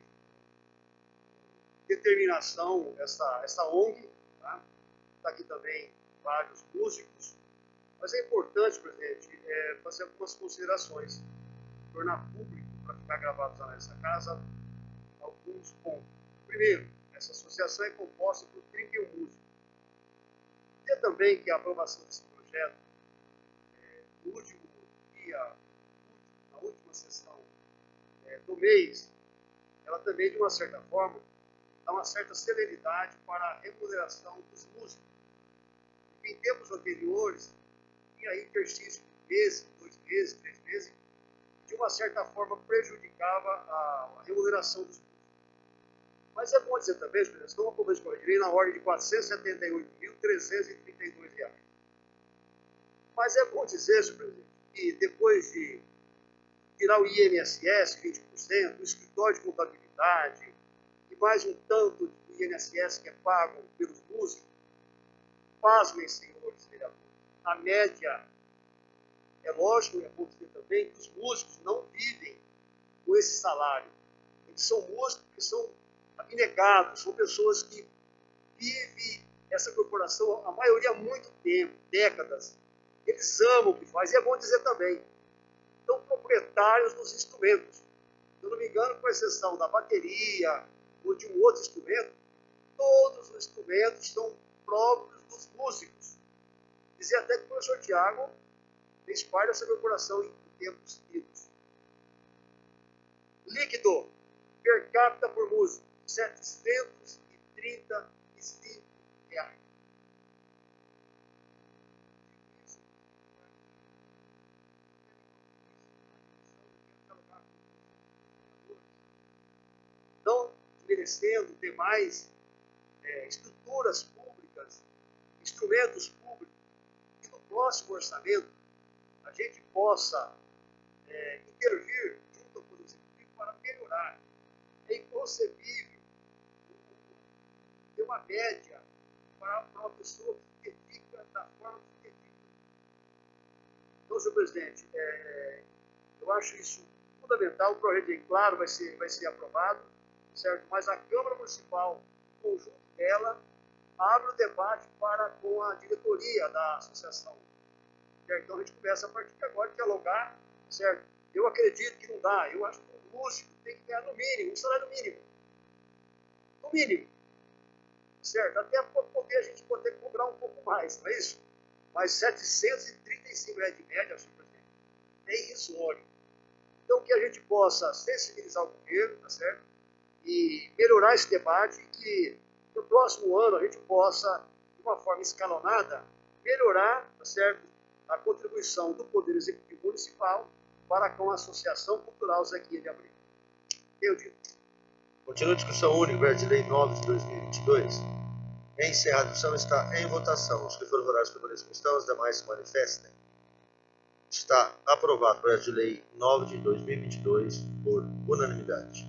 Determinação, essa ONG, tá? Está aqui também vários músicos, mas é importante, presidente, fazer algumas considerações, tornar público, para ficar gravado lá nessa casa, alguns pontos. Primeiro, essa associação é composta por 31 músicos. E também que a aprovação desse projeto, no último dia, na última sessão do mês, ela também, de uma certa forma, dá uma certa celeridade para a remuneração dos músicos. Porque em tempos anteriores, tinha interstício de meses, 2 meses, 3 meses, de uma certa forma prejudicava a remuneração dos músicos. Mas é bom dizer também, nós estamos aprovando corregeria na ordem de R$ 478.332. Mas é bom dizer, senhor presidente, que depois de tirar o INSS, 20%, o escritório de contabilidade, e mais um tanto do INSS que é pago pelos músicos, pasmem, senhores vereadores, a média, é lógico, é bom dizer também, que os músicos não vivem com esse salário. Eles são músicos que são abnegados, são pessoas que vivem essa corporação, a maioria há muito tempo, décadas. Eles amam o que faz, e é bom dizer também, são proprietários dos instrumentos. Se eu não me engano, com exceção da bateria ou de um outro instrumento, todos os instrumentos são próprios dos músicos. Dizia até que o professor Tiago fez parte dessa corporação em tempos idos. Líquido, per capita por músico, R$ 735. Não desmerecendo demais estruturas públicas, instrumentos públicos, que no próximo orçamento a gente possa intervir junto ao Poder Executivo para melhorar. É inconcebível ter uma média para uma pessoa que se dedica da forma que se dedica. Então, senhor presidente, eu acho isso fundamental. O projeto, é claro, vai ser aprovado, certo? Mas a Câmara Municipal, o conjunto dela, abre o debate com a diretoria da associação. Então a gente começa a partir de agora a dialogar, certo? Eu acredito que não dá. Eu acho que o músico tem que ganhar no mínimo, um salário mínimo. No mínimo. Certo? Até para poder a gente poder cobrar um pouco mais, não é isso? Mas R$ 735 de média, senhor presidente, é irrisório. Então que a gente possa sensibilizar o governo, tá certo? e melhorar esse debate e que no próximo ano a gente possa, de uma forma escalonada, melhorar, tá certo, a contribuição do Poder Executivo Municipal para com a Associação Cultural Zequinha de Abreu. Eu digo. Continua a discussão única, projeto de lei 9 de 2022. Em encerrada a discussão, está em votação. Os que foram votados permaneçam como estão, os demais se manifestem. Está aprovado o projeto de lei 9 de 2022 por unanimidade.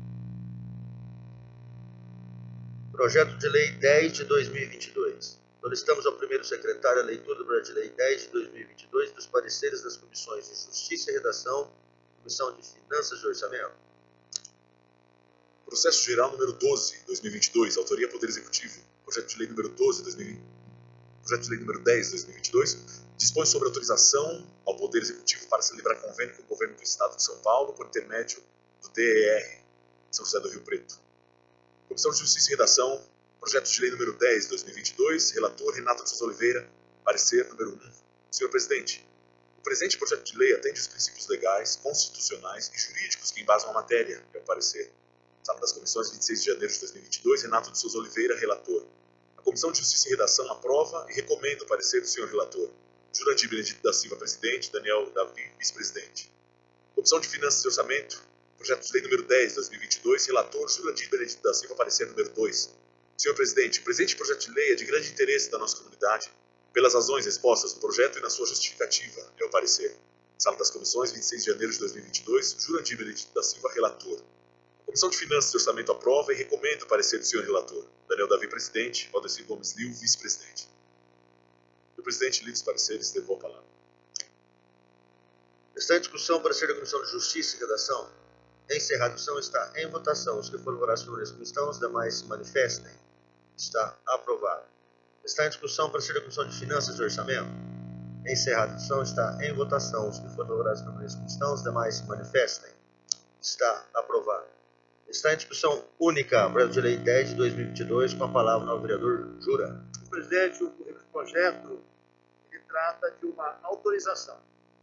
Projeto de lei 10 de 2022. Solicitamos ao primeiro secretário a leitura do projeto de lei 10 de 2022 dos pareceres das comissões de Justiça e Redação, Comissão de Finanças e Orçamento. Processo Geral número 12, 2022, autoria Poder Executivo. Projeto de lei número 12, 2020. Projeto de lei número 10, 2022, dispõe sobre autorização ao Poder Executivo para celebrar convênio com o Governo do Estado de São Paulo por intermédio do DER, São José do Rio Preto. Comissão de Justiça e Redação, projeto de lei número 10, 2022, relator Renato de Souza Oliveira, parecer número 1. Senhor Presidente, o presente projeto de lei atende os princípios legais, constitucionais e jurídicos que embasam a matéria, é o parecer. Sala das Comissões, 26 de janeiro de 2022, Renato de Souza Oliveira, relator. A Comissão de Justiça e Redação aprova e recomenda o parecer do senhor relator. Jurandir Benedito da Silva, presidente, Daniel Davi, vice-presidente. Comissão de Finanças e Orçamento, projeto de lei número 10, 2022, relator Jurandir Benedito da Silva, parecer número 2. Senhor Presidente, o presente projeto de lei é de grande interesse da nossa comunidade, pelas razões expostas no projeto e na sua justificativa, é o parecer. Sala das Comissões, 26 de janeiro de 2022, Jurandir Benedito da Silva, relator. A Comissão de Finanças e Orçamento aprova e recomenda o parecer do senhor relator. Daniel Davi, presidente, Valdecir Gomes Liu, vice-presidente. Senhor presidente, lidos pareceres, devolvo a palavra. Está em discussão o parecer da Comissão de Justiça e Redação. Encerrada a discussão, está em votação. Os que foram votados permaneçam como estão, os demais se manifestem. Está aprovado. Está em discussão o parecer da Comissão de Finanças e Orçamento. Encerrada a discussão, está em votação. Os que foram votados permaneçam como estão, os demais se manifestem. Está aprovado. Está em discussão única, projeto de lei 10 de 2022, com a palavra ao vereador Jura. Senhor presidente, o projeto ele trata de uma autorização.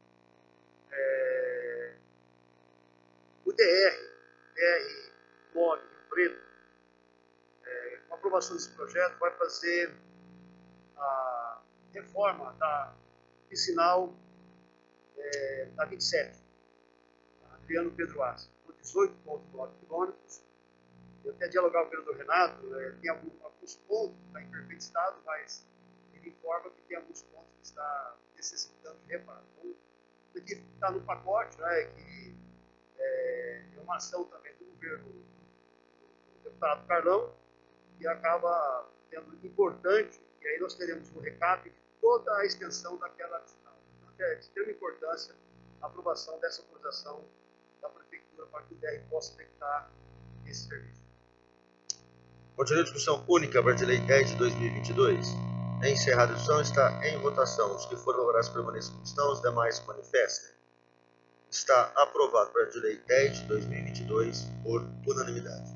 O DR MOB Rio Preto, com a aprovação desse projeto, vai fazer a reforma da vicinal da 27, Adriano Pedro Assi, por 18,9 quilômetros. Eu até dialogar com o vereador Renato, tem alguns pontos que está em perfeito estado, mas ele informa que tem alguns pontos que está necessitando de reparo. Então, isso aqui está no pacote, né, que é uma ação também do governo do deputado Carlão, que acaba sendo importante, e aí nós teremos um recap de toda a extensão daquela vicinal. Então, é de extrema importância a aprovação dessa autorização da Prefeitura para que o DR possa executar esse serviço. Continua a discussão única, projeto de lei 10 de 2022. Encerrada a discussão, está em votação. Os que foram favoráveis permaneçam como estão, os demais se manifestem. Está aprovado o projeto de lei 10 de 2022 por unanimidade.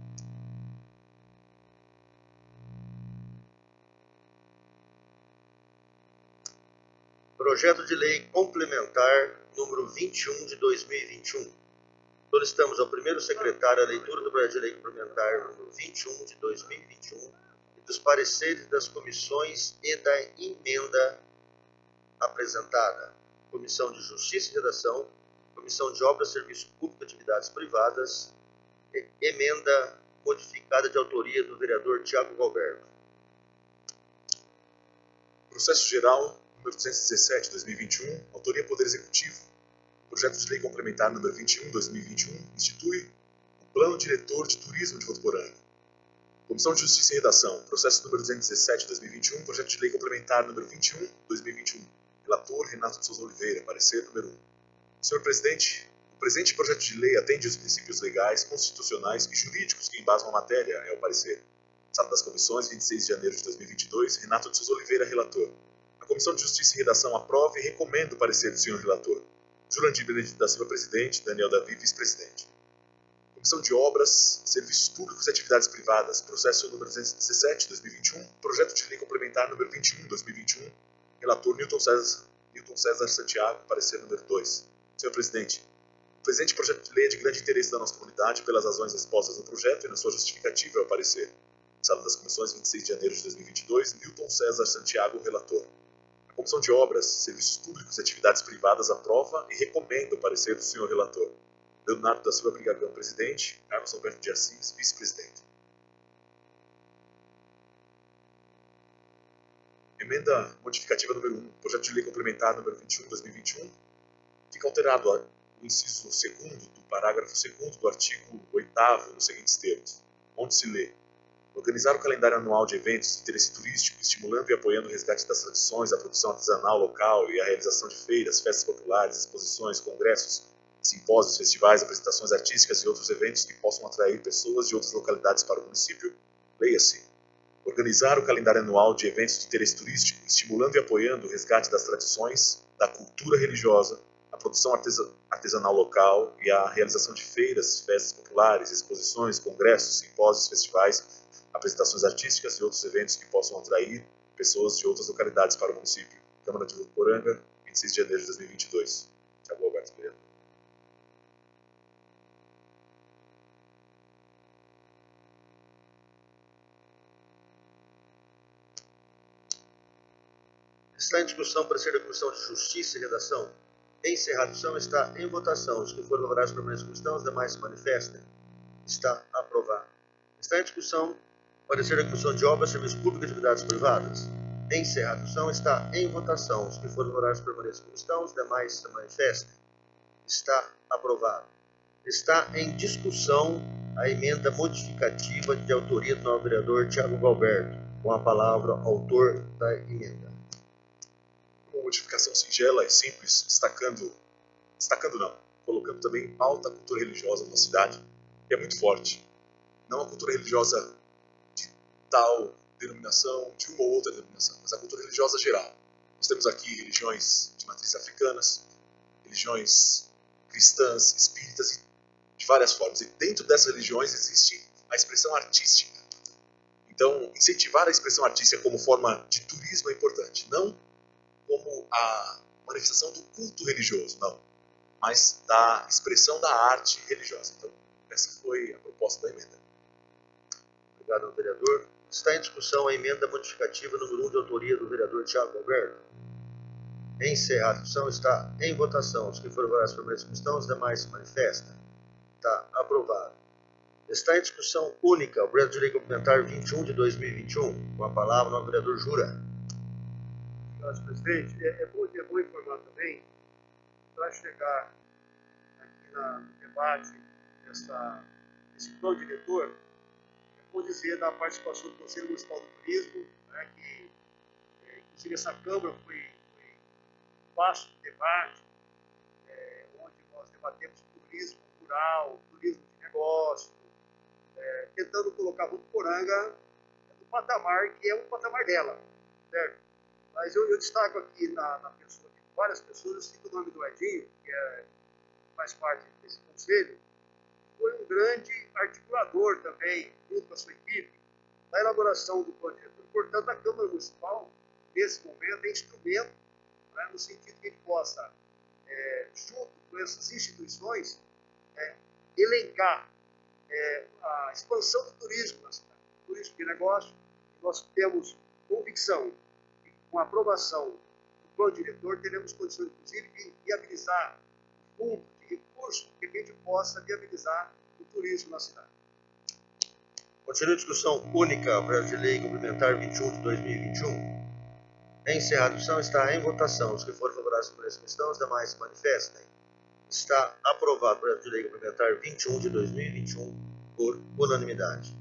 Projeto de lei complementar número 21 de 2021. Solicitamos ao primeiro secretário a leitura do projeto de lei complementar número 21 de 2021 e dos pareceres das comissões e da emenda apresentada. Comissão de Justiça e Redação, Comissão de Obras, Serviço Público e Atividades Privadas, e emenda modificada de autoria do vereador Tiago Galberto. Processo Geral número 217, 2021, autoria Poder Executivo. Projeto de lei complementar número 21, 2021, institui o Plano Diretor de Turismo de Votuporanga. Comissão de Justiça e Redação, processo número 217, 2021, projeto de lei complementar número 21, 2021. Relator Renato de Souza Oliveira, parecer número 1. Senhor Presidente, o presente projeto de lei atende os princípios legais, constitucionais e jurídicos que embasam a matéria, é o parecer. Sala das Comissões, 26 de janeiro de 2022, Renato de Souza Oliveira, relator. A Comissão de Justiça e Redação aprova e recomenda o parecer do senhor relator. Jurandir Benedito da Silva, presidente, Daniel Davi, vice-presidente. Comissão de Obras, Serviços Públicos e Atividades Privadas, processo número 217, 2021, projeto de lei complementar número 21, 2021, relator Newton César Santiago, parecer número 2. Senhor Presidente, O presente projeto de lei é de grande interesse da nossa comunidade pelas razões expostas no projeto e na sua justificativa ao parecer. Sala das Comissões, 26 de janeiro de 2022, Newton César Santiago, relator. A Comissão de Obras, Serviços Públicos e Atividades Privadas aprova e recomenda o parecer do senhor relator. Leonardo da Silva Brigagão, presidente. Carlos Alberto de Assis, vice-presidente. Emenda modificativa número 1, projeto de lei complementar número 21/2021. Fica alterado o inciso 2º do parágrafo 2º do artigo 8º nos seguintes termos, onde se lê: organizar o calendário anual de eventos de interesse turístico, estimulando e apoiando o resgate das tradições, a produção artesanal local e a realização de feiras, festas populares, exposições, congressos, simpósios, festivais, apresentações artísticas e outros eventos que possam atrair pessoas de outras localidades para o município. Leia-se: organizar o calendário anual de eventos de interesse turístico, estimulando e apoiando o resgate das tradições, da cultura religiosa, a produção artesanal local e a realização de feiras, festas populares, exposições, congressos, simpósios, festivais, apresentações artísticas e outros eventos que possam atrair pessoas de outras localidades para o município. Câmara de Votuporanga, 26 de janeiro de 2022. Tiago Alberto Pereira. Está em discussão o parecer da Comissão de Justiça e Redação. Encerrada a discussão, está em votação. Os que forem favoráveis para a permanência da comissão, os demais se manifestem. Está aprovado. Está em discussão o parecer da Comissão de Obras, Serviços Públicos e Atividades Privadas. Encerrada a discussão, está em votação. Os que forem favoráveis para a permanência da comissão, os demais se manifestem. Está aprovado. Está em discussão a emenda modificativa de autoria do novo vereador Tiago Galberto. Com a palavra, autor da emenda. Uma modificação singela e simples, colocando também em pauta a cultura religiosa na cidade, que é muito forte. Não a cultura religiosa de tal denominação, de uma ou outra denominação, mas a cultura religiosa geral. Nós temos aqui religiões de matrizes africanas, religiões cristãs, espíritas, e de várias formas. E dentro dessas religiões existe a expressão artística. Então, incentivar a expressão artística como forma de turismo é importante. Não como a manifestação do culto religioso, não, mas da expressão da arte religiosa. Então, essa foi a proposta da emenda. Obrigado, vereador. Está em discussão a emenda modificativa número 1 de autoria do vereador Tiago Alberto. Encerrada a discussão, está em votação. Os que forem favoráveis para a permanência da comissão, os demais se manifestam. Está aprovado. Está em discussão única o projeto de lei complementar 21 de 2021. Com a palavra o vereador Jura. Senhor presidente, é bom informar também, para chegar aqui no debate desse plano diretor, é bom dizer da participação do Conselho Municipal do Turismo, né, que inclusive essa Câmara foi espaço de debate, onde nós debatemos turismo rural, turismo de negócio, tentando colocar Votuporanga no patamar que é o patamar dela, certo? Mas eu destaco aqui na pessoa de várias pessoas, eu cito o nome do Edinho, que faz parte desse conselho, foi um grande articulador também, junto com a sua equipe, na elaboração do plano diretor. Portanto, a Câmara Municipal, nesse momento, é instrumento, né, no sentido que ele possa, junto com essas instituições, elencar a expansão do turismo na cidade, turismo de negócio. Nós temos convicção que, com a aprovação do plano diretor, teremos condições, inclusive, de viabilizar o fundo de recursos que a gente possa viabilizar o turismo na cidade. Continua a discussão única, projeto de lei complementar 21 de 2021. Encerrada a discussão, está em votação. Os que forem favoráveis por essa questão, os demais se manifestem. Está aprovado o projeto de lei complementar 21 de 2021 por unanimidade.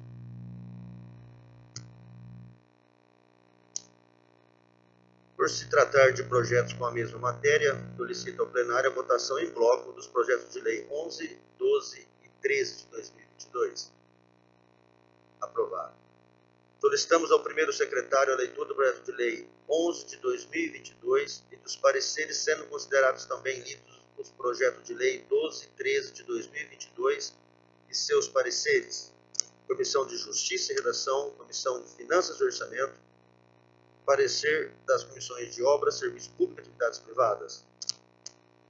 Por se tratar de projetos com a mesma matéria, solicito ao plenário a votação em bloco dos projetos de lei 11, 12 e 13 de 2022. Aprovado. Solicitamos ao primeiro secretário a leitura do projeto de lei 11 de 2022 e dos pareceres, sendo considerados também lidos os projetos de lei 12 e 13 de 2022 e seus pareceres. Comissão de Justiça e Redação, Comissão de Finanças e Orçamento, parecer das Comissões de Obras, Serviços Públicos e Atividades Privadas.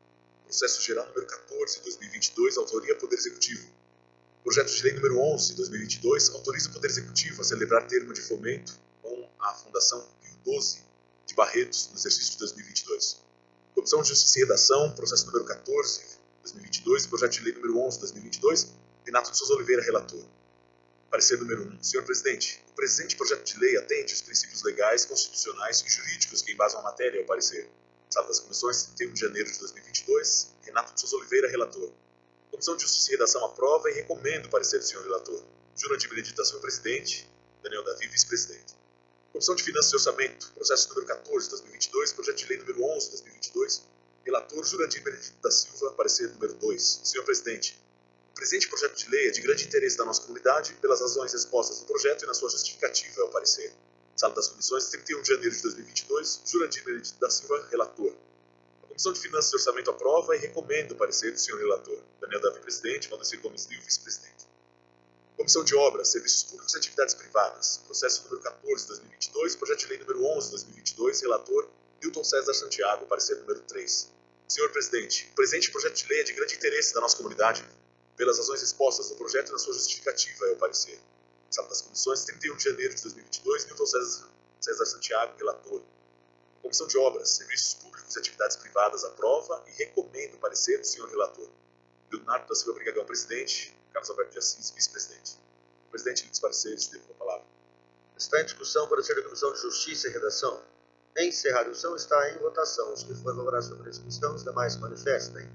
Processo Geral número 14, 2022, autoria Poder Executivo. Projeto de Lei número 11, 2022, autoriza o Poder Executivo a celebrar termo de fomento com a Fundação Pio XII de Barretos no exercício de 2022. Comissão de Justiça e Redação, processo número 14, 2022, projeto de lei número 11, 2022, Renato de Souza Oliveira, relator. Parecer número 1. Senhor Presidente, o presente projeto de lei atende os princípios legais, constitucionais e jurídicos que embasam a matéria ao parecer. Sala das Comissões, 31 de janeiro de 2022, Renato de Souza Oliveira, relator. Comissão de Justiça e Redação aprova e recomenda o parecer do senhor relator. Jurandir Benedito, senhor presidente. Daniel Davi, vice-presidente. Comissão de Finanças e Orçamento, processo número 14, 2022, projeto de lei número 11, 2022, relator Jurandir Benedito da Silva, parecer número 2. Senhor presidente, o presente projeto de lei é de grande interesse da nossa comunidade pelas razões expostas no projeto e na sua justificativa ao parecer. Sala das Comissões, 31 de janeiro de 2022, Jurandir Benedito da Silva, relator. A Comissão de Finanças e Orçamento aprova e recomenda o parecer do senhor relator. Daniel Davi, presidente. Valdecir Gomes Lio, vice-presidente. Comissão de Obras, Serviços Públicos e Atividades Privadas, processo número 14, 2022, projeto de lei número 11, 2022, relator Newton César Santiago, parecer número 3. Senhor presidente, o presente projeto de lei é de grande interesse da nossa comunidade pelas razões expostas no projeto e na sua justificativa é o parecer. Sala das Comissões, 31 de janeiro de 2022, Newton César Santiago, relator. A Comissão de Obras, Serviços Públicos e Atividades Privadas aprova e recomenda o parecer do senhor relator. Leonardo da Silva Brigagão, presidente. Carlos Alberto de Assis, vice-presidente. O presidente dos pareceres teve a palavra. Está em discussão o parecer da Comissão de Justiça e Redação. Encerrada a discussão, está em votação. Os que forem favoráveis sobre essa questão, os demais se manifestem.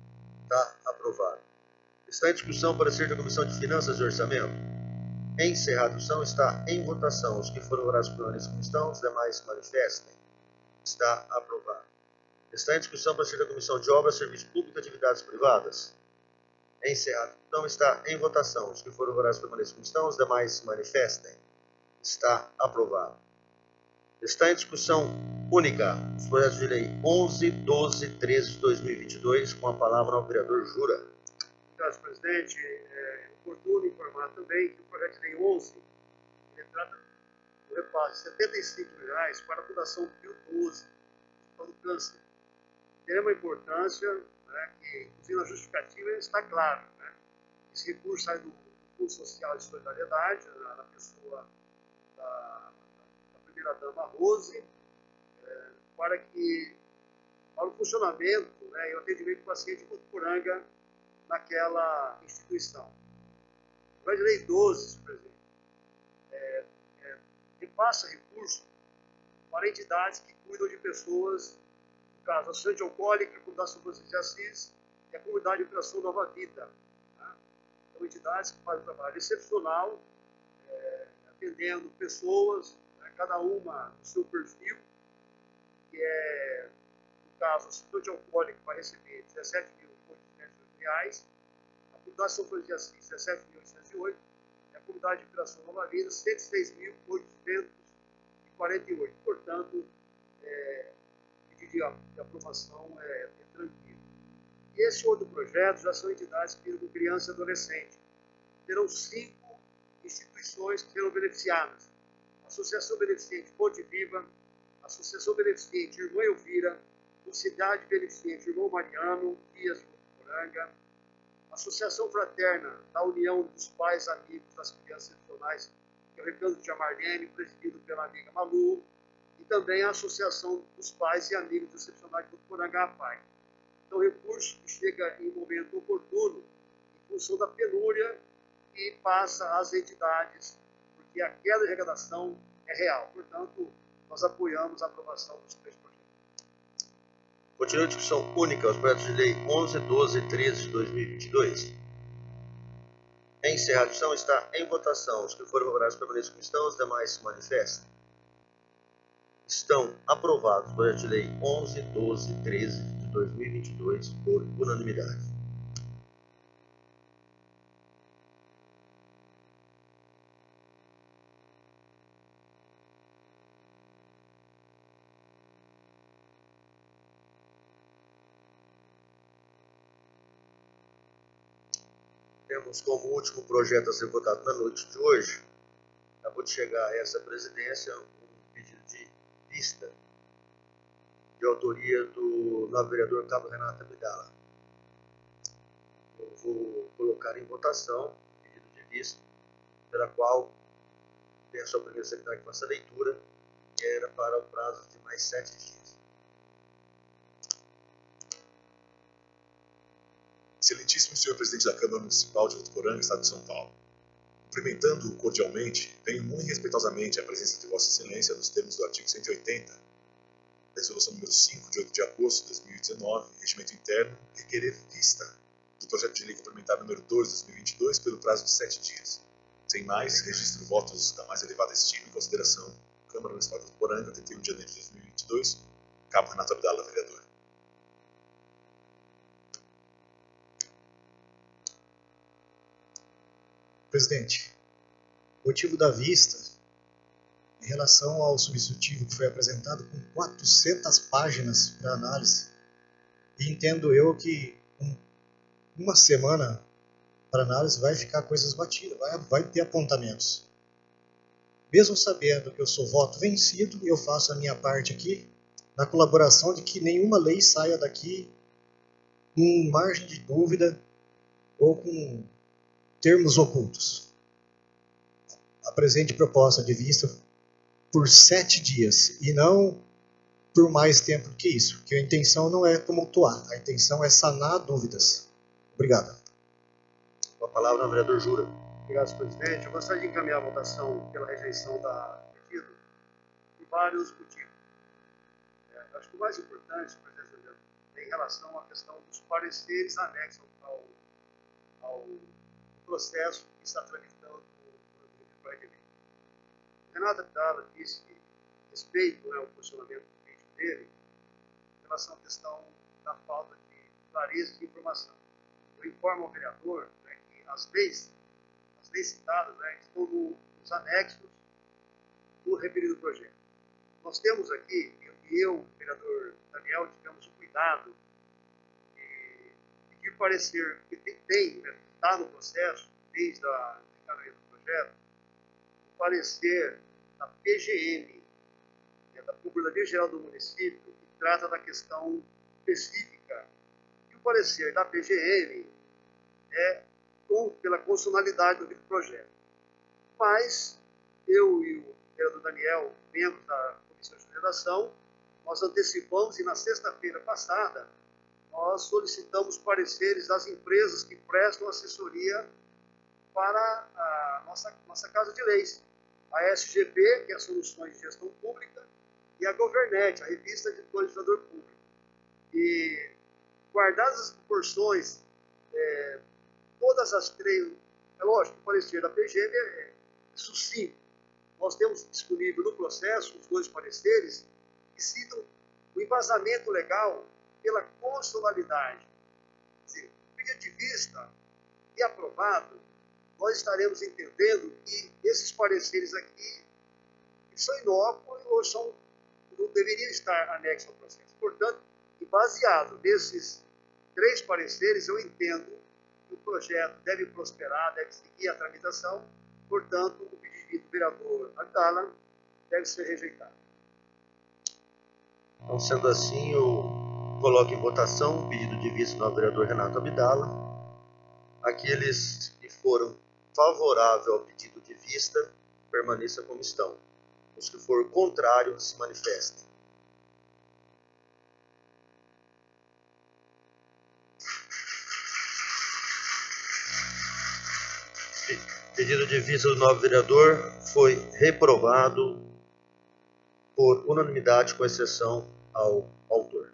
Está aprovado. Está em discussão o parecer da Comissão de Finanças e Orçamento. Encerrada a discussão, está em votação. Os que forem favoráveis sobre essa questão, os demais se manifestem. Está aprovado. Está em discussão o parecer da Comissão de Obras, Serviços Públicos e Atividades Privadas. Encerrado. Então está em votação. Os que forem favoráveis permaneçam como estão, os demais se manifestem. Está aprovado. Está em discussão única os projetos de lei 11, 12, 13 de 2022, com a palavra ao vereador Jura. Obrigado, presidente. É oportuno informar também que o projeto de lei 11 trata do repasse de R$ 75 para a Fundação Pio XII para o câncer. Tem uma importância, né, que, inclusive, na justificativa está claro. Né? Esse recurso sai do Fundo Social de Solidariedade, na pessoa da primeira-dama Rose, para o funcionamento, né, e o atendimento do paciente em Votuporanga naquela instituição. O projeto de lei 12, senhor presidente, repassa recurso para entidades que cuidam de pessoas, no caso, a Associação Alcoólica, a Fundação Francisco de Assis e a Comunidade de Operação Nova Vida. Né? São entidades que fazem um trabalho excepcional, atendendo pessoas, né, cada uma no seu perfil, que é, no caso, a Associação Alcoólica vai receber R$ 17.808, a Fundação Francisco de Assis, R$ 17.808, e a Comunidade de Operação Nova Vida, R$ 106.848. Portanto, pedido de aprovação é tranquilo. E esse outro projeto já são entidades que lidam com criança e adolescente. Terão 5 instituições que serão beneficiadas. Associação Beneficente Ponte Viva, Associação Beneficente Irmã Elvira, Sociedade Beneficente Irmão Mariano, Dias de Votuporanga, Associação Fraterna da União dos Pais Amigos das Crianças Excepcionais, que é o Recanto de Marlene, presidido pela amiga Malu, e também a Associação dos Pais e Amigos Excepcionais de Votuporanga, APAI. Então, recurso que chega em momento oportuno, em função da penúria, e passa às entidades, porque a queda de arrecadação é real. Portanto, nós apoiamos a aprovação dos 3 projetos. Continua a discussão única os projetos de lei 11, 12 e 13 de 2022. Encerrada a discussão, está em votação. Os que forem favoráveis permaneçam como estão, os demais se manifestem. Estão aprovados os projetos de lei 11, 12 e 13 de 2022 por unanimidade. Temos como último projeto a ser votado na noite de hoje, acabou de chegar a essa presidência um pedido de vista de autoria do novo vereador Cabo Renato Abdala. eu vou colocar em votação o pedido de vista, pela qual peço ao primeiro secretário que faça a leitura, que era para o prazo de mais 7 dias. Excelentíssimo senhor presidente da Câmara Municipal de Votuporanga, Estado de São Paulo. Cumprimentando-o cordialmente, tenho muito respeitosamente a presença de Vossa Excelência nos termos do artigo 180, da Resolução número 5, de 8 de agosto de 2019, Regimento Interno, requerer vista do projeto de lei complementar número 2 de 2022 pelo prazo de 7 dias. Sem mais, registro votos da mais elevada estima e consideração. Câmara Municipal de Votuporanga, 31 de janeiro de 2022, Cabo Renato Abdala, vereador. Presidente, o motivo da vista, em relação ao substitutivo que foi apresentado com 400 páginas para análise, e entendo eu que uma semana para análise vai ficar coisas batidas, vai ter apontamentos. Mesmo sabendo que eu sou voto vencido, eu faço a minha parte aqui, na colaboração de que nenhuma lei saia daqui com margem de dúvida ou com termos ocultos. A presente proposta de vista por 7 dias e não por mais tempo do que isso, porque a intenção não é tumultuar, a intenção é sanar dúvidas. Obrigado. Com a palavra, o vereador Jura. Obrigado, senhor presidente. Eu gostaria de encaminhar a votação pela rejeição do pedido por vários motivos. Acho que o mais importante, presidente, é em relação à questão dos pareceres anexos ao processo que está tramitando o projeto de lei. Renato Abdala disse que respeito o posicionamento dele em relação à questão da falta de clareza de informação. Eu informo ao vereador que as leis citadas estão nos anexos do referido projeto. Nós temos aqui, eu e o vereador Daniel, tivemos o cuidado de pedir parecer que está no processo, desde a encaminhamento do projeto, o parecer da PGM, da Procuradoria Geral do Município, que trata da questão específica. E o parecer da PGM é pela constitucionalidade do projeto. Mas, eu e o vereador Daniel, membros da Comissão de Redação, nós antecipamos e na sexta-feira passada nós solicitamos pareceres das empresas que prestam assessoria para a nossa Casa de Leis. A SGP, que é a Soluções de Gestão Pública, e a Governet, a revista de legislador público. E, guardadas as proporções, todas as três, é lógico, o parecer da PGM é sucinto. Nós temos disponível no processo os 2 pareceres que citam o embasamento legal pela constitucionalidade. Quer dizer, o pedido de vista e aprovado, nós estaremos entendendo que esses pareceres aqui são inócuos ou não deveriam estar anexos ao processo. Portanto, e baseado nesses 3 pareceres, eu entendo que o projeto deve prosperar, deve seguir a tramitação. Portanto, o pedido do vereador Abdala deve ser rejeitado. Então, sendo assim, eu coloco em votação o pedido de vista do vereador Renato Abdala. Aqueles que foram favoráveis ao pedido de vista, permaneçam como estão. Os que for contrário, se manifestem. Pedido de vista do novo vereador foi reprovado por unanimidade, com exceção ao autor.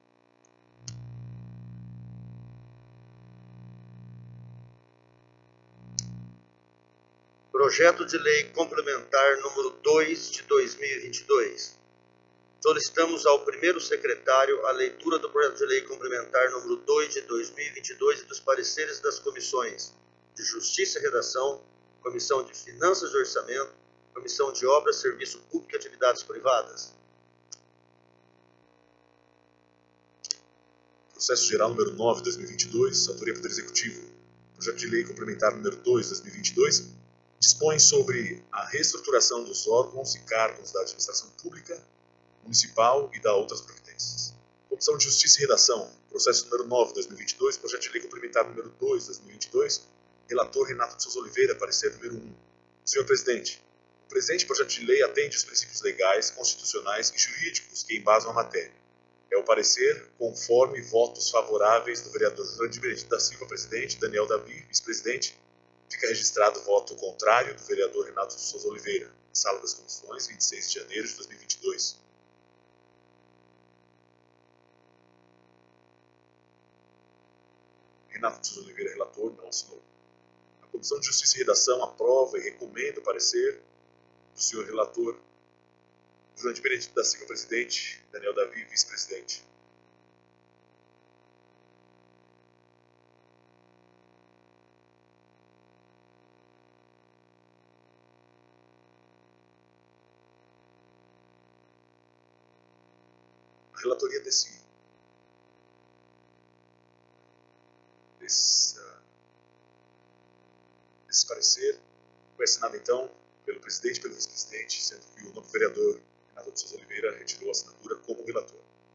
Projeto de Lei Complementar número 2 de 2022. Solicitamos ao primeiro secretário a leitura do Projeto de Lei Complementar número 2 de 2022 e dos pareceres das comissões de Justiça e Redação, Comissão de Finanças e Orçamento, Comissão de Obras, Serviço Público e Atividades Privadas. Processo Geral número 9 de 2022, autoria do Poder Executivo. Projeto de Lei Complementar número 2 de 2022, dispõe sobre a reestruturação dos órgãos e cargos da administração pública, municipal e da outras providências. Comissão de Justiça e Redação, processo número 9, 2022, projeto de lei complementar número 2, 2022, relator Renato de Souza Oliveira, parecer número 1. Senhor Presidente, o presente projeto de lei atende os princípios legais, constitucionais e jurídicos que embasam a matéria. É o parecer conforme votos favoráveis do vereador Jurandir Benedito da Silva, presidente, Daniel Davi, vice-presidente. Fica registrado voto contrário do vereador Renato de Souza Oliveira, Sala das Comissões, 26 de janeiro de 2022. Renato de Souza Oliveira, relator, não assinou. A Comissão de Justiça e Redação aprova e recomenda o parecer do senhor relator Jurandir Benedito da Silva, presidente, Daniel Davi, vice-presidente. A relatoria desse parecer foi assinado, então, pelo presidente e pelo vice-presidente, sendo que o novo vereador Renato de Souza Oliveira retirou a assinatura como relator.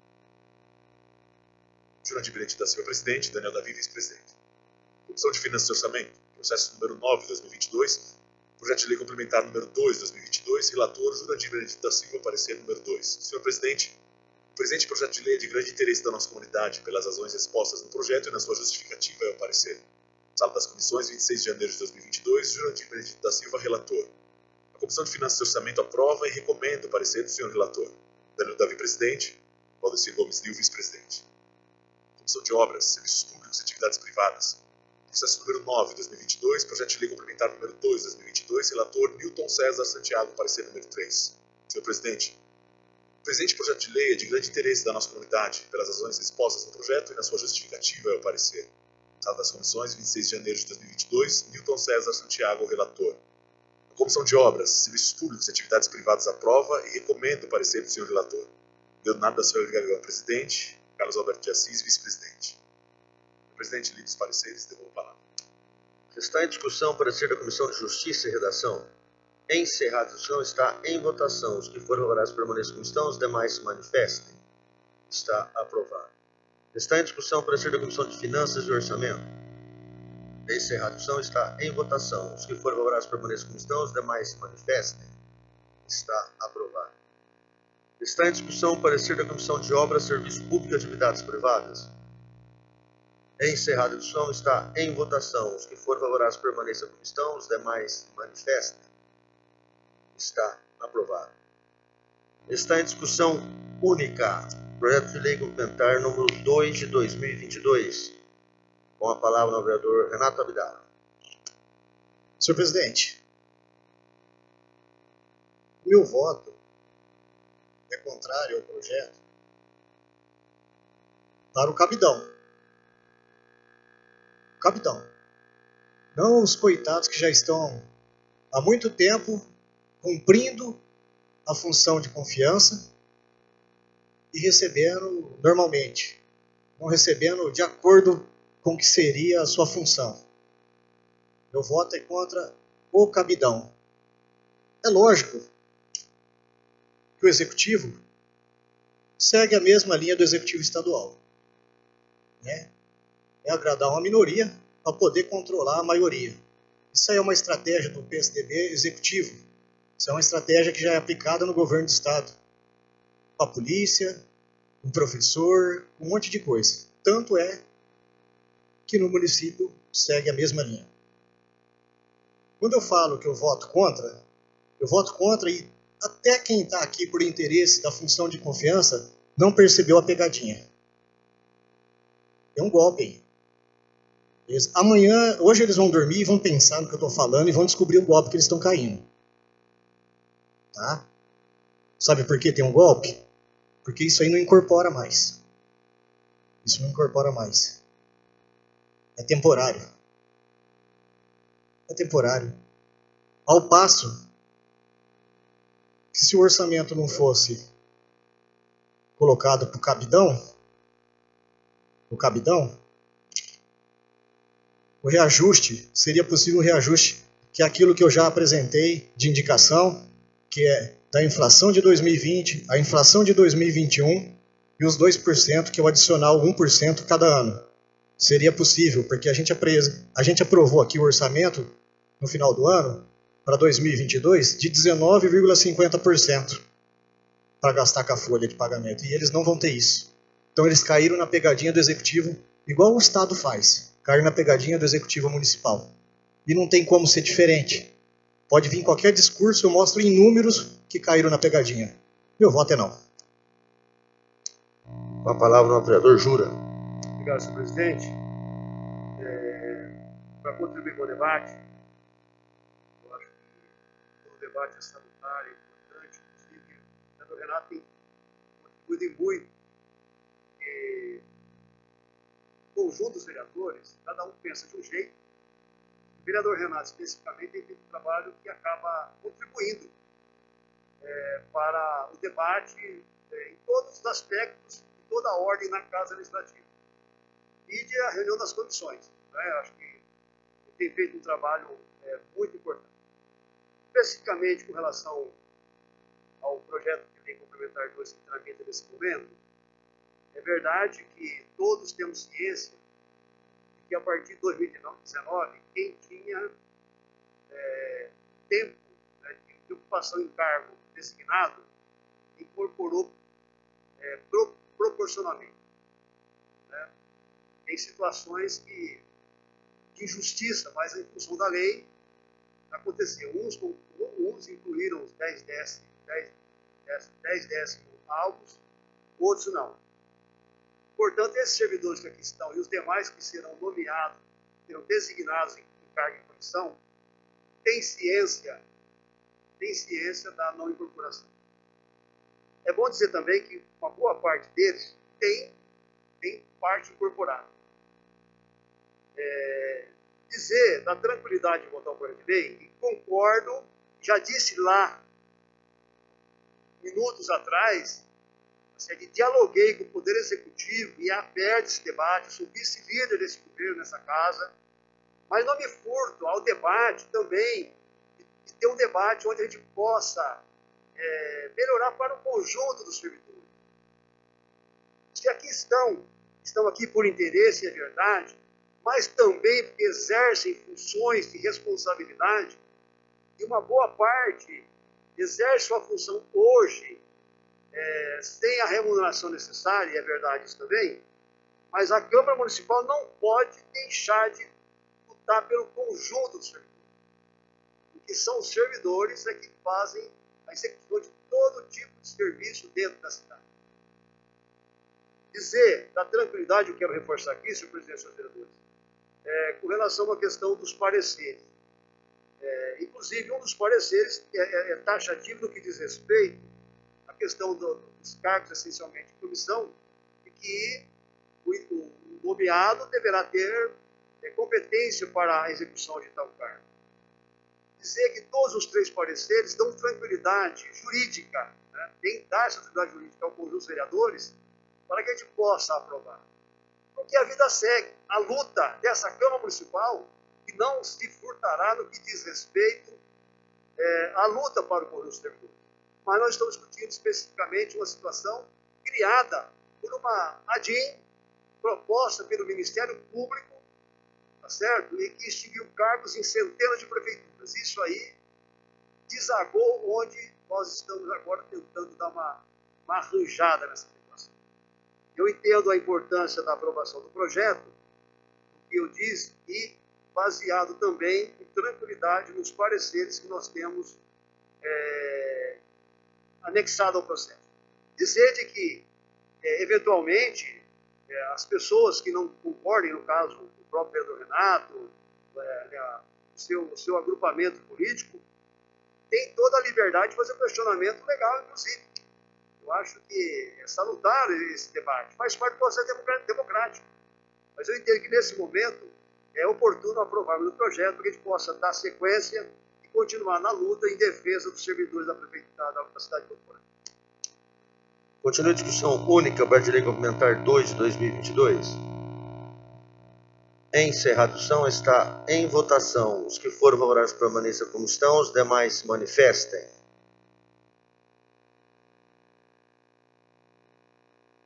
Jurandir Benedito da Silva, presidente, Daniel Davi, vice-presidente. Comissão de Finanças e Orçamento, processo número 9, 2022, projeto de lei complementar número 2, 2022, relator Jurandir Benedito da Silva, parecer número 2. Senhor presidente, o presente projeto de lei é de grande interesse da nossa comunidade pelas razões expostas no projeto e na sua justificativa é o parecer. Sala das Comissões, 26 de janeiro de 2022, Jurandir Benedito da Silva, relator. A Comissão de Finanças e Orçamento aprova e recomenda o parecer do senhor relator. Daniel Davi, presidente. Valdecir Gomes Lio, vice-presidente. Comissão de Obras, Serviços Públicos e Atividades Privadas. Processo número 9, 2022, projeto de lei complementar número 2, 2022, relator Newton César Santiago, parecer número 3. Senhor presidente, o presente projeto de lei é de grande interesse da nossa comunidade pelas razões expostas no projeto e na sua justificativa é o parecer. Sala das Comissões, 26 de janeiro de 2022, Newton César Santiago, relator. A Comissão de Obras, Serviços Públicos e Atividades Privadas aprova e recomenda o parecer do senhor relator. Leonardo da Silva Gagão, presidente. Carlos Alberto de Assis, vice-presidente. O presidente lida os pareceres, devolvo a palavra. Está em discussão o parecer da Comissão de Justiça e Redação. Encerrada a discussão, está em votação. Os que forem favoráveis permaneçam como estão, os demais se manifestem. Está aprovado. Está em discussão o parecer da Comissão de Finanças e Orçamento. Encerrada a discussão, está em votação. Os que forem favoráveis permaneçam como estão, os demais se manifestem. Está aprovado. Está em discussão o parecer da Comissão de Obras, Serviço Público e Atividades Privadas. Encerrada a discussão, está em votação. Os que forem favoráveis permaneçam como estão, os demais se manifestem. Está aprovado. Está em discussão única projeto de lei complementar número 2 de 2022. Com a palavra o vereador Renato Abdala. Senhor presidente, o meu voto é contrário ao projeto para o cabidão. Cabidão. Não os coitados que já estão há muito tempo cumprindo a função de confiança e recebendo normalmente, não recebendo de acordo com o que seria a sua função. Meu voto é contra o cabidão. É lógico que o executivo segue a mesma linha do executivo estadual, né? É agradar uma minoria para poder controlar a maioria. Isso aí é uma estratégia do PSDB executivo. Isso é uma estratégia que já é aplicada no governo do estado. Com a polícia, com o professor, um monte de coisa. Tanto é que no município segue a mesma linha. Quando eu falo que eu voto contra e até quem está aqui por interesse da função de confiança não percebeu a pegadinha. É um golpe. Hoje eles vão dormir e vão pensar no que eu estou falando e vão descobrir o golpe que eles estão caindo. Tá? Sabe por que tem um golpe? Porque isso aí não incorpora mais. Isso não incorpora mais. É temporário. É temporário. Ao passo que se o orçamento não fosse colocado para o cabidão, o reajuste, seria possível um reajuste que é aquilo que eu já apresentei de indicação, que é da inflação de 2020, a inflação de 2021 e os 2%, que é o adicional 1% cada ano. Seria possível, porque a gente aprovou aqui o orçamento no final do ano, para 2022, de 19,50% para gastar com a folha de pagamento. E eles não vão ter isso. Então eles caíram na pegadinha do executivo, igual o Estado faz. Caíram na pegadinha do executivo municipal. E não tem como ser diferente. Pode vir qualquer discurso, eu mostro em números que caíram na pegadinha. Meu voto é não. Com a palavra o vereador Jura. Obrigado, senhor presidente. Para contribuir com o debate, eu acho que o debate é salutar, é importante, inclusive o vereador Renato tem contribuído muito. O conjunto dos vereadores, cada um pensa de um jeito. O vereador Renato, especificamente, tem feito um trabalho que acaba contribuindo para o debate em todos os aspectos, em toda a ordem na Casa Legislativa. E a reunião das comissões. Acho que ele tem feito um trabalho muito importante. Especificamente com relação ao projeto de lei complementar 2 que tramita nesse momento, é verdade que todos temos ciência de que a partir de 2019, quem tinha tempo de ocupação em cargo designado incorporou proporcionalmente. Tem situações de injustiça, mas em função da lei aconteceu. Uns incluíram os 10 décimos alvos, outros não. Portanto, esses servidores que aqui estão e os demais que serão nomeados, serão designados em cargo e comissão, têm ciência da não incorporação. É bom dizer também que uma boa parte deles tem parte incorporada. Dizer da tranquilidade de votar o projeto de lei, e concordo, já disse lá, minutos atrás, que dialoguei com o Poder Executivo e aberto esse debate, sou vice-líder desse governo nessa casa, mas não me furto ao debate também, de ter um debate onde a gente possa melhorar para o conjunto dos servidores. Que aqui estão aqui por interesse, é verdade, mas também porque exercem funções de responsabilidade, e uma boa parte exerce sua função hoje sem a remuneração necessária, e é verdade isso também, mas a Câmara Municipal não pode deixar de lutar pelo conjunto dos servidores, porque são os servidores que fazem a execução de todo tipo de serviço dentro da cidade. Dizer da tranquilidade, eu quero reforçar aqui, senhor presidente e senhores vereadores, com relação à questão dos pareceres. Inclusive, um dos pareceres é taxativo no que diz respeito à questão dos cargos, essencialmente de comissão, e que o nomeado deverá ter competência para a execução de tal cargo. Dizer que todos os 3 pareceres dão tranquilidade jurídica, tem que dar essa tranquilidade jurídica ao conjunto dos vereadores, para que a gente possa aprovar. Porque a vida segue. A luta dessa Câmara Municipal, que não se furtará no que diz respeito à luta para o conjunto dos servidores. Mas nós estamos discutindo especificamente uma situação criada por uma ADIM proposta pelo Ministério Público, tá certo? E que extinguiu cargos em centenas de prefeituras. Isso aí desagou onde nós estamos agora tentando dar uma arranjada nessa situação. Eu entendo a importância da aprovação do projeto, o que eu disse, e baseado também em tranquilidade nos pareceres que nós temos anexado ao processo. Dizer de que, eventualmente, as pessoas que não concordem, no caso, o próprio vereador Renato, o seu agrupamento político, tem toda a liberdade de fazer questionamento legal, inclusive. Eu acho que é salutar esse debate, faz parte do processo democrático. Mas eu entendo que, nesse momento, é oportuno aprovarmos o projeto para que a gente possa dar sequência e continuar na luta em defesa dos servidores da Prefeitura da cidade de Votuporanga. Continua a discussão única, projeto de lei complementar 2 de 2022. Encerrada a discussão, está em votação. Os que forem favoráveis permaneçam como estão, os demais se manifestem.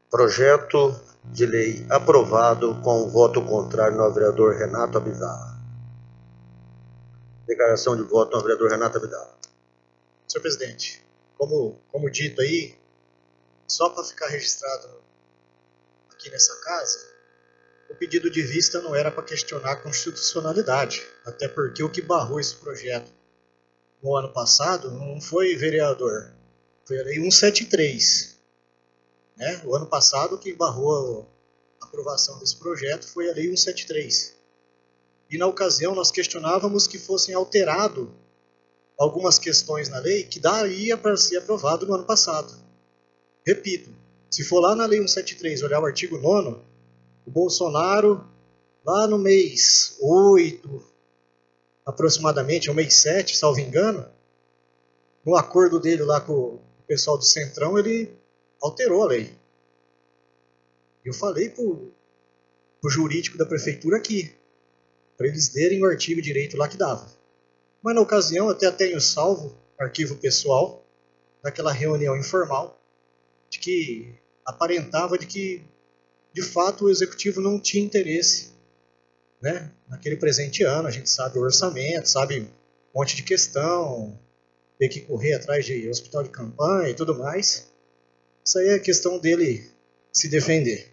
Projeto de lei aprovado com voto contrário no vereador Renato Abdala. Declaração de voto no vereador Renato Abdala. Senhor presidente, como dito aí, só para ficar registrado aqui nessa casa, o pedido de vista não era para questionar a constitucionalidade, até porque o que barrou esse projeto no ano passado não foi vereador, foi a lei 173. Né? O ano passado quem barrou a aprovação desse projeto foi a lei 173. E na ocasião nós questionávamos que fossem alteradas algumas questões na lei que daria para ser aprovado no ano passado. Repito, se for lá na lei 173 olhar o artigo 9º, o Bolsonaro, lá no mês 8, aproximadamente, ou mês 7, salvo engano, no acordo dele lá com o pessoal do Centrão, ele alterou a lei. Eu falei para o jurídico da prefeitura aqui, para eles lerem o artigo direito lá que dava. Mas na ocasião, até tenho salvo arquivo pessoal, daquela reunião informal, de que aparentava de que, de fato, o executivo não tinha interesse, né? Naquele presente ano, a gente sabe o orçamento, sabe um monte de questão, ter que correr atrás de hospital de campanha e tudo mais. Isso aí é questão dele se defender.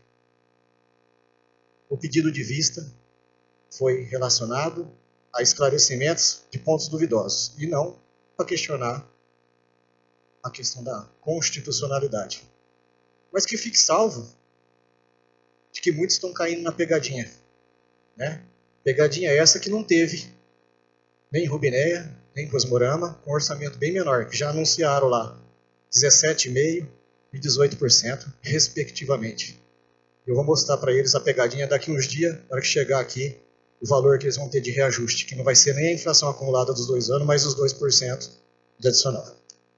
O pedido de vista foi relacionado a esclarecimentos de pontos duvidosos e não para questionar a questão da constitucionalidade. Mas que fique salvo de que muitos estão caindo na pegadinha. Né? Pegadinha essa que não teve nem Rubinéia, nem Cosmorama, com um orçamento bem menor, que já anunciaram lá 17,5% e 18%, respectivamente. Eu vou mostrar para eles a pegadinha daqui uns dias, para que chegar aqui, o valor que eles vão ter de reajuste, que não vai ser nem a inflação acumulada dos 2 anos, mas os 2% de adicional.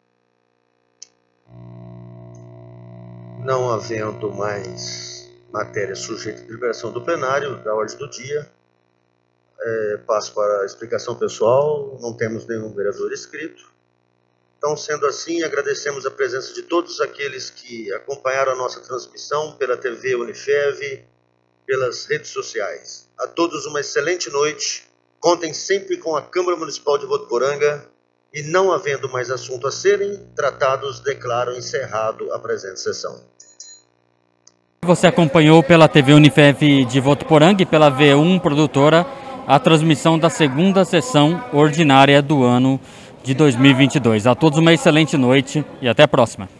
Não havendo mais matéria sujeita à deliberação do plenário, da ordem do dia, passo para a explicação pessoal. Não temos nenhum vereador inscrito. Então, sendo assim, agradecemos a presença de todos aqueles que acompanharam a nossa transmissão pela TV Unifev, pelas redes sociais. A todos uma excelente noite. Contem sempre com a Câmara Municipal de Votuporanga e, não havendo mais assunto a serem tratados, declaro encerrado a presente sessão. Você acompanhou pela TV Unifev de Votuporanga e pela V1 Produtora a transmissão da segunda sessão ordinária do ano de 2022. A todos uma excelente noite e até a próxima.